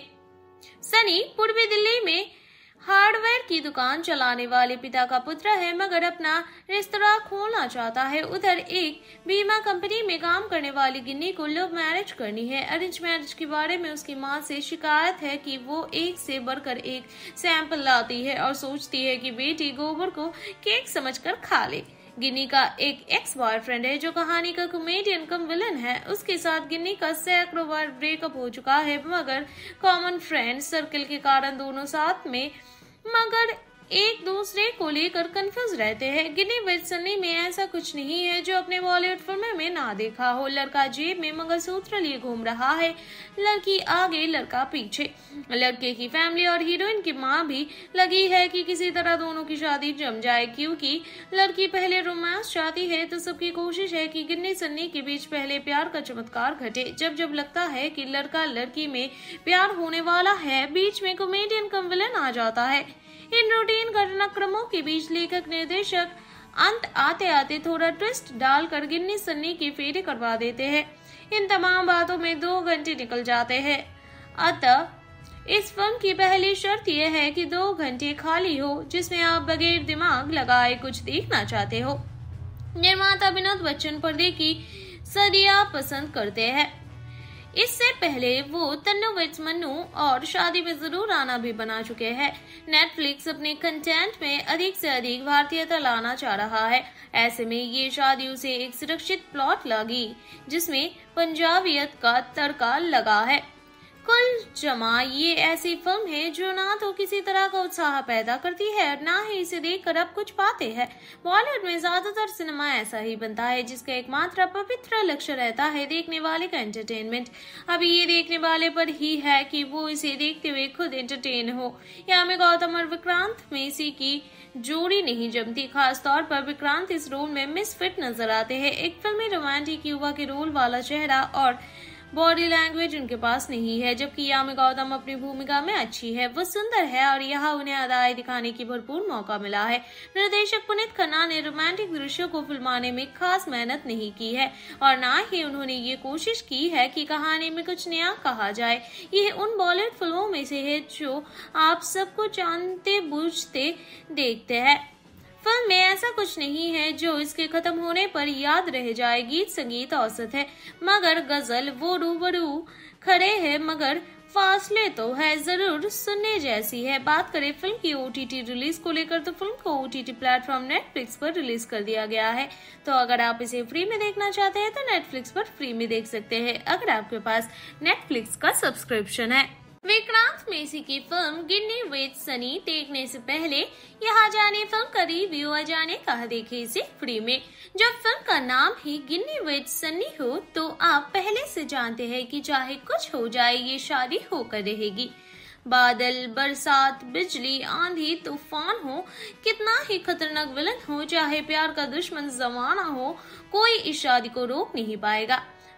सनी पूर्वी दिल्ली में हार्डवेयर की दुकान चलाने वाले पिता का पुत्र है मगर अपना रेस्तरां खोलना चाहता है। उधर एक बीमा कंपनी में काम करने वाली गिन्नी को लव मैरिज करनी है। अरेंज मैरिज के बारे में उसकी मां से शिकायत है कि वो एक से बढ़कर एक सैंपल लाती है और सोचती है कि बेटी गोबर को केक समझकर खा ले। गिन्नी का एक एक्स बॉयफ्रेंड है जो कहानी का कॉमेडियन कम विलन है। उसके साथ गिन्नी का सैकड़ों बार ब्रेकअप हो चुका है मगर कॉमन फ्रेंड सर्कल के कारण दोनों साथ में मगर एक दूसरे को लेकर कंफ्यूज रहते हैं। गिन्नी विद सनी में ऐसा कुछ नहीं है जो अपने बॉलीवुड फिल्मों में ना देखा हो। लड़का जेब में मंगलसूत्र लिए घूम रहा है, लड़की आगे लड़का पीछे। लड़के की फैमिली और हीरोइन की मां भी लगी है कि किसी तरह दोनों की शादी जम जाए। क्योंकि लड़की पहले रोमांस चाहती है तो सबकी कोशिश है कि गिन्नी सन्नी के बीच पहले प्यार का चमत्कार घटे। जब जब लगता है कि लड़का लड़की में प्यार होने वाला है, बीच में कॉमेडियन कम विलन आ जाता है। इन रूटीन घटनाक्रमों के बीच लेखक निर्देशक अंत आते आते थोड़ा ट्विस्ट डालकर गिन्नी सन्नी की फेरे करवा देते हैं। इन तमाम बातों में 2 घंटे निकल जाते हैं। अतः इस फिल्म की पहली शर्त यह है कि 2 घंटे खाली हो जिसमें आप बगैर दिमाग लगाए कुछ देखना चाहते हो। निर्माता विनोद बच्चन पर्दे की सदियां पसंद करते हैं। इससे पहले वो तन्नू विद मन्नू और शादी में जरूर आना भी बना चुके हैं। नेटफ्लिक्स अपने कंटेंट में अधिक से अधिक भारतीयता लाना चाह रहा है। ऐसे में ये शादी उसे एक सुरक्षित प्लॉट लगी जिसमें पंजाबियत का तड़का लगा है। कुल जमा ये ऐसी फिल्म है जो ना तो किसी तरह का उत्साह पैदा करती है और ना ही इसे देखकर आप कुछ पाते हैं। बॉलीवुड में ज्यादातर सिनेमा ऐसा ही बनता है जिसका एकमात्र पवित्र लक्ष्य रहता है देखने वाले का एंटरटेनमेंट। अभी ये देखने वाले पर ही है कि वो इसे देखते हुए खुद एंटरटेन हो। यहाँ में गौतम और विक्रांत मेसी की जोड़ी नहीं जमती। खास तौर पर विक्रांत इस रोल में मिसफिट नजर आते हैं। एक फिल्मी रोमांटिक युवा के रोल वाला चेहरा और बॉडी लैंग्वेज उनके पास नहीं है, जबकि यामी गौतम अपनी भूमिका में अच्छी है। वो सुंदर है और यहाँ उन्हें अदाएं दिखाने की भरपूर मौका मिला है। निर्देशक पुनीत खन्ना ने रोमांटिक दृश्यों को फिल्माने में खास मेहनत नहीं की है और ना ही उन्होंने ये कोशिश की है कि कहानी में कुछ नया कहा जाए। यह उन बॉलीवुड फिल्मों में से है जो आप सबको जानते बूझते देखते हैं। फिल्म में ऐसा कुछ नहीं है जो इसके खत्म होने पर याद रह जाए। गीत संगीत औसत है मगर गजल वो रूबरू खड़े हैं मगर फासले तो है जरूर सुनने जैसी है। बात करें फिल्म की OTT रिलीज को लेकर तो फिल्म को OTT प्लेटफॉर्म नेटफ्लिक्स पर रिलीज कर दिया गया है। तो अगर आप इसे फ्री में देखना चाहते हैं तो नेटफ्लिक्स पर फ्री में देख सकते हैं अगर आपके पास नेटफ्लिक्स का सब्सक्रिप्शन है। विक्रांत मेसी की फिल्म गिन्नी विद सनी देखने से पहले यहाँ जाने फिल्म का रिव्यू अजाने कहा देखे इसे फ्री में। जब फिल्म का नाम ही गिन्नी विद सनी हो तो आप पहले से जानते हैं कि चाहे कुछ हो जाए ये शादी होकर रहेगी। बादल, बरसात, बिजली, आंधी, तूफान हो, कितना ही खतरनाक विलन हो, चाहे प्यार का दुश्मन जमाना हो, कोई इस शादी को रोक नहीं पाएगा।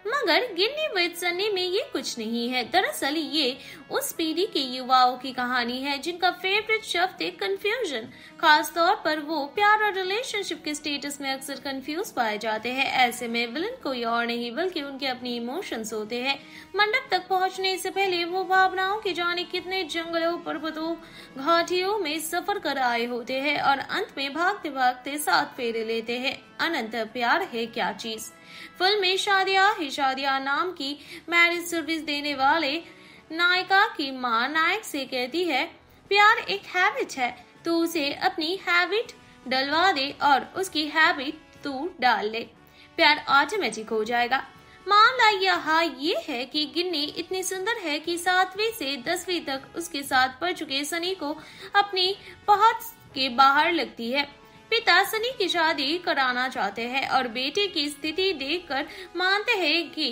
मगर गिन्नी विद सन्नी में ये कुछ नहीं है। दरअसल ये उस पीढ़ी के युवाओं की कहानी है जिनका फेवरेट शब्द है कंफ्यूजन। खास तौर पर वो प्यार और रिलेशनशिप के स्टेटस में अक्सर कंफ्यूज पाए जाते हैं। ऐसे में विलन कोई और नहीं बल्कि उनके अपने इमोशंस होते हैं। मंडप तक पहुंचने से पहले वो भावनाओं के जाने कितने जंगलों, पर्वतों, घाटियों में सफर कर आए होते हैं और अंत में भागते भागते साथ फेरे लेते हैं। अनंत प्यार है क्या चीज। फिल्म में शादिया ही शादिया नाम की मैरिज सर्विस देने वाले नायिका की मां नायक से कहती है, प्यार एक हैबिट है, तू उसे अपनी हैबिट डलवा दे और उसकी हैबिट तू डाल ले, प्यार ऑटोमेटिक हो जाएगा। मामला यहाँ ये है कि गिन्नी इतनी सुंदर है कि 7वीं से 10वीं तक उसके साथ पढ़ चुके सनी को अपनी पहुंच के बाहर लगती है। पिता सनी की शादी कराना चाहते हैं और बेटे की स्थिति देखकर मानते हैं कि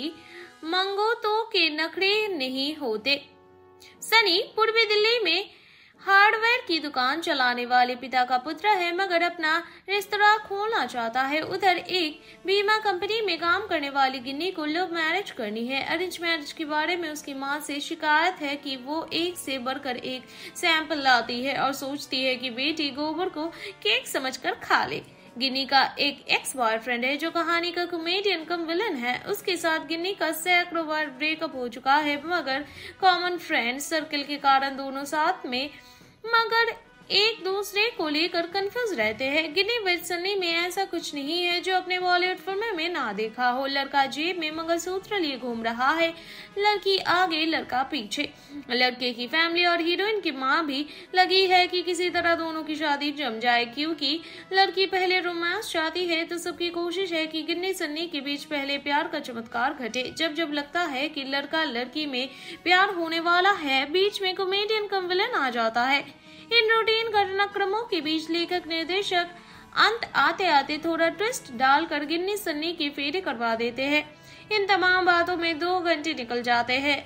मंगोतों के नखरे नहीं होते। सनी पूर्वी दिल्ली में हार्डवेयर की दुकान चलाने वाले पिता का पुत्र है, मगर अपना रेस्तरां खोलना चाहता है। उधर एक बीमा कंपनी में काम करने वाली गिन्नी को लव मैरिज करनी है। अरेंज मैरिज के बारे में उसकी मां से शिकायत है कि वो एक से बढ़कर एक सैंपल लाती है और सोचती है कि बेटी गोबर को केक समझकर खा ले। गिन्नी का एक एक्स बॉयफ्रेंड है जो कहानी का कॉमेडियन कम विलन है। उसके साथ गिन्नी का सैकड़ों बार ब्रेकअप हो चुका है, मगर कॉमन फ्रेंड सर्कल के कारण दोनों साथ में मगर एक दूसरे को लेकर कंफ्यूज रहते हैं। गिन्नी विद सन्नी में ऐसा कुछ नहीं है जो अपने बॉलीवुड फिल्मों में ना देखा हो। लड़का जेब में मंगलसूत्र लिए घूम रहा है, लड़की आगे लड़का पीछे। लड़के की फैमिली और हीरोइन की मां भी लगी है कि किसी तरह दोनों की शादी जम जाए, क्योंकि लड़की पहले रोमांस चाहती है तो सबकी कोशिश है कि गिन्नी सन्नी के बीच पहले प्यार का चमत्कार घटे। जब जब लगता है कि लड़का लड़की में प्यार होने वाला है, बीच में कॉमेडियन कम विलन आ जाता है। इन रूटीन घटनाक्रमों के बीच लेखक निर्देशक अंत आते आते थोड़ा ट्विस्ट डालकर गिन्नी सन्नी के फेरे करवा देते हैं। इन तमाम बातों में 2 घंटे निकल जाते हैं।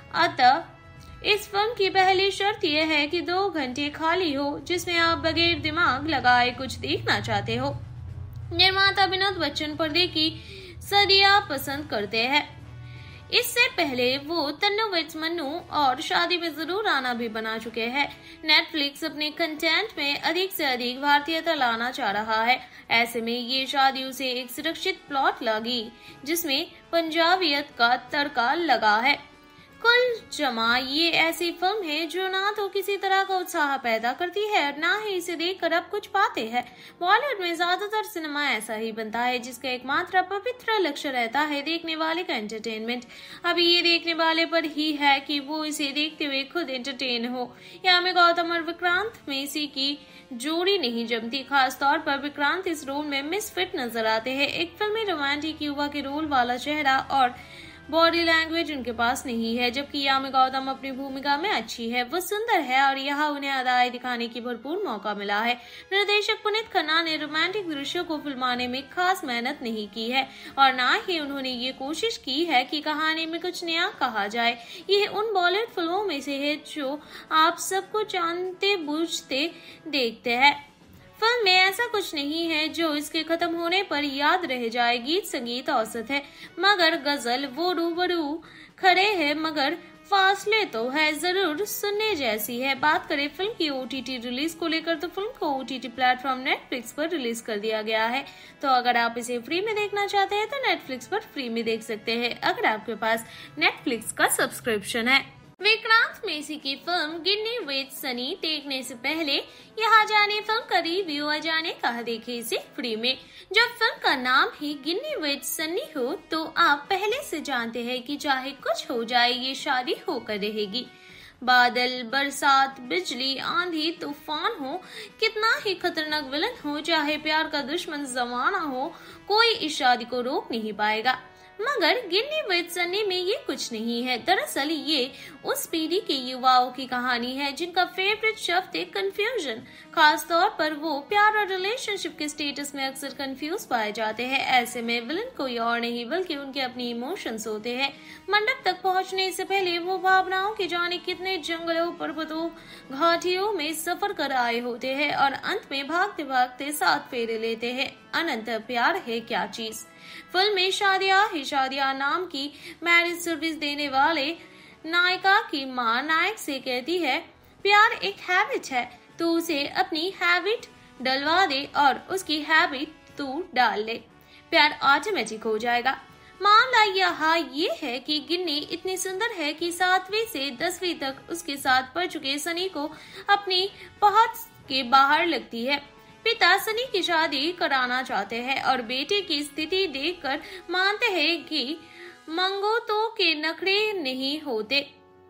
अतः इस फिल्म की पहली शर्त यह है कि 2 घंटे खाली हो जिसमें आप बगैर दिमाग लगाए कुछ देखना चाहते हो। निर्माता विनोद बच्चन पर्दे की सदियां पसंद करते हैं। इससे पहले वो तन्नू विद मन्नू और शादी में जरूर आना भी बना चुके हैं। नेटफ्लिक्स अपने कंटेंट में अधिक से अधिक भारतीयता लाना चाह रहा है। ऐसे में ये शादी उसे एक सुरक्षित प्लॉट लगी जिसमें पंजाबियत का तड़का लगा है। कुल जमा ये ऐसी फिल्म है जो ना तो किसी तरह का उत्साह पैदा करती है और ना ही इसे देखकर आप कुछ पाते हैं। बॉलीवुड में ज्यादातर सिनेमा ऐसा ही बनता है जिसका एकमात्र पवित्र लक्ष्य रहता है देखने वाले का एंटरटेनमेंट। अभी ये देखने वाले पर ही है कि वो इसे देखते हुए खुद एंटरटेन हो। यहाँ में गौतम और विक्रांत मेसी की जोड़ी नहीं जमती। खास तौर पर विक्रांत इस रोल में मिसफिट नजर आते हैं। एक फिल्मी रोमांटिक युवा के रोल वाला चेहरा और बॉडी लैंग्वेज उनके पास नहीं है, जबकि यामी गौतम अपनी भूमिका में अच्छी है। वो सुंदर है और यहाँ उन्हें अदाएं दिखाने की भरपूर मौका मिला है। निर्देशक पुनीत खन्ना ने रोमांटिक दृश्यों को फिल्माने में खास मेहनत नहीं की है और ना ही उन्होंने ये कोशिश की है कि कहानी में कुछ नया कहा जाए। ये उन बॉलीवुड फिल्मों में से है जो आप सबको जानते बूझते देखते हैं। फिल्म में ऐसा कुछ नहीं है जो इसके खत्म होने पर याद रह जाए। गीत संगीत औसत है मगर गजल वो रूबरू खड़े हैं, मगर फासले तो है जरूर सुनने जैसी है। बात करें फिल्म की OTT रिलीज को लेकर तो फिल्म को OTT प्लेटफॉर्म नेटफ्लिक्स पर रिलीज कर दिया गया है। तो अगर आप इसे फ्री में देखना चाहते हैं तो नेटफ्लिक्स पर फ्री में देख सकते हैं अगर आपके पास नेटफ्लिक्स का सब्सक्रिप्शन है। विक्रांत मेसी की फिल्म गिन्नी विद सनी देखने से पहले यहाँ जाने फिल्म का रिव्यू और जाने कहा देखे इसे फ्री में। जब फिल्म का नाम ही गिन्नी विद सनी हो तो आप पहले से जानते हैं कि चाहे कुछ हो जाए ये शादी होकर रहेगी। बादल, बरसात, बिजली, आंधी, तूफान हो, कितना ही खतरनाक विलन हो, चाहे प्यार का दुश्मन जमाना हो, कोई इस शादी को रोक नहीं पाएगा। मगर गिन्नी विद सन्नी में ये कुछ नहीं है। दरअसल ये उस पीढ़ी के युवाओं की कहानी है जिनका फेवरेट शब्द है कंफ्यूजन। खास तौर पर वो प्यार और रिलेशनशिप के स्टेटस में अक्सर कंफ्यूज पाए जाते हैं। ऐसे में विलन कोई और नहीं बल्कि उनके अपने इमोशंस होते हैं। मंडप तक पहुंचने से पहले वो भावनाओं के जाने कितने जंगलों, पर्वतों, घाटियों में सफर कर आए होते हैं और अंत में भागते भागते साथ फेरे लेते हैं। अनंत प्यार है क्या चीज। फिल्म में शादिया ही शादिया नाम की मैरिज सर्विस देने वाले नायिका की मां नायक से कहती है, प्यार एक हैबिट है, तो उसे अपनी हैबिट डलवा दे और उसकी हैबिट तू डाल ले, प्यार ऑटोमेटिक हो जाएगा। मामला यहाँ ये है कि गिन्नी इतनी सुंदर है कि 7वीं से 10वीं तक उसके साथ पढ़ चुके सनी को अपनी पहुंच के बाहर लगती है। पिता सनी की शादी कराना चाहते हैं और बेटे की स्थिति देखकर मानते हैं कि मंगोतों के नखरे नहीं होते।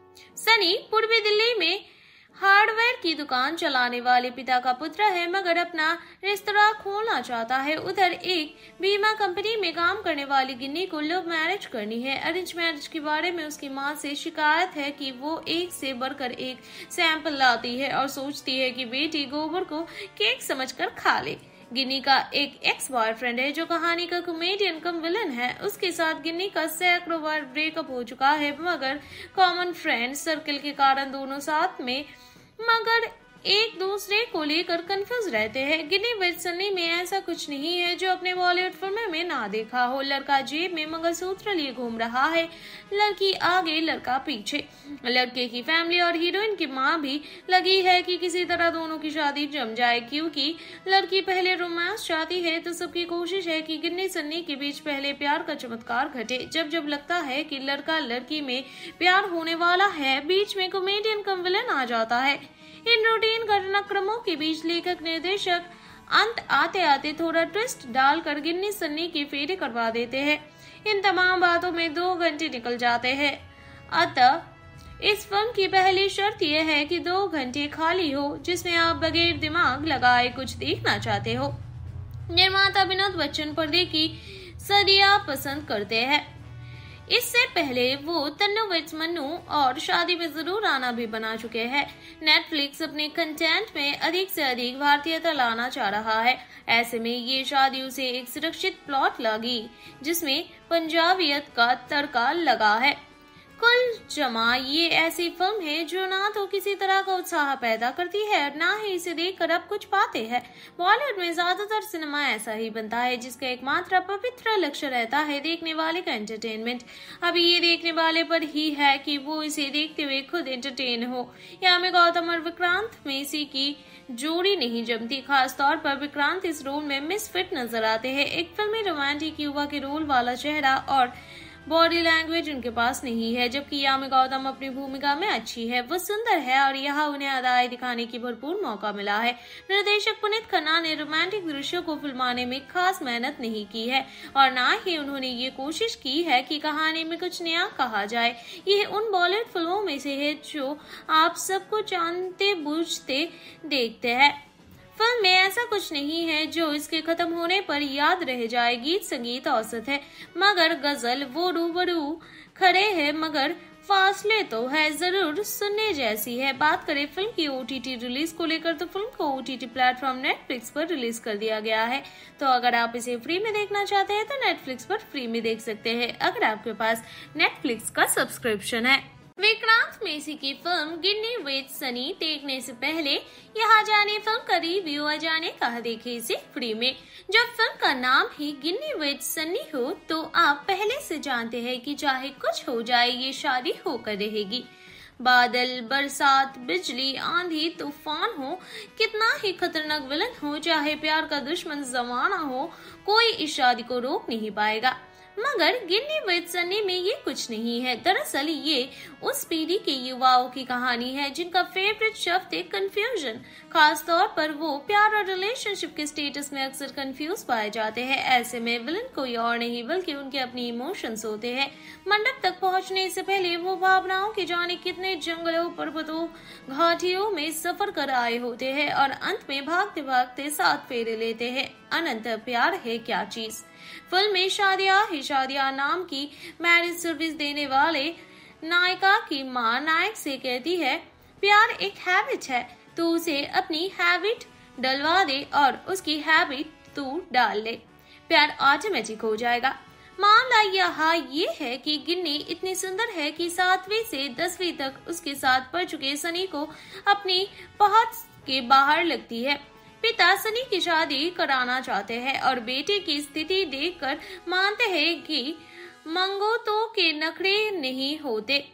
सनी पूर्वी दिल्ली में हार्डवेयर की दुकान चलाने वाले पिता का पुत्र है, मगर अपना रेस्तरां खोलना चाहता है। उधर एक बीमा कंपनी में काम करने वाली गिन्नी को लव मैरिज करनी है। अरेंज मैरिज के बारे में उसकी मां से शिकायत है कि वो एक से बढ़कर एक सैंपल लाती है और सोचती है कि बेटी गोबर को केक समझकर खा ले। गिन्नी का एक एक्स बॉयफ्रेंड है जो कहानी का कॉमेडियन कम विलन है। उसके साथ गिन्नी का सैकड़ों बार ब्रेकअप हो चुका है, मगर कॉमन फ्रेंड सर्कल के कारण दोनों साथ में मगर एक दूसरे को लेकर कंफ्यूज रहते हैं। गिन्नी विद सनी में ऐसा कुछ नहीं है जो अपने बॉलीवुड फिल्मों में ना देखा हो। लड़का जेब में मंगलसूत्र लिए घूम रहा है, लड़की आगे लड़का पीछे। लड़के की फैमिली और हीरोइन की मां भी लगी है कि किसी तरह दोनों की शादी जम जाए, क्योंकि लड़की पहले रोमांस चाहती है तो सबकी कोशिश है कि गिन्नी सन्नी के बीच पहले प्यार का चमत्कार घटे। जब जब लगता है कि लड़का लड़की में प्यार होने वाला है, बीच में कॉमेडियन कम विलन आ जाता है। इन रूटीन घटनाक्रमों के बीच लेखक निर्देशक अंत आते आते थोड़ा ट्विस्ट डालकर गिन्नी सन्नी की फेरे करवा देते हैं। इन तमाम बातों में 2 घंटे निकल जाते हैं। अतः इस फिल्म की पहली शर्त यह है कि 2 घंटे खाली हो, जिसमें आप बगैर दिमाग लगाए कुछ देखना चाहते हो। निर्माता विनोद बच्चन पर्दे की सदियां पसंद करते हैं। इससे पहले वो तन्नू विद मन्नू और शादी में जरूर आना भी बना चुके हैं। नेटफ्लिक्स अपने कंटेंट में अधिक से अधिक भारतीयता लाना चाह रहा है। ऐसे में ये शादी उसे एक सुरक्षित प्लॉट लगी जिसमें पंजाबियत का तड़का लगा है। कुल जमा ये ऐसी फिल्म है जो ना तो किसी तरह का उत्साह पैदा करती है और ना ही इसे देखकर आप कुछ पाते हैं। बॉलीवुड में ज्यादातर सिनेमा ऐसा ही बनता है जिसका एकमात्र पवित्र लक्ष्य रहता है देखने वाले का एंटरटेनमेंट। अभी ये देखने वाले पर ही है कि वो इसे देखते हुए खुद एंटरटेन हो। यहाँ में गौतम और विक्रांत मेसी की जोड़ी नहीं जमती। खास तौर पर विक्रांत इस रोल में मिसफिट नजर आते हैं। एक फिल्मी रोमांटिक युवा के रोल वाला चेहरा और बॉडी लैंग्वेज उनके पास नहीं है, जबकि यामी गौतम अपनी भूमिका में अच्छी है। वो सुंदर है और यहाँ उन्हें अदाएं दिखाने की भरपूर मौका मिला है। निर्देशक पुनीत खन्ना ने रोमांटिक दृश्यों को फिल्माने में खास मेहनत नहीं की है और ना ही उन्होंने ये कोशिश की है कि कहानी में कुछ नया कहा जाए। ये उन बॉलीवुड फिल्मों में से है जो आप सबको जानते बूझते देखते हैं। फिल्म में ऐसा कुछ नहीं है जो इसके खत्म होने पर याद रह जाए। गीत संगीत औसत है, मगर गजल वो रूबरू खड़े हैं, मगर फासले तो है जरूर सुनने जैसी है। बात करें फिल्म की OTT रिलीज को लेकर तो फिल्म को OTT प्लेटफॉर्म नेटफ्लिक्स पर रिलीज कर दिया गया है। तो अगर आप इसे फ्री में देखना चाहते हैं तो नेटफ्लिक्स पर फ्री में देख सकते हैं अगर आपके पास नेटफ्लिक्स का सब्सक्रिप्शन है। विक्रांत मेसी की फिल्म गिन्नी विद सनी देखने से पहले यहाँ जाने फिल्म का रिव्यू जाने कहा देखे इसे फ्री में। जब फिल्म का नाम ही गिन्नी विद सनी हो तो आप पहले से जानते हैं कि चाहे कुछ हो जाए ये शादी होकर रहेगी। बादल, बरसात, बिजली, आंधी, तूफान हो, कितना ही खतरनाक विलन हो, चाहे प्यार का दुश्मन जमाना हो, कोई इस शादी को रोक नहीं पाएगा। मगर गिन्नी विद सनी में ये कुछ नहीं है। दरअसल ये उस पीढ़ी के युवाओं की कहानी है जिनका फेवरेट शब्द है कंफ्यूजन। खास तौर पर वो प्यार और रिलेशनशिप के स्टेटस में अक्सर कंफ्यूज पाए जाते हैं। ऐसे में विलन कोई और नहीं बल्कि उनके अपने इमोशंस होते हैं। मंडप तक पहुंचने से पहले वो भावनाओं के जाने कितने जंगलों, पर्वतों, घाटियों में सफर कर आए होते हैं और अंत में भागते भागते 7 फेरे लेते हैं। अनंत प्यार है क्या चीज। फिल्म में शादिया ही शादिया नाम की मैरिज सर्विस देने वाले नायिका की मां नायक से कहती है, प्यार एक हैबिट है, तो उसे अपनी हैबिट डलवा दे और उसकी हैबिट तू डाल ले, प्यार ऑटोमेटिक हो जाएगा। मामला यहाँ ये है कि गिन्नी इतनी सुंदर है कि 7वीं से 10वीं तक उसके साथ पढ़ चुके सनी को अपनी पहुंच के बाहर लगती है। पिता सनी की शादी कराना चाहते हैं और बेटे की स्थिति देखकर मानते हैं कि मंगोतों के नखरे नहीं होते।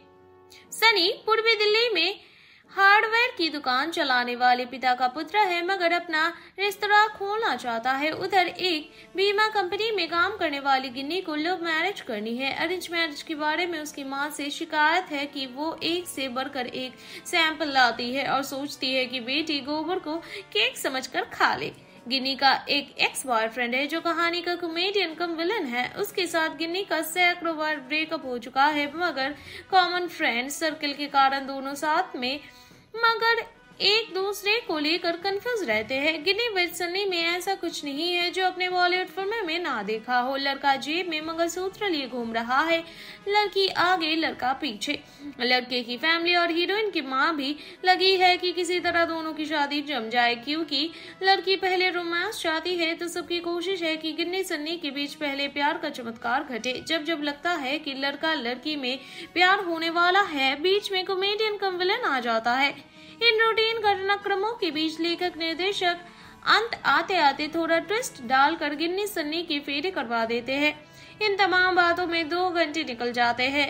सनी पूर्वी दिल्ली में हार्डवेयर की दुकान चलाने वाले पिता का पुत्र है, मगर अपना रेस्तरां खोलना चाहता है। उधर एक बीमा कंपनी में काम करने वाली गिन्नी को लव मैरिज करनी है। अरेंज मैरिज के बारे में उसकी मां से शिकायत है कि वो एक से बढ़कर एक सैंपल लाती है और सोचती है कि बेटी गोबर को केक समझकर खा ले। गिन्नी का एक एक्स बॉयफ्रेंड है जो कहानी का कॉमेडियन कम विलन है। उसके साथ गिन्नी का सैकड़ों बार ब्रेकअप हो चुका है, मगर कॉमन फ्रेंड सर्कल के कारण दोनों साथ में मगर एक दूसरे को लेकर कंफ्यूज रहते हैं। गिन्नी विद सनी में ऐसा कुछ नहीं है जो अपने बॉलीवुड फिल्मों में ना देखा हो। लड़का जेब में मंगलसूत्र लिए घूम रहा है, लड़की आगे लड़का पीछे। लड़के की फैमिली और हीरोइन की मां भी लगी है कि किसी तरह दोनों की शादी जम जाए, क्योंकि लड़की पहले रोमांस चाहती है तो सबकी कोशिश है कि गिन्नी सन्नी के बीच पहले प्यार का चमत्कार घटे। जब जब लगता है कि लड़का लड़की में प्यार होने वाला है, बीच में कॉमेडियन कम विलन आ जाता है। इन रूटीन घटनाक्रमों के बीच लेखक निर्देशक अंत आते आते थोड़ा ट्विस्ट डालकर गिन्नी सन्नी की फेरे करवा देते हैं। इन तमाम बातों में 2 घंटे निकल जाते हैं।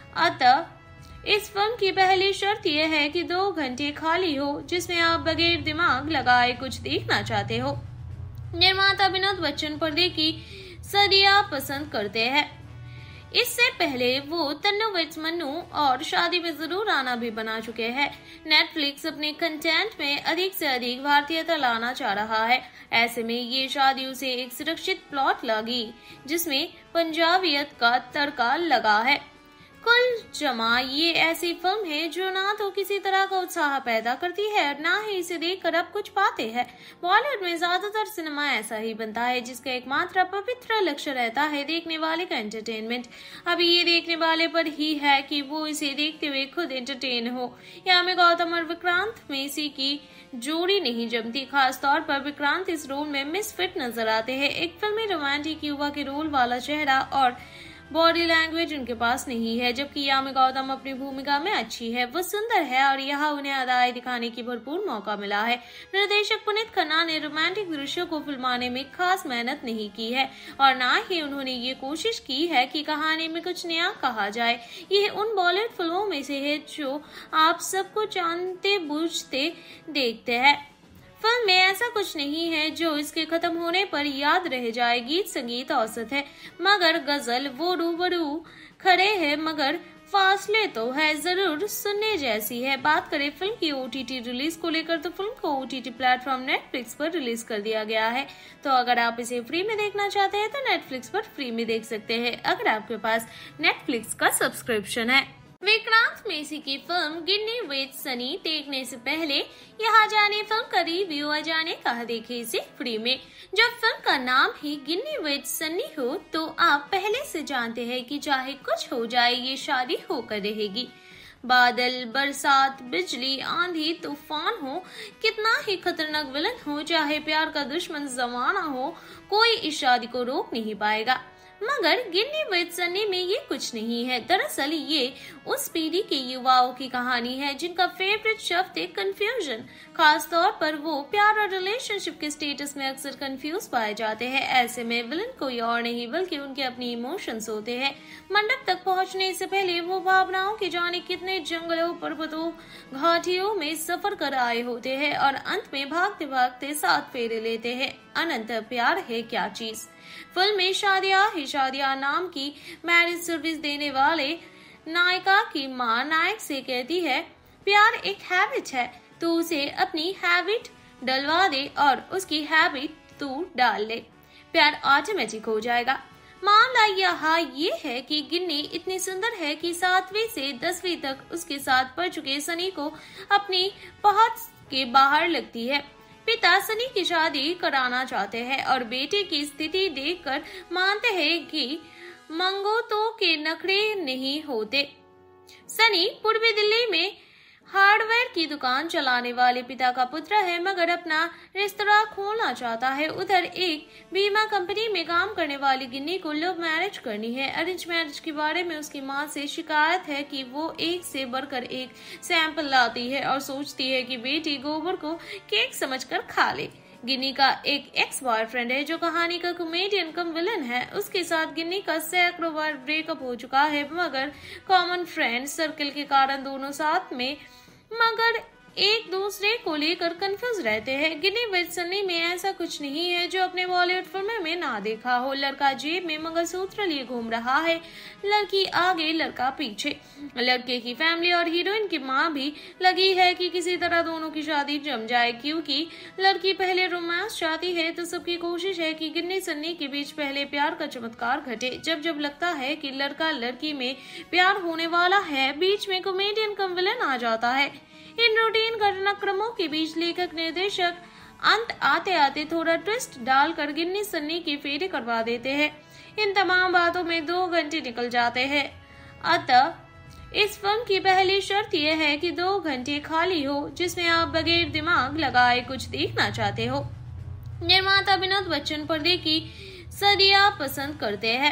अतः इस फिल्म की पहली शर्त यह है कि 2 घंटे खाली हो, जिसमें आप बगैर दिमाग लगाए कुछ देखना चाहते हो। निर्माता विनोद बच्चन पर्दे की सदियां पसंद करते हैं। इससे पहले वो तन्नू विद मन्नू और शादी में जरूर आना भी बना चुके हैं। नेटफ्लिक्स अपने कंटेंट में अधिक से अधिक भारतीयता लाना चाह रहा है। ऐसे में ये शादी उसे एक सुरक्षित प्लॉट लगी जिसमें पंजाबियत का तड़का लगा है। कुल जमा ये ऐसी फिल्म है जो ना तो किसी तरह का उत्साह पैदा करती है और ना ही इसे देखकर आप कुछ पाते हैं। बॉलीवुड में ज्यादातर सिनेमा ऐसा ही बनता है जिसका एकमात्र पवित्र लक्ष्य रहता है देखने वाले का एंटरटेनमेंट। अभी ये देखने वाले पर ही है कि वो इसे देखते हुए खुद एंटरटेन हो। यहाँ में गौतम और विक्रांत मेसी की जोड़ी नहीं जमती। खास तौर पर विक्रांत इस रोल में मिसफिट नजर आते हैं। एक फिल्मी रोमांटिक युवा के रोल वाला चेहरा और बॉडी लैंग्वेज उनके पास नहीं है, जबकि यामी गौतम अपनी भूमिका में अच्छी है। वो सुंदर है और यहाँ उन्हें अदाएं दिखाने की भरपूर मौका मिला है। निर्देशक पुनीत खन्ना ने रोमांटिक दृश्यों को फिल्माने में खास मेहनत नहीं की है और ना ही उन्होंने ये कोशिश की है कि कहानी में कुछ नया कहा जाए। यह उन बॉलीवुड फिल्मों में से है जो आप सबको जानते बूझते देखते हैं। फिल्म में ऐसा कुछ नहीं है जो इसके खत्म होने पर याद रह जाए। गीत संगीत औसत है, मगर गजल वो रूबरू खड़े हैं, मगर फासले तो है जरूर सुनने जैसी है। बात करें फिल्म की OTT रिलीज को लेकर तो फिल्म को OTT प्लेटफॉर्म नेटफ्लिक्स पर रिलीज कर दिया गया है। तो अगर आप इसे फ्री में देखना चाहते हैं तो नेटफ्लिक्स पर फ्री में देख सकते हैं, अगर आपके पास नेटफ्लिक्स का सब्सक्रिप्शन है। विक्रांत मेसी की फिल्म गिन्नी विद सनी देखने से पहले यहाँ जाने फिल्म का रिव्यू जाने कहा देखे इसे फ्री में। जब फिल्म का नाम ही गिन्नी विद सनी हो तो आप पहले से जानते हैं कि चाहे कुछ हो जाए ये शादी होकर रहेगी। बादल, बरसात, बिजली, आंधी, तूफान हो, कितना ही खतरनाक विलन हो, चाहे प्यार का दुश्मन जमाना हो, कोई इस शादी को रोक नहीं पाएगा। मगर गिन्नी विद सनी में ये कुछ नहीं है। दरअसल ये उस पीढ़ी के युवाओं की कहानी है जिनका फेवरेट शब्द है कंफ्यूजन। खास तौर पर वो प्यार और रिलेशनशिप के स्टेटस में अक्सर कंफ्यूज पाए जाते हैं। ऐसे में विलन कोई और नहीं बल्कि उनके अपने इमोशंस होते हैं। मंडप तक पहुंचने से पहले वो भावनाओं के जाने कितने जंगलों, पर्वतों, घाटियों में सफर कर आए होते हैं और अंत में भागते भागते 7 फेरे लेते हैं। अनंत प्यार है क्या चीज। फिल्म में शादिया नाम की मैरिज सर्विस देने वाले नायिका की मां नायक से कहती है प्यार एक हैबिट है, तो उसे अपनी हैबिट डलवा दे और उसकी हैबिट तू डाल ले, प्यार ऑटोमेटिक हो जाएगा। मामला यहाँ ये है कि गिन्नी इतनी सुंदर है कि 7वीं से 10वीं तक उसके साथ पढ़ चुके सनी को अपनी पहुंच के बाहर लगती है। पिता सनी की शादी कराना चाहते हैं और बेटे की स्थिति देखकर मानते हैं कि मंगोतों के नखरे नहीं होते। सनी पूर्वी दिल्ली में हार्डवेयर की दुकान चलाने वाले पिता का पुत्र है, मगर अपना रेस्तरां खोलना चाहता है। उधर एक बीमा कंपनी में काम करने वाली गिन्नी को लव मैरिज करनी है। अरेंज मैरिज के बारे में उसकी मां से शिकायत है कि वो एक से बढ़कर एक सैंपल लाती है और सोचती है कि बेटी गोबर को केक समझकर खा ले। गिन्नी का एक एक्स बॉयफ्रेंड है जो कहानी का कॉमेडियन कम विलन है। उसके साथ गिन्नी का सैकड़ों बार ब्रेकअप हो चुका है, मगर कॉमन फ्रेंड सर्कल के कारण दोनों साथ में मगर एक दूसरे को लेकर कंफ्यूज रहते हैं। गिन्नी विद सन्नी में ऐसा कुछ नहीं है जो अपने बॉलीवुड फिल्मों में ना देखा हो। लड़का जेब में मंगलसूत्र लिए घूम रहा है, लड़की आगे लड़का पीछे। लड़के की फैमिली और हीरोइन की माँ भी लगी है कि किसी तरह दोनों की शादी जम जाए, क्योंकि लड़की पहले रोमांस चाहती है तो सबकी कोशिश है कि गिन्नी सन्नी के बीच पहले प्यार का चमत्कार घटे। जब जब लगता है कि लड़का लड़की में प्यार होने वाला है, बीच में कॉमेडियन कम विलन आ जाता है। इन रूटीन घटनाक्रमों के बीच लेखक निर्देशक अंत आते आते थोड़ा ट्विस्ट डालकर गिन्नी सन्नी की फेरे करवा देते हैं। इन तमाम बातों में 2 घंटे निकल जाते हैं। अतः इस फिल्म की पहली शर्त यह है कि 2 घंटे खाली हो, जिसमें आप बगैर दिमाग लगाए कुछ देखना चाहते हो। निर्माता विनोद बच्चन पर्दे की सदियां पसंद करते हैं।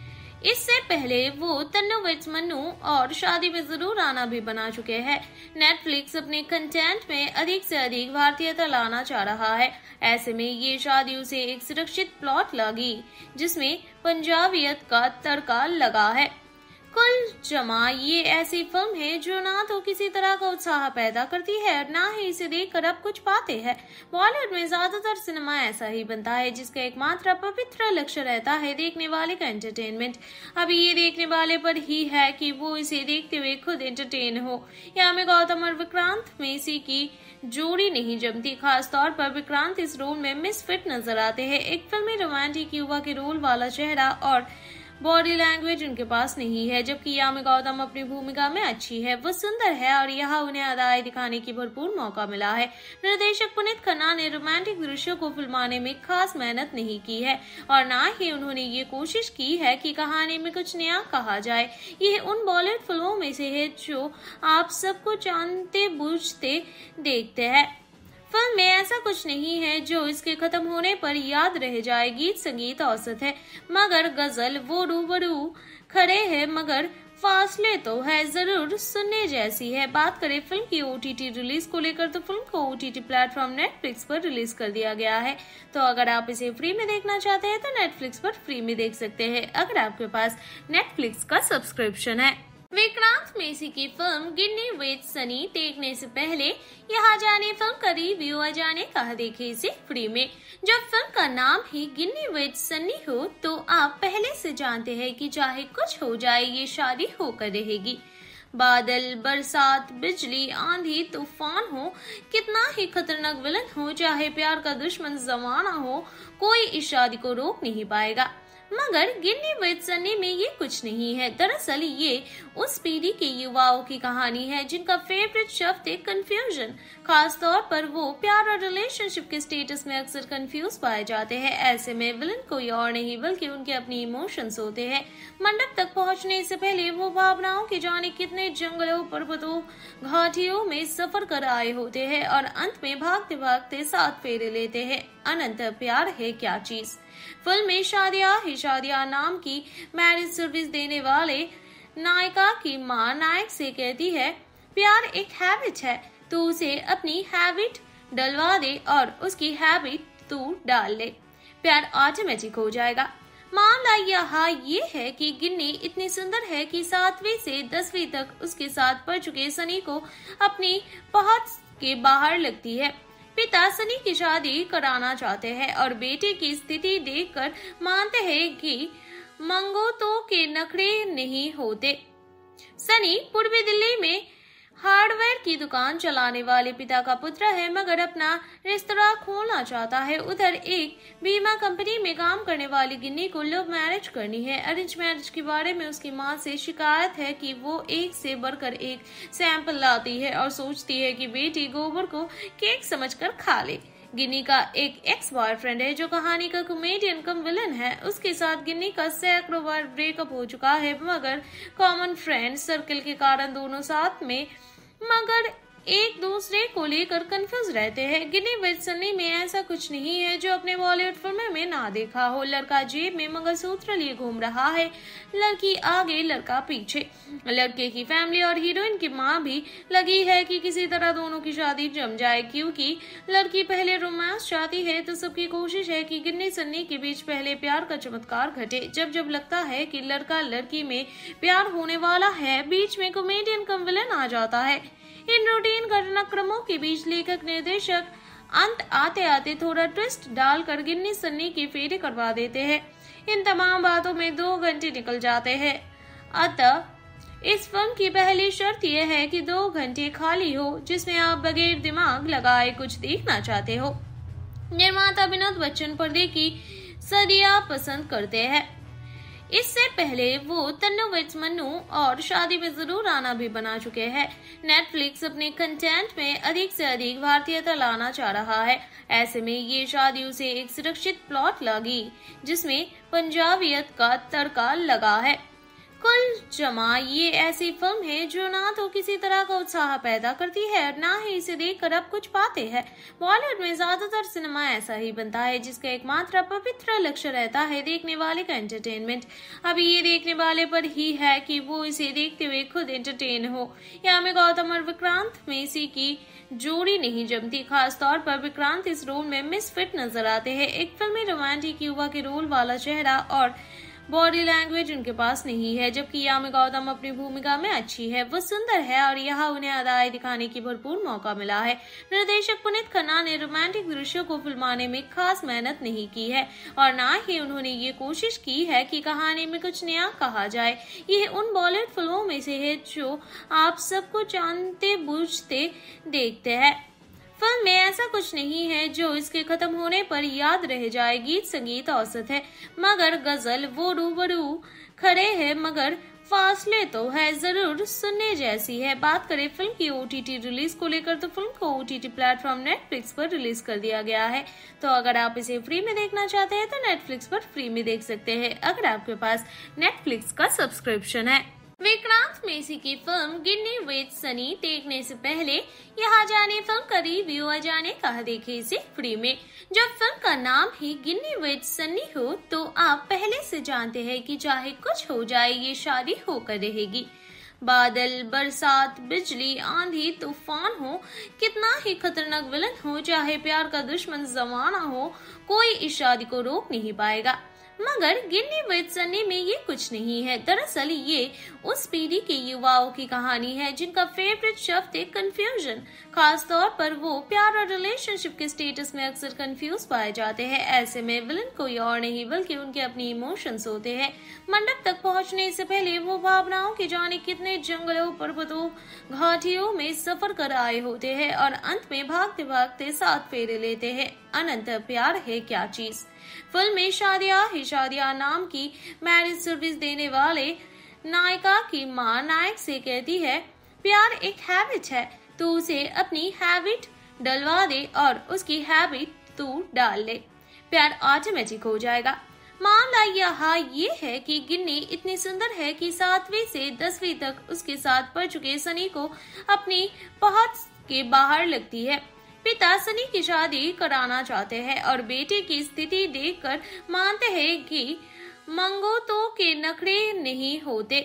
इससे पहले वो तन्नू विद मन्नू और शादी में जरूर आना भी बना चुके हैं। नेटफ्लिक्स अपने कंटेंट में अधिक से अधिक भारतीयता लाना चाह रहा है। ऐसे में ये शादी उसे एक सुरक्षित प्लॉट लगी जिसमें पंजाबियत का तड़का लगा है। कुल जमा ये ऐसी फिल्म है जो ना तो किसी तरह का उत्साह पैदा करती है और ना ही इसे देखकर आप कुछ पाते हैं। बॉलीवुड में ज्यादातर सिनेमा ऐसा ही बनता है जिसका एकमात्र पवित्र लक्ष्य रहता है देखने वाले का एंटरटेनमेंट। अभी ये देखने वाले पर ही है कि वो इसे देखते हुए खुद एंटरटेन हो। यहाँ में गौतम और विक्रांत मेसी की जोड़ी नहीं जमती। खास तौर पर विक्रांत इस रोल में मिसफिट नजर आते हैं। एक फिल्मी रोमांटिक युवा के रोल वाला चेहरा और बॉडी लैंग्वेज उनके पास नहीं है, जबकि यामी गौतम अपनी भूमिका में अच्छी है। वो सुंदर है और यहाँ उन्हें अदाएं दिखाने की भरपूर मौका मिला है। निर्देशक पुनीत खन्ना ने रोमांटिक दृश्यों को फिल्माने में खास मेहनत नहीं की है और ना ही उन्होंने ये कोशिश की है कि कहानी में कुछ नया कहा जाए। यह उन बॉलीवुड फिल्मों में से है जो आप सबको जानते बूझते देखते हैं। फिल्म में ऐसा कुछ नहीं है जो इसके खत्म होने पर याद रह जाए। गीत संगीत औसत है, मगर गजल वो रूबरू खड़े हैं, मगर फासले तो है जरूर सुनने जैसी है। बात करें फिल्म की OTT रिलीज को लेकर तो फिल्म को OTT प्लेटफॉर्म नेटफ्लिक्स पर रिलीज कर दिया गया है। तो अगर आप इसे फ्री में देखना चाहते हैं तो नेटफ्लिक्स पर फ्री में देख सकते हैं, अगर आपके पास नेटफ्लिक्स का सब्सक्रिप्शन है। विक्रांत मेसी की फिल्म गिन्नी विद सनी देखने से पहले यहाँ जाने फिल्म का रिव्यू आ जाने कहा देखे इसे फ्री में। जब फिल्म का नाम ही गिन्नी विद सनी हो तो आप पहले से जानते हैं कि चाहे कुछ हो जाए ये शादी होकर रहेगी। बादल, बरसात, बिजली, आंधी, तूफान हो, कितना ही खतरनाक विलन हो, चाहे प्यार का दुश्मन जमाना हो, कोई इस शादी को रोक नहीं पाएगा। मगर गिन्नी विद सनी में ये कुछ नहीं है। दरअसल ये उस पीढ़ी के युवाओं की कहानी है जिनका फेवरेट शब्द है कंफ्यूजन। खास तौर पर वो प्यार और रिलेशनशिप के स्टेटस में अक्सर कंफ्यूज पाए जाते हैं। ऐसे में विलन कोई और नहीं बल्कि उनके अपने इमोशंस होते हैं। मंडप तक पहुंचने से पहले वो भावनाओं के जाने कितने जंगलों, पर्वतों, घाटियों में सफर कर आए होते हैं और अंत में भागते भागते साथ फेरे लेते हैं। अनंत प्यार है क्या चीज। फिल्म में शादिया ही शादिया नाम की मैरिज सर्विस देने वाले नायिका की मां नायक से कहती है, प्यार एक हैबिट है, तू उसे अपनी हैबिट डलवा दे और उसकी हैबिट तू डाल ले, प्यार ऑटोमेटिक हो जाएगा। मामला यहाँ ये है कि गिन्नी इतनी सुंदर है कि 7वीं से 10वीं तक उसके साथ पढ़ चुके सनी को अपनी पहुंच के बाहर लगती है। पिता सनी की शादी कराना चाहते हैं और बेटे की स्थिति देखकर मानते हैं कि मंगोतों के नखरे नहीं होते। सनी पूर्वी दिल्ली में हार्डवेयर की दुकान चलाने वाले पिता का पुत्र है, मगर अपना रेस्तरां खोलना चाहता है। उधर एक बीमा कंपनी में काम करने वाली गिन्नी को लव मैरिज करनी है। अरेंज मैरिज के बारे में उसकी मां से शिकायत है कि वो एक से बढ़कर एक सैंपल लाती है और सोचती है कि बेटी गोबर को केक समझकर खा ले। गिन्नी का एक एक्स बॉयफ्रेंड है जो कहानी का कॉमेडियन कम विलन है। उसके साथ गिन्नी का सैकड़ों बार ब्रेकअप हो चुका है, मगर कॉमन फ्रेंड सर्कल के कारण दोनों साथ में मगर एक दूसरे को लेकर कंफ्यूज रहते हैं। गिन्नी विद सन्नी में ऐसा कुछ नहीं है जो अपने बॉलीवुड फिल्मों में ना देखा हो। लड़का जेब में मंगलसूत्र लिए घूम रहा है, लड़की आगे लड़का पीछे। लड़के की फैमिली और हीरोइन की माँ भी लगी है कि किसी तरह दोनों की शादी जम जाए, क्योंकि लड़की पहले रोमांस चाहती है तो सबकी कोशिश है कि गिन्नी सन्नी के बीच पहले प्यार का चमत्कार घटे। जब जब लगता है कि लड़का लड़की में प्यार होने वाला है, बीच में कॉमेडियन कम विलन आ जाता है। इन रूटीन घटनाक्रमों के बीच लेखक निर्देशक अंत आते आते थोड़ा ट्विस्ट डालकर गिन्नी सन्नी की फेरे करवा देते हैं। इन तमाम बातों में 2 घंटे निकल जाते हैं। अतः इस फिल्म की पहली शर्त यह है कि 2 घंटे खाली हो, जिसमें आप बगैर दिमाग लगाए कुछ देखना चाहते हो। निर्माता विनोद बच्चन पर्दे की सदियां पसंद करते हैं। इससे पहले वो तन्नू विद मन्नू और शादी में जरूर आना भी बना चुके हैं। नेटफ्लिक्स अपने कंटेंट में अधिक से अधिक भारतीयता लाना चाह रहा है। ऐसे में ये शादी उसे एक सुरक्षित प्लॉट लगी, जिसमें पंजाबियत का तड़का लगा है। कुल जमा ये ऐसी फिल्म है जो ना तो किसी तरह का उत्साह पैदा करती है और ना ही इसे देखकर आप कुछ पाते हैं। बॉलीवुड में ज्यादातर सिनेमा ऐसा ही बनता है, जिसका एकमात्र पवित्र लक्ष्य रहता है देखने वाले का एंटरटेनमेंट। अभी ये देखने वाले पर ही है कि वो इसे देखते हुए खुद एंटरटेन हो। यहाँ में गौतम और विक्रांत मेसी की जोड़ी नहीं जमती। खास तौर पर विक्रांत इस रोल में मिसफिट नजर आते हैं। एक फिल्मी रोमांटिक युवा के रोल वाला चेहरा और बॉडी लैंग्वेज उनके पास नहीं है, जबकि यामी गौतम अपनी भूमिका में अच्छी है। वो सुंदर है और यहाँ उन्हें अदाएं दिखाने की भरपूर मौका मिला है। निर्देशक पुनीत खन्ना ने रोमांटिक दृश्यों को फिल्माने में खास मेहनत नहीं की है और ना ही उन्होंने ये कोशिश की है कि कहानी में कुछ नया कहा जाए। यह उन बॉलीवुड फिल्मों में से है जो आप सबको जानते बूझते देखते हैं। फिल्म में ऐसा कुछ नहीं है जो इसके खत्म होने पर याद रह जाए। गीत संगीत औसत है, मगर गजल वो रूबरू खड़े हैं, मगर फासले तो है जरूर सुनने जैसी है। बात करें फिल्म की OTT रिलीज को लेकर, तो फिल्म को OTT प्लेटफॉर्म नेटफ्लिक्स पर रिलीज कर दिया गया है। तो अगर आप इसे फ्री में देखना चाहते हैं तो नेटफ्लिक्स पर फ्री में देख सकते हैं, अगर आपके पास नेटफ्लिक्स का सब्सक्रिप्शन है। विक्रांत मेसी की फिल्म गिन्नी विद सनी देखने से पहले यहाँ जाने फिल्म का रिव्यू आ जाने कहा देखे इसे फ्री में। जब फिल्म का नाम ही गिन्नी विद सनी हो तो आप पहले से जानते हैं कि चाहे कुछ हो जाए ये शादी होकर रहेगी। बादल, बरसात, बिजली, आंधी, तूफान हो, कितना ही खतरनाक विलन हो, चाहे प्यार का दुश्मन जमाना हो, कोई इस शादी को रोक नहीं पाएगा। मगर गिन्नी विद सनी में ये कुछ नहीं है। दरअसल ये उस पीढ़ी के युवाओं की कहानी है जिनका फेवरेट शब्द है कंफ्यूजन। खास तौर पर वो प्यार और रिलेशनशिप के स्टेटस में अक्सर कंफ्यूज पाए जाते हैं। ऐसे में विलन कोई और नहीं बल्कि उनके अपने इमोशंस होते हैं। मंडप तक पहुंचने से पहले वो भावनाओं के जाने कितने जंगलों, पर्वतों, घाटियों में सफर कर आए होते हैं और अंत में भागते भागते 7 फेरे लेते हैं। अनंत प्यार है क्या चीज। फिल्म में शादिया नाम की मैरिज सर्विस देने वाले नायिका की मां नायक से कहती है, प्यार एक हैबिट है, तू उसे अपनी हैबिट डलवा दे और उसकी हैबिट तू डाल ले, प्यार ऑटोमेटिक हो जाएगा। मामला यहाँ ये है कि गिन्नी इतनी सुंदर है कि 7वीं से 10वीं तक उसके साथ पढ़ चुके सनी को अपनी पहुंच के बाहर लगती है। पिता सनी की शादी कराना चाहते हैं और बेटे की स्थिति देखकर मानते हैं कि मंगोतों के नखरे नहीं होते।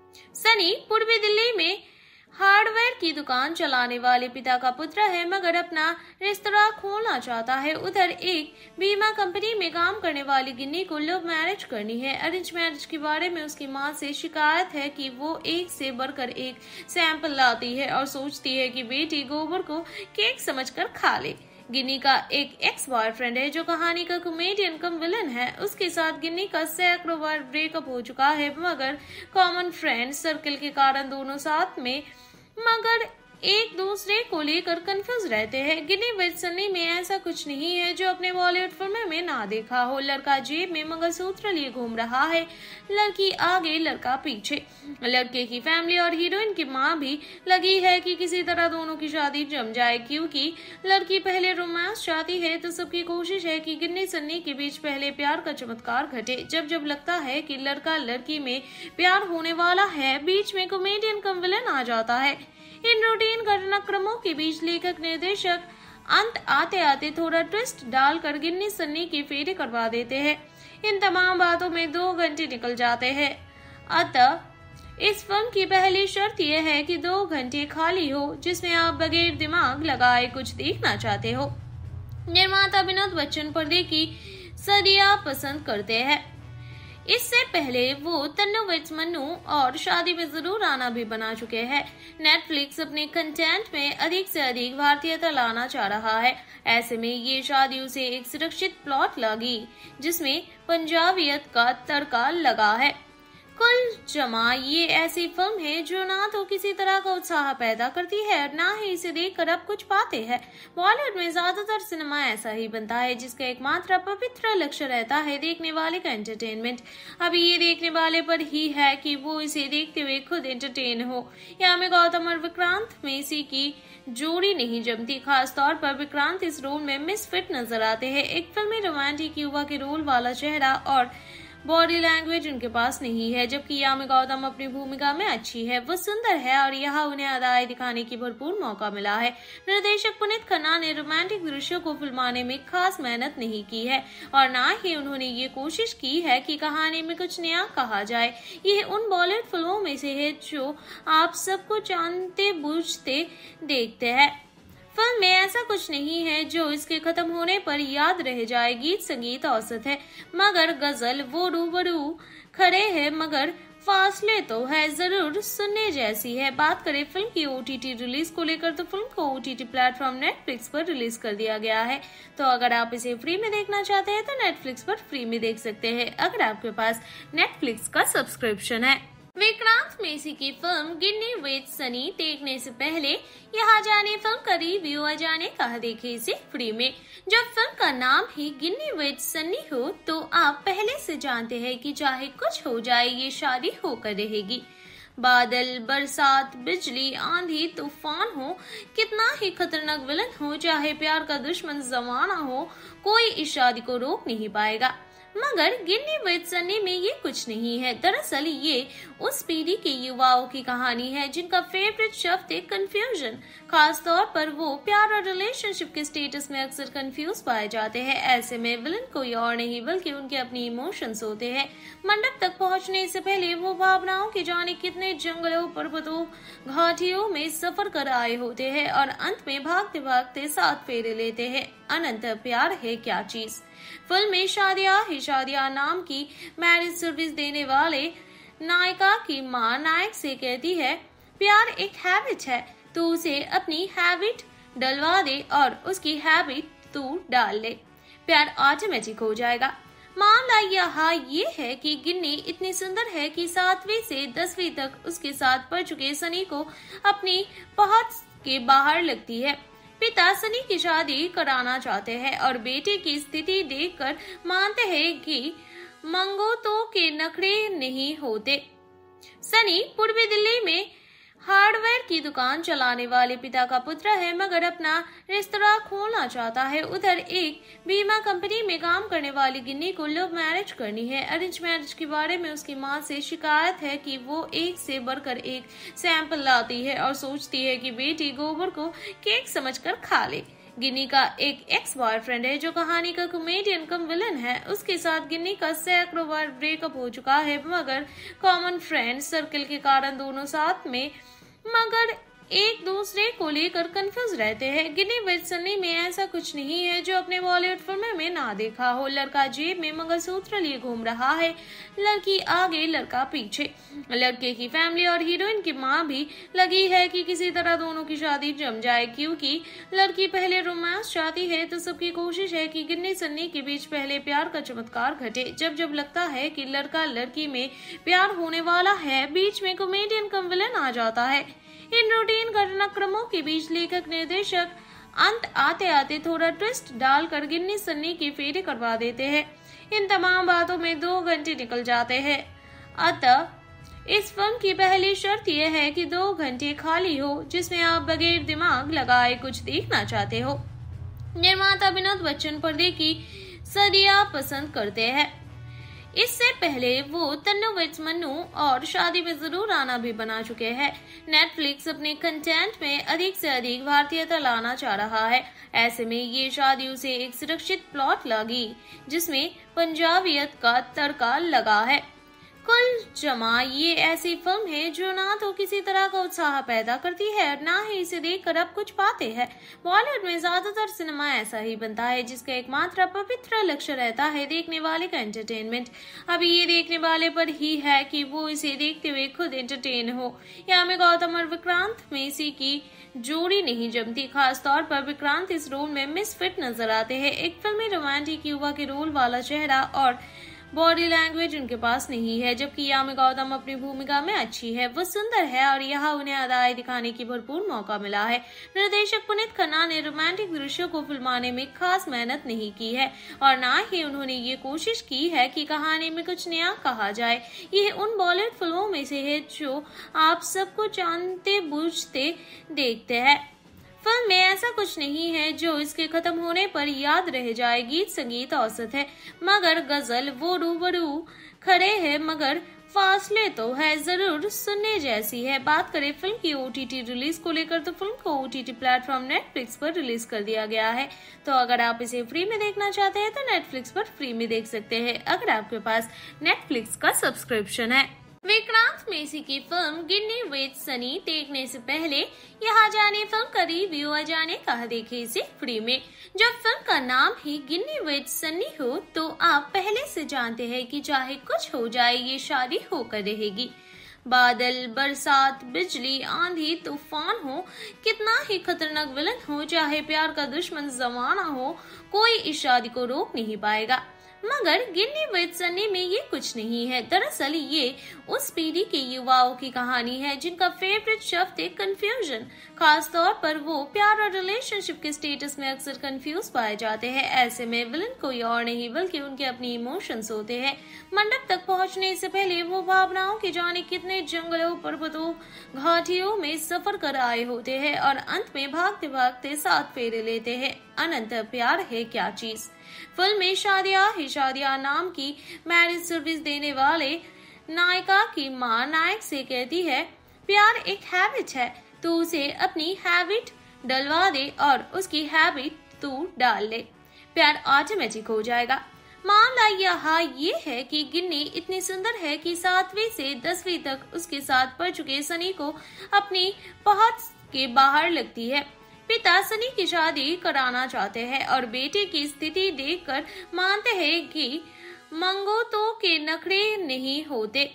सनी पूर्वी दिल्ली में हार्डवेयर की दुकान चलाने वाले पिता का पुत्र है, मगर अपना रेस्तरां खोलना चाहता है। उधर एक बीमा कंपनी में काम करने वाली गिन्नी को लव मैरिज करनी है। अरेंज मैरिज के बारे में उसकी मां से शिकायत है कि वो एक से बढ़कर एक सैंपल लाती है और सोचती है कि बेटी गोबर को केक समझकर खा ले। गिन्नी का एक एक्स बॉयफ्रेंड है जो कहानी का कॉमेडियन कम विलन है। उसके साथ गिन्नी का सैकड़ों बार ब्रेकअप हो चुका है, मगर कॉमन फ्रेंड सर्कल के कारण दोनों साथ में मगर एक दूसरे को लेकर कंफ्यूज रहते हैं। गिन्नी विद सनी में ऐसा कुछ नहीं है जो अपने बॉलीवुड फिल्मों में ना देखा हो। लड़का जेब में मंगलसूत्र लिए घूम रहा है, लड़की आगे लड़का पीछे। लड़के की फैमिली और हीरोइन की माँ भी लगी है कि किसी तरह दोनों की शादी जम जाए, क्योंकि लड़की पहले रोमांस चाहती है तो सबकी कोशिश है कि गिन्नी सन्नी के बीच पहले प्यार का चमत्कार घटे। जब जब लगता है कि लड़का लड़की में प्यार होने वाला है, बीच में कॉमेडियन कम विलन आ जाता है। इन रूटीन घटनाक्रमों के बीच लेखक निर्देशक अंत आते आते थोड़ा ट्विस्ट डालकर गिन्नी सन्नी की फेरी करवा देते हैं। इन तमाम बातों में 2 घंटे निकल जाते हैं। अतः इस फिल्म की पहली शर्त यह है कि 2 घंटे खाली हो जिसमें आप बगैर दिमाग लगाए कुछ देखना चाहते हो। निर्माता विनोद बच्चन पर्दे की सदियां पसंद करते हैं। इससे पहले वो तन्नू विद मन्नू और शादी में जरूर आना भी बना चुके हैं। नेटफ्लिक्स अपने कंटेंट में अधिक से अधिक भारतीयता लाना चाह रहा है। ऐसे में ये शादी उसे एक सुरक्षित प्लॉट लगी जिसमें पंजाबियत का तड़का लगा है। कुल जमा ये ऐसी फिल्म है जो ना तो किसी तरह का उत्साह पैदा करती है और ना ही इसे देखकर आप कुछ पाते हैं। बॉलीवुड में ज्यादातर सिनेमा ऐसा ही बनता है जिसका एकमात्र पवित्र लक्ष्य रहता है देखने वाले का एंटरटेनमेंट। अभी ये देखने वाले पर ही है कि वो इसे देखते हुए खुद एंटरटेन हो। यहाँ में गौतम और विक्रांत मेसी की जोड़ी नहीं जमती। खास तौर पर विक्रांत इस रोल में मिसफिट नजर आते हैं। एक फिल्मी रोमांटिक युवा के रोल वाला चेहरा और बॉडी लैंग्वेज उनके पास नहीं है, जबकि यामी गौतम अपनी भूमिका में अच्छी है। वो सुंदर है और यहाँ उन्हें अदाएं दिखाने की भरपूर मौका मिला है। निर्देशक पुनीत खन्ना ने रोमांटिक दृश्यों को फिल्माने में खास मेहनत नहीं की है और ना ही उन्होंने ये कोशिश की है कि कहानी में कुछ नया कहा जाए। ये उन बॉलीवुड फिल्मों में से है जो आप सबको जानते बूझते देखते हैं। फिल्म में ऐसा कुछ नहीं है जो इसके खत्म होने पर याद रह जाए। गीत संगीत औसत है मगर गजल वो रूबरू खड़े हैं मगर फासले तो है जरूर सुनने जैसी है। बात करें फिल्म की OTT रिलीज को लेकर तो फिल्म को OTT प्लेटफॉर्म नेटफ्लिक्स पर रिलीज कर दिया गया है। तो अगर आप इसे फ्री में देखना चाहते हैं तो नेटफ्लिक्स पर फ्री में देख सकते हैं अगर आपके पास नेटफ्लिक्स का सब्सक्रिप्शन है। विक्रांत मेसी की फिल्म गिन्नी विद सनी देखने से पहले यहाँ जाने फिल्म का रिव्यू आ जाने कहा देखे इसे फ्री में। जब फिल्म का नाम ही गिन्नी विद सनी हो तो आप पहले से जानते हैं कि चाहे कुछ हो जाए ये शादी होकर रहेगी। बादल, बरसात, बिजली, आंधी, तूफान हो, कितना ही खतरनाक विलन हो, चाहे प्यार का दुश्मन जमाना हो, कोई इस शादी को रोक नहीं पाएगा। मगर गिन्नी विद सनी में ये कुछ नहीं है। दरअसल ये उस पीढ़ी के युवाओं की कहानी है जिनका फेवरेट शब्द है कंफ्यूजन। खास तौर पर वो प्यार और रिलेशनशिप के स्टेटस में अक्सर कंफ्यूज पाए जाते हैं। ऐसे में विलन कोई और नहीं बल्कि उनके अपने इमोशंस होते हैं। मंडप तक पहुंचने से पहले वो भावनाओं के जाने कितने जंगलों, पर्वतों, घाटियों में सफर कर आए होते हैं और अंत में भागते भागते 7 फेरे लेते हैं। अनंत प्यार है क्या चीज। फिल्म में शादिया नाम की मैरिज सर्विस देने वाले नायिका की मां नायक से कहती है प्यार एक हैबिट है, तू उसे अपनी हैबिट डलवा दे और उसकी हैबिट तू डाल ले, प्यार ऑटोमेटिक हो जाएगा। मामला यहाँ ये है कि गिन्नी इतनी सुंदर है कि 7वीं से 10वीं तक उसके साथ पढ़ चुके सनी को अपनी पहुंच के बाहर लगती है। पिता सनी की शादी कराना चाहते हैं और बेटे की स्थिति देखकर मानते हैं कि मंगोतों के नखरे नहीं होते। सनी पूर्वी दिल्ली में हार्डवेयर की दुकान चलाने वाले पिता का पुत्र है मगर अपना रेस्तरां खोलना चाहता है। उधर एक बीमा कंपनी में काम करने वाली गिन्नी को लव मैरिज करनी है। अरेंज मैरिज के बारे में उसकी मां से शिकायत है कि वो एक से बढ़कर एक सैंपल लाती है और सोचती है कि बेटी गोबर को केक समझकर खा ले। गिन्नी का एक एक्स बॉयफ्रेंड है जो कहानी का कॉमेडियन कम विलन है। उसके साथ गिन्नी का सैकड़ों बार ब्रेकअप हो चुका है मगर कॉमन फ्रेंड सर्कल के कारण दोनों साथ में मगर एक दूसरे को लेकर कंफ्यूज रहते हैं। गिन्नी विद सनी में ऐसा कुछ नहीं है जो अपने बॉलीवुड फिल्मों में ना देखा हो। लड़का जेब में मंगलसूत्र लिए घूम रहा है, लड़की आगे लड़का पीछे। लड़के की फैमिली और हीरोइन की मां भी लगी है कि किसी तरह दोनों की शादी जम जाए। क्योंकि लड़की पहले रोमांस चाहती है तो सबकी कोशिश है कि गिन्नी सन्नी के बीच पहले प्यार का चमत्कार घटे। जब जब लगता है कि लड़का लड़की में प्यार होने वाला है, बीच में कॉमेडियन कम विलन आ जाता है। इन रूटीन घटनाक्रमों के बीच लेखक निर्देशक अंत आते आते थोड़ा ट्विस्ट डालकर गिन्नी सन्नी की फेरी करवा देते हैं। इन तमाम बातों में 2 घंटे निकल जाते हैं। अतः इस फिल्म की पहली शर्त यह है कि 2 घंटे खाली हो जिसमें आप बगैर दिमाग लगाए कुछ देखना चाहते हो। निर्माता विनोद बच्चन पर्दे की सदियां पसंद करते हैं। इससे पहले वो तन्नू विद मन्नू और शादी में जरूर आना भी बना चुके हैं। नेटफ्लिक्स अपने कंटेंट में अधिक से अधिक भारतीयता लाना चाह रहा है। ऐसे में ये शादी उसे एक सुरक्षित प्लॉट लगी जिसमें पंजाबियत का तड़का लगा है। कुल जमा ये ऐसी फिल्म है जो ना तो किसी तरह का उत्साह पैदा करती है और ना ही इसे देखकर अब कुछ पाते हैं। बॉलीवुड में ज्यादातर सिनेमा ऐसा ही बनता है जिसका एकमात्र पवित्र लक्ष्य रहता है देखने वाले का एंटरटेनमेंट। अभी ये देखने वाले पर ही है कि वो इसे देखते हुए खुद एंटरटेन हो। यहाँ में गौतम और विक्रांत मेसी की जोड़ी नहीं जमती। खास तौर पर विक्रांत इस रोल में मिसफिट नजर आते हैं। एक फिल्मी रोमांटिक युवा के रोल वाला चेहरा और बॉडी लैंग्वेज उनके पास नहीं है, जबकि यामी गौतम अपनी भूमिका में अच्छी है। वो सुंदर है और यहाँ उन्हें अदाएं दिखाने की भरपूर मौका मिला है। निर्देशक पुनीत खन्ना ने रोमांटिक दृश्यों को फिल्माने में खास मेहनत नहीं की है और ना ही उन्होंने ये कोशिश की है कि कहानी में कुछ नया कहा जाए। ये उन बॉलीवुड फिल्मों में से है जो आप सबको जानते बूझते देखते हैं। फिल्म में ऐसा कुछ नहीं है जो इसके खत्म होने पर याद रह जाए। गीत संगीत औसत है मगर गजल वो रूबरू खड़े हैं मगर फासले तो है जरूर सुनने जैसी है। बात करें फिल्म की ओटीटी रिलीज को लेकर तो फिल्म को ओटीटी प्लेटफॉर्म नेटफ्लिक्स पर रिलीज कर दिया गया है। तो अगर आप इसे फ्री में देखना चाहते हैं तो नेटफ्लिक्स पर फ्री में देख सकते हैं अगर आपके पास नेटफ्लिक्स का सब्सक्रिप्शन है। विक्रांत मेसी की फिल्म गिन्नी विद सनी देखने से पहले यहाँ जाने फिल्म का रिव्यू जाने कहा देखे इसे फ्री में। जब फिल्म का नाम ही गिन्नी विद सनी हो तो आप पहले से जानते हैं कि चाहे कुछ हो जाए ये शादी होकर रहेगी। बादल, बरसात, बिजली, आंधी, तूफान हो, कितना ही खतरनाक विलन हो, चाहे प्यार का दुश्मन जमाना हो, कोई इस शादी को रोक नहीं पाएगा। मगर गिन्नी विद सनी में ये कुछ नहीं है। दरअसल ये उस पीढ़ी के युवाओं की कहानी है जिनका फेवरेट शब्द है कंफ्यूजन। खास तौर पर वो प्यार और रिलेशनशिप के स्टेटस में अक्सर कंफ्यूज पाए जाते हैं। ऐसे में विलन कोई और नहीं बल्कि उनके अपने इमोशंस होते हैं। मंडप तक पहुंचने से पहले वो भावनाओं के जाने कितने जंगलों, पर्वतों, घाटियों में सफर कर आए होते हैं और अंत में भागते भागते साथ फेरे लेते हैं। अनंत प्यार है क्या चीज। फिल्म में शादिया नाम की मैरिज सर्विस देने वाले नायिका की माँ नायक से कहती है प्यार एक हैबिट है, तो उसे अपनी हैबिट डलवा दे और उसकी हैबिट तू डाल ले, प्यार ऑटोमेटिक हो जाएगा। मामला यहाँ ये है कि गिन्नी इतनी सुंदर है कि 7वीं से 10वीं तक उसके साथ पढ़ चुके सनी को अपनी पहुंच के बाहर लगती है। पिता सनी की शादी कराना चाहते हैं और बेटे की स्थिति देखकर मानते हैं कि मंगोतों के नखरे नहीं होते।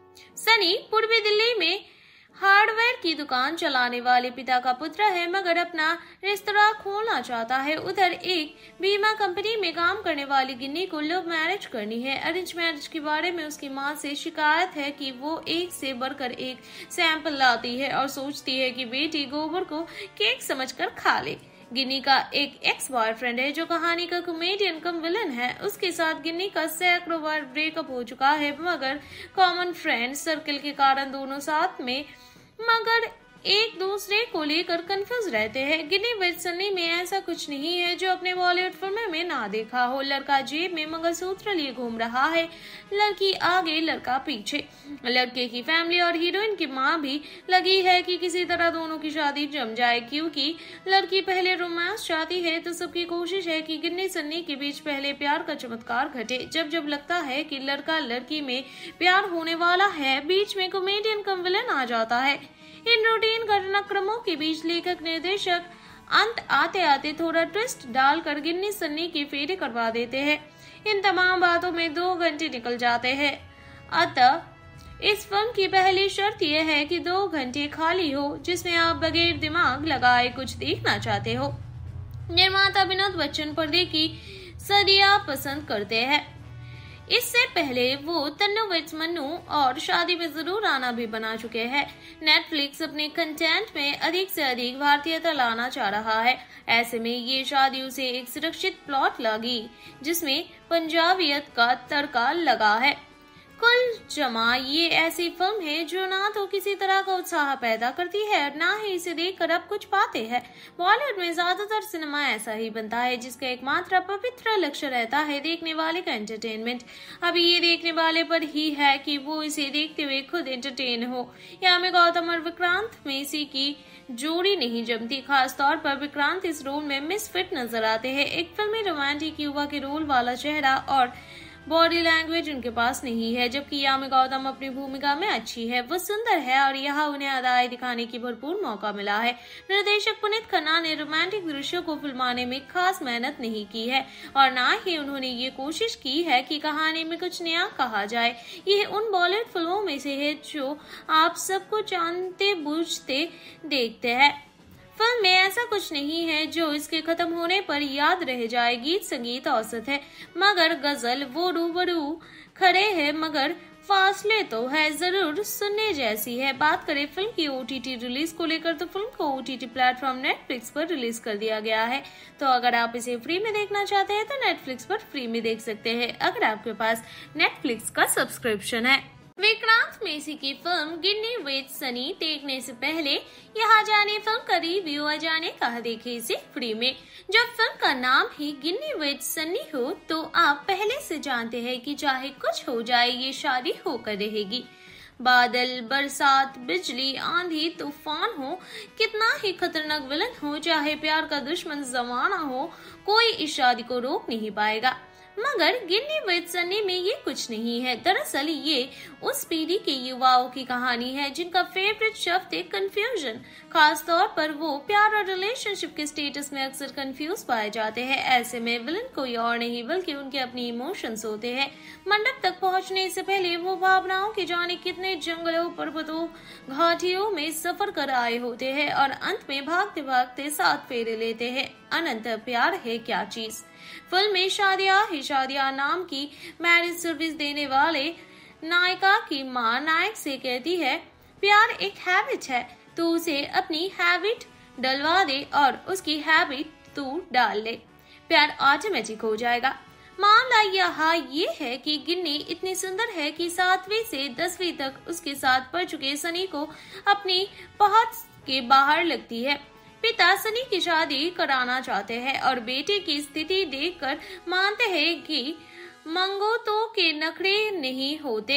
सनी पूर्वी दिल्ली में हार्डवेयर की दुकान चलाने वाले पिता का पुत्र है मगर अपना रेस्तरां खोलना चाहता है। उधर एक बीमा कंपनी में काम करने वाली गिन्नी को लव मैरिज करनी है। अरेंज मैरिज के बारे में उसकी माँ से शिकायत है कि वो एक से बढ़कर एक सैंपल लाती है और सोचती है कि बेटी गोबर को केक समझकर खा ले। गिन्नी का एक एक्स बॉयफ्रेंड है जो कहानी का कॉमेडियन कम विलन है। उसके साथ गिन्नी का सैकड़ों बार ब्रेकअप हो चुका है मगर कॉमन फ्रेंड सर्कल के कारण दोनों साथ में मगर एक दूसरे को लेकर कंफ्यूज रहते हैं। गिन्नी विद सनी में ऐसा कुछ नहीं है जो अपने बॉलीवुड फिल्मों में ना देखा हो। लड़का जेब में मंगलसूत्र लिए घूम रहा है, लड़की आगे लड़का पीछे। लड़के की फैमिली और हीरोइन की माँ भी लगी है कि किसी तरह दोनों की शादी जम जाए, क्योंकि लड़की पहले रोमांस चाहती है तो सबकी कोशिश है कि गिन्नी सन्नी के बीच पहले प्यार का चमत्कार घटे। जब जब लगता है कि लड़का लड़की में प्यार होने वाला है, बीच में कॉमेडियन कम विलन आ जाता है। इन रूटीन घटनाक्रमों के बीच लेखक निर्देशक अंत आते आते थोड़ा ट्विस्ट डालकर गिन्नी सन्नी की फेरे करवा देते हैं। इन तमाम बातों में 2 घंटे निकल जाते हैं। अतः इस फिल्म की पहली शर्त यह है कि 2 घंटे खाली हो जिसमें आप बगैर दिमाग लगाए कुछ देखना चाहते हो। निर्माता विनोद बच्चन पर्दे की सदियां पसंद करते हैं। इससे पहले वो तन्नू विद मन्नू और शादी में जरूर आना भी बना चुके हैं। नेटफ्लिक्स अपने कंटेंट में अधिक से अधिक भारतीयता लाना चाह रहा है। ऐसे में ये शादी उसे एक सुरक्षित प्लॉट लगी जिसमें पंजाबियत का तड़का लगा है। कुल जमा ये ऐसी फिल्म है जो ना तो किसी तरह का उत्साह पैदा करती है और ना ही इसे देखकर आप कुछ पाते हैं। बॉलीवुड में ज्यादातर सिनेमा ऐसा ही बनता है जिसका एकमात्र पवित्र लक्ष्य रहता है देखने वाले का एंटरटेनमेंट। अभी ये देखने वाले पर ही है कि वो इसे देखते हुए खुद एंटरटेन हो। यहाँ में गौतम और विक्रांत मेसी की जोड़ी नहीं जमती। खास तौर पर विक्रांत इस रोल में मिसफिट नजर आते हैं। एक फिल्मी रोमांटिक युवा के रोल वाला चेहरा और बॉडी लैंग्वेज उनके पास नहीं है, जबकि यामी गौतम अपनी भूमिका में अच्छी है। वो सुंदर है और यहाँ उन्हें अदाएं दिखाने की भरपूर मौका मिला है। निर्देशक पुनीत खन्ना ने रोमांटिक दृश्यों को फिल्माने में खास मेहनत नहीं की है और ना ही उन्होंने ये कोशिश की है कि कहानी में कुछ नया कहा जाए। यह उन बॉलीवुड फिल्मों में से है जो आप सबको जानते बूझते देखते हैं। फिल्म में ऐसा कुछ नहीं है जो इसके खत्म होने पर याद रह जाए। गीत संगीत औसत है मगर गजल वो रूबरू खड़े हैं, मगर फासले तो है जरूर सुनने जैसी है। बात करें फिल्म की OTT रिलीज को लेकर तो फिल्म को OTT प्लेटफॉर्म नेटफ्लिक्स पर रिलीज कर दिया गया है। तो अगर आप इसे फ्री में देखना चाहते हैं तो नेटफ्लिक्स पर फ्री में देख सकते हैं अगर आपके पास नेटफ्लिक्स का सब्सक्रिप्शन है। विक्रांत मेसी की फिल्म गिन्नी विद सनी देखने से पहले यहाँ जाने फिल्म का रिव्यू आ जाने कहा देखे इसे फ्री में। जब फिल्म का नाम ही गिन्नी विद सनी हो तो आप पहले से जानते हैं कि चाहे कुछ हो जाए ये शादी होकर रहेगी। बादल, बरसात, बिजली, आंधी, तूफान हो, कितना ही खतरनाक विलन हो, चाहे प्यार का दुश्मन जमाना हो, कोई इस शादी को रोक नहीं पाएगा। मगर गिन्नी विद सनी में ये कुछ नहीं है। दरअसल ये उस पीढ़ी के युवाओं की कहानी है जिनका फेवरेट शब्द है कंफ्यूजन। खास तौर पर वो प्यार और रिलेशनशिप के स्टेटस में अक्सर कंफ्यूज पाए जाते हैं। ऐसे में विलन कोई और नहीं बल्कि उनके अपने इमोशंस होते हैं। मंडप तक पहुंचने से पहले वो भावनाओं के जाने कितने जंगलों, पर्वतों, घाटियों में सफर कर आए होते हैं और अंत में भागते भागते साथ फेरे लेते हैं। अनंत प्यार है क्या चीज। फिल्म में शादिया नाम की मैरिज सर्विस देने वाले नायिका की मां नायक से कहती है प्यार एक हैबिट है, तो उसे अपनी हैबिट डलवा दे और उसकी हैबिट तू डाल ले, प्यार ऑटोमेटिक हो जाएगा। मामला यहाँ ये है कि गिन्नी इतनी सुंदर है कि 7वीं से 10वीं तक उसके साथ पढ़ चुके सनी को अपनी पहुंच के बाहर लगती है। पिता सनी की शादी कराना चाहते हैं और बेटे की स्थिति देखकर मानते हैं कि मंगोतों के नखरे नहीं होते।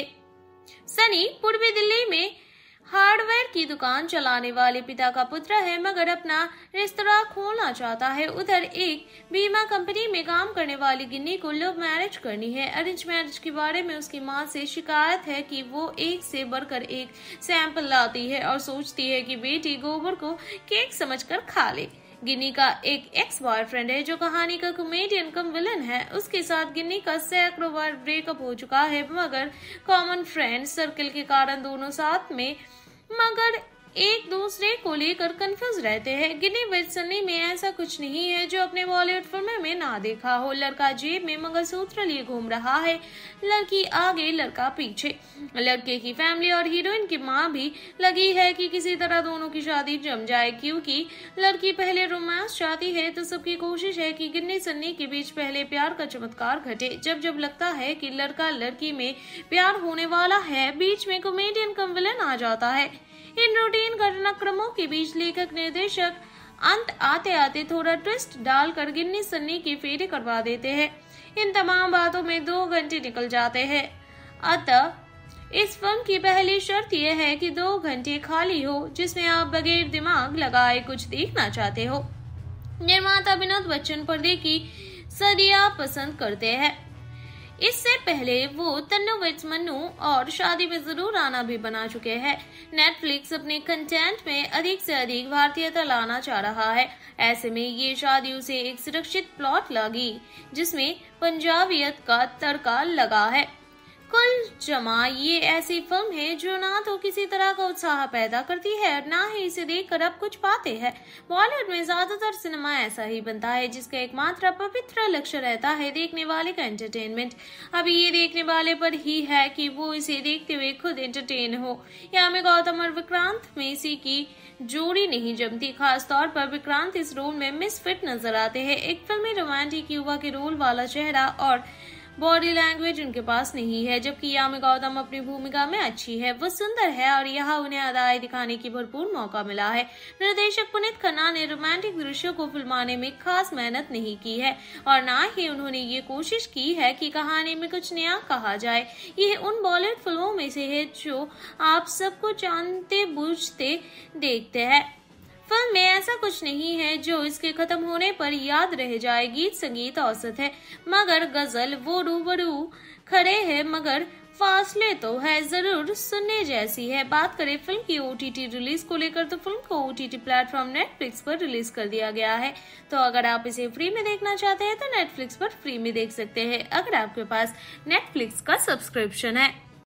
सनी पूर्वी दिल्ली में हार्डवेयर की दुकान चलाने वाले पिता का पुत्र है मगर अपना रेस्तरां खोलना चाहता है। उधर एक बीमा कंपनी में काम करने वाली गिन्नी को लव मैरिज करनी है। अरेंज मैरिज के बारे में उसकी मां से शिकायत है कि वो एक से बढ़कर एक सैंपल लाती है और सोचती है कि बेटी गोबर को केक समझकर खा ले। गिन्नी का एक एक्स बॉयफ्रेंड है जो कहानी का कॉमेडियन कम विलन है। उसके साथ गिन्नी का सैकड़ों बार ब्रेकअप हो चुका है मगर कॉमन फ्रेंड सर्कल के कारण दोनों साथ में मगर एक दूसरे को लेकर कंफ्यूज रहते हैं। गिन्नी विद सनी में ऐसा कुछ नहीं है जो अपने बॉलीवुड फिल्मों में ना देखा हो। लड़का जेब में मंगलसूत्र लिए घूम रहा है, लड़की आगे लड़का पीछे। लड़के की फैमिली और हीरोइन की मां भी लगी है कि किसी तरह दोनों की शादी जम जाए। क्योंकि लड़की पहले रोमांस चाहती है तो सबकी कोशिश है कि गिन्नी सन्नी के बीच पहले प्यार का चमत्कार घटे। जब जब लगता है कि लड़का लड़की में प्यार होने वाला है, बीच में कॉमेडियन कम विलन आ जाता है। इन रूटीन घटनाक्रमों के बीच लेखक निर्देशक अंत आते आते थोड़ा ट्विस्ट डालकर गिन्नी सन्नी के फेरे करवा देते हैं। इन तमाम बातों में 2 घंटे निकल जाते हैं। अतः इस फिल्म की पहली शर्त यह है कि 2 घंटे खाली हो जिसमें आप बगैर दिमाग लगाए कुछ देखना चाहते हो। निर्माता विनोद बच्चन पर्दे की सदियां पसंद करते हैं। इससे पहले वो तन्नू विद मन्नू और शादी में जरूर आना भी बना चुके हैं। नेटफ्लिक्स अपने कंटेंट में अधिक से अधिक भारतीयता लाना चाह रहा है। ऐसे में ये शादी उसे एक सुरक्षित प्लॉट लगी जिसमें पंजाबियत का तड़का लगा है। कुल जमा ये ऐसी फिल्म है जो ना तो किसी तरह का उत्साह पैदा करती है और ना ही इसे देखकर आप कुछ पाते हैं। बॉलीवुड में ज्यादातर सिनेमा ऐसा ही बनता है जिसका एकमात्र पवित्र लक्ष्य रहता है देखने वाले का एंटरटेनमेंट। अभी ये देखने वाले पर ही है कि वो इसे देखते हुए खुद एंटरटेन हो। यहाँ में गौतम और विक्रांत मेसी की जोड़ी नहीं जमती। खास तौर पर विक्रांत इस रोल में मिसफिट नजर आते हैं। एक फिल्मी रोमांटिक युवा के रोल वाला चेहरा और बॉडी लैंग्वेज उनके पास नहीं है, जबकि यामी गौतम अपनी भूमिका में अच्छी है। वो सुंदर है और यहाँ उन्हें अदाएं दिखाने की भरपूर मौका मिला है। निर्देशक पुनीत खन्ना ने रोमांटिक दृश्यों को फिल्माने में खास मेहनत नहीं की है और न ही उन्होंने ये कोशिश की है कि कहानी में कुछ नया कहा जाए। यह उन बॉलीवुड फिल्मों में से है जो आप सबको जानते बूझते देखते हैं। फिल्म में ऐसा कुछ नहीं है जो इसके खत्म होने पर याद रह जाए। गीत संगीत औसत है मगर गजल वो रूबरू खड़े हैं, मगर फासले तो है जरूर सुनने जैसी है। बात करें फिल्म की OTT रिलीज को लेकर तो फिल्म को OTT प्लेटफॉर्म नेटफ्लिक्स पर रिलीज कर दिया गया है। तो अगर आप इसे फ्री में देखना चाहते हैं तो नेटफ्लिक्स पर फ्री में देख सकते हैं अगर आपके पास नेटफ्लिक्स का सब्सक्रिप्शन है।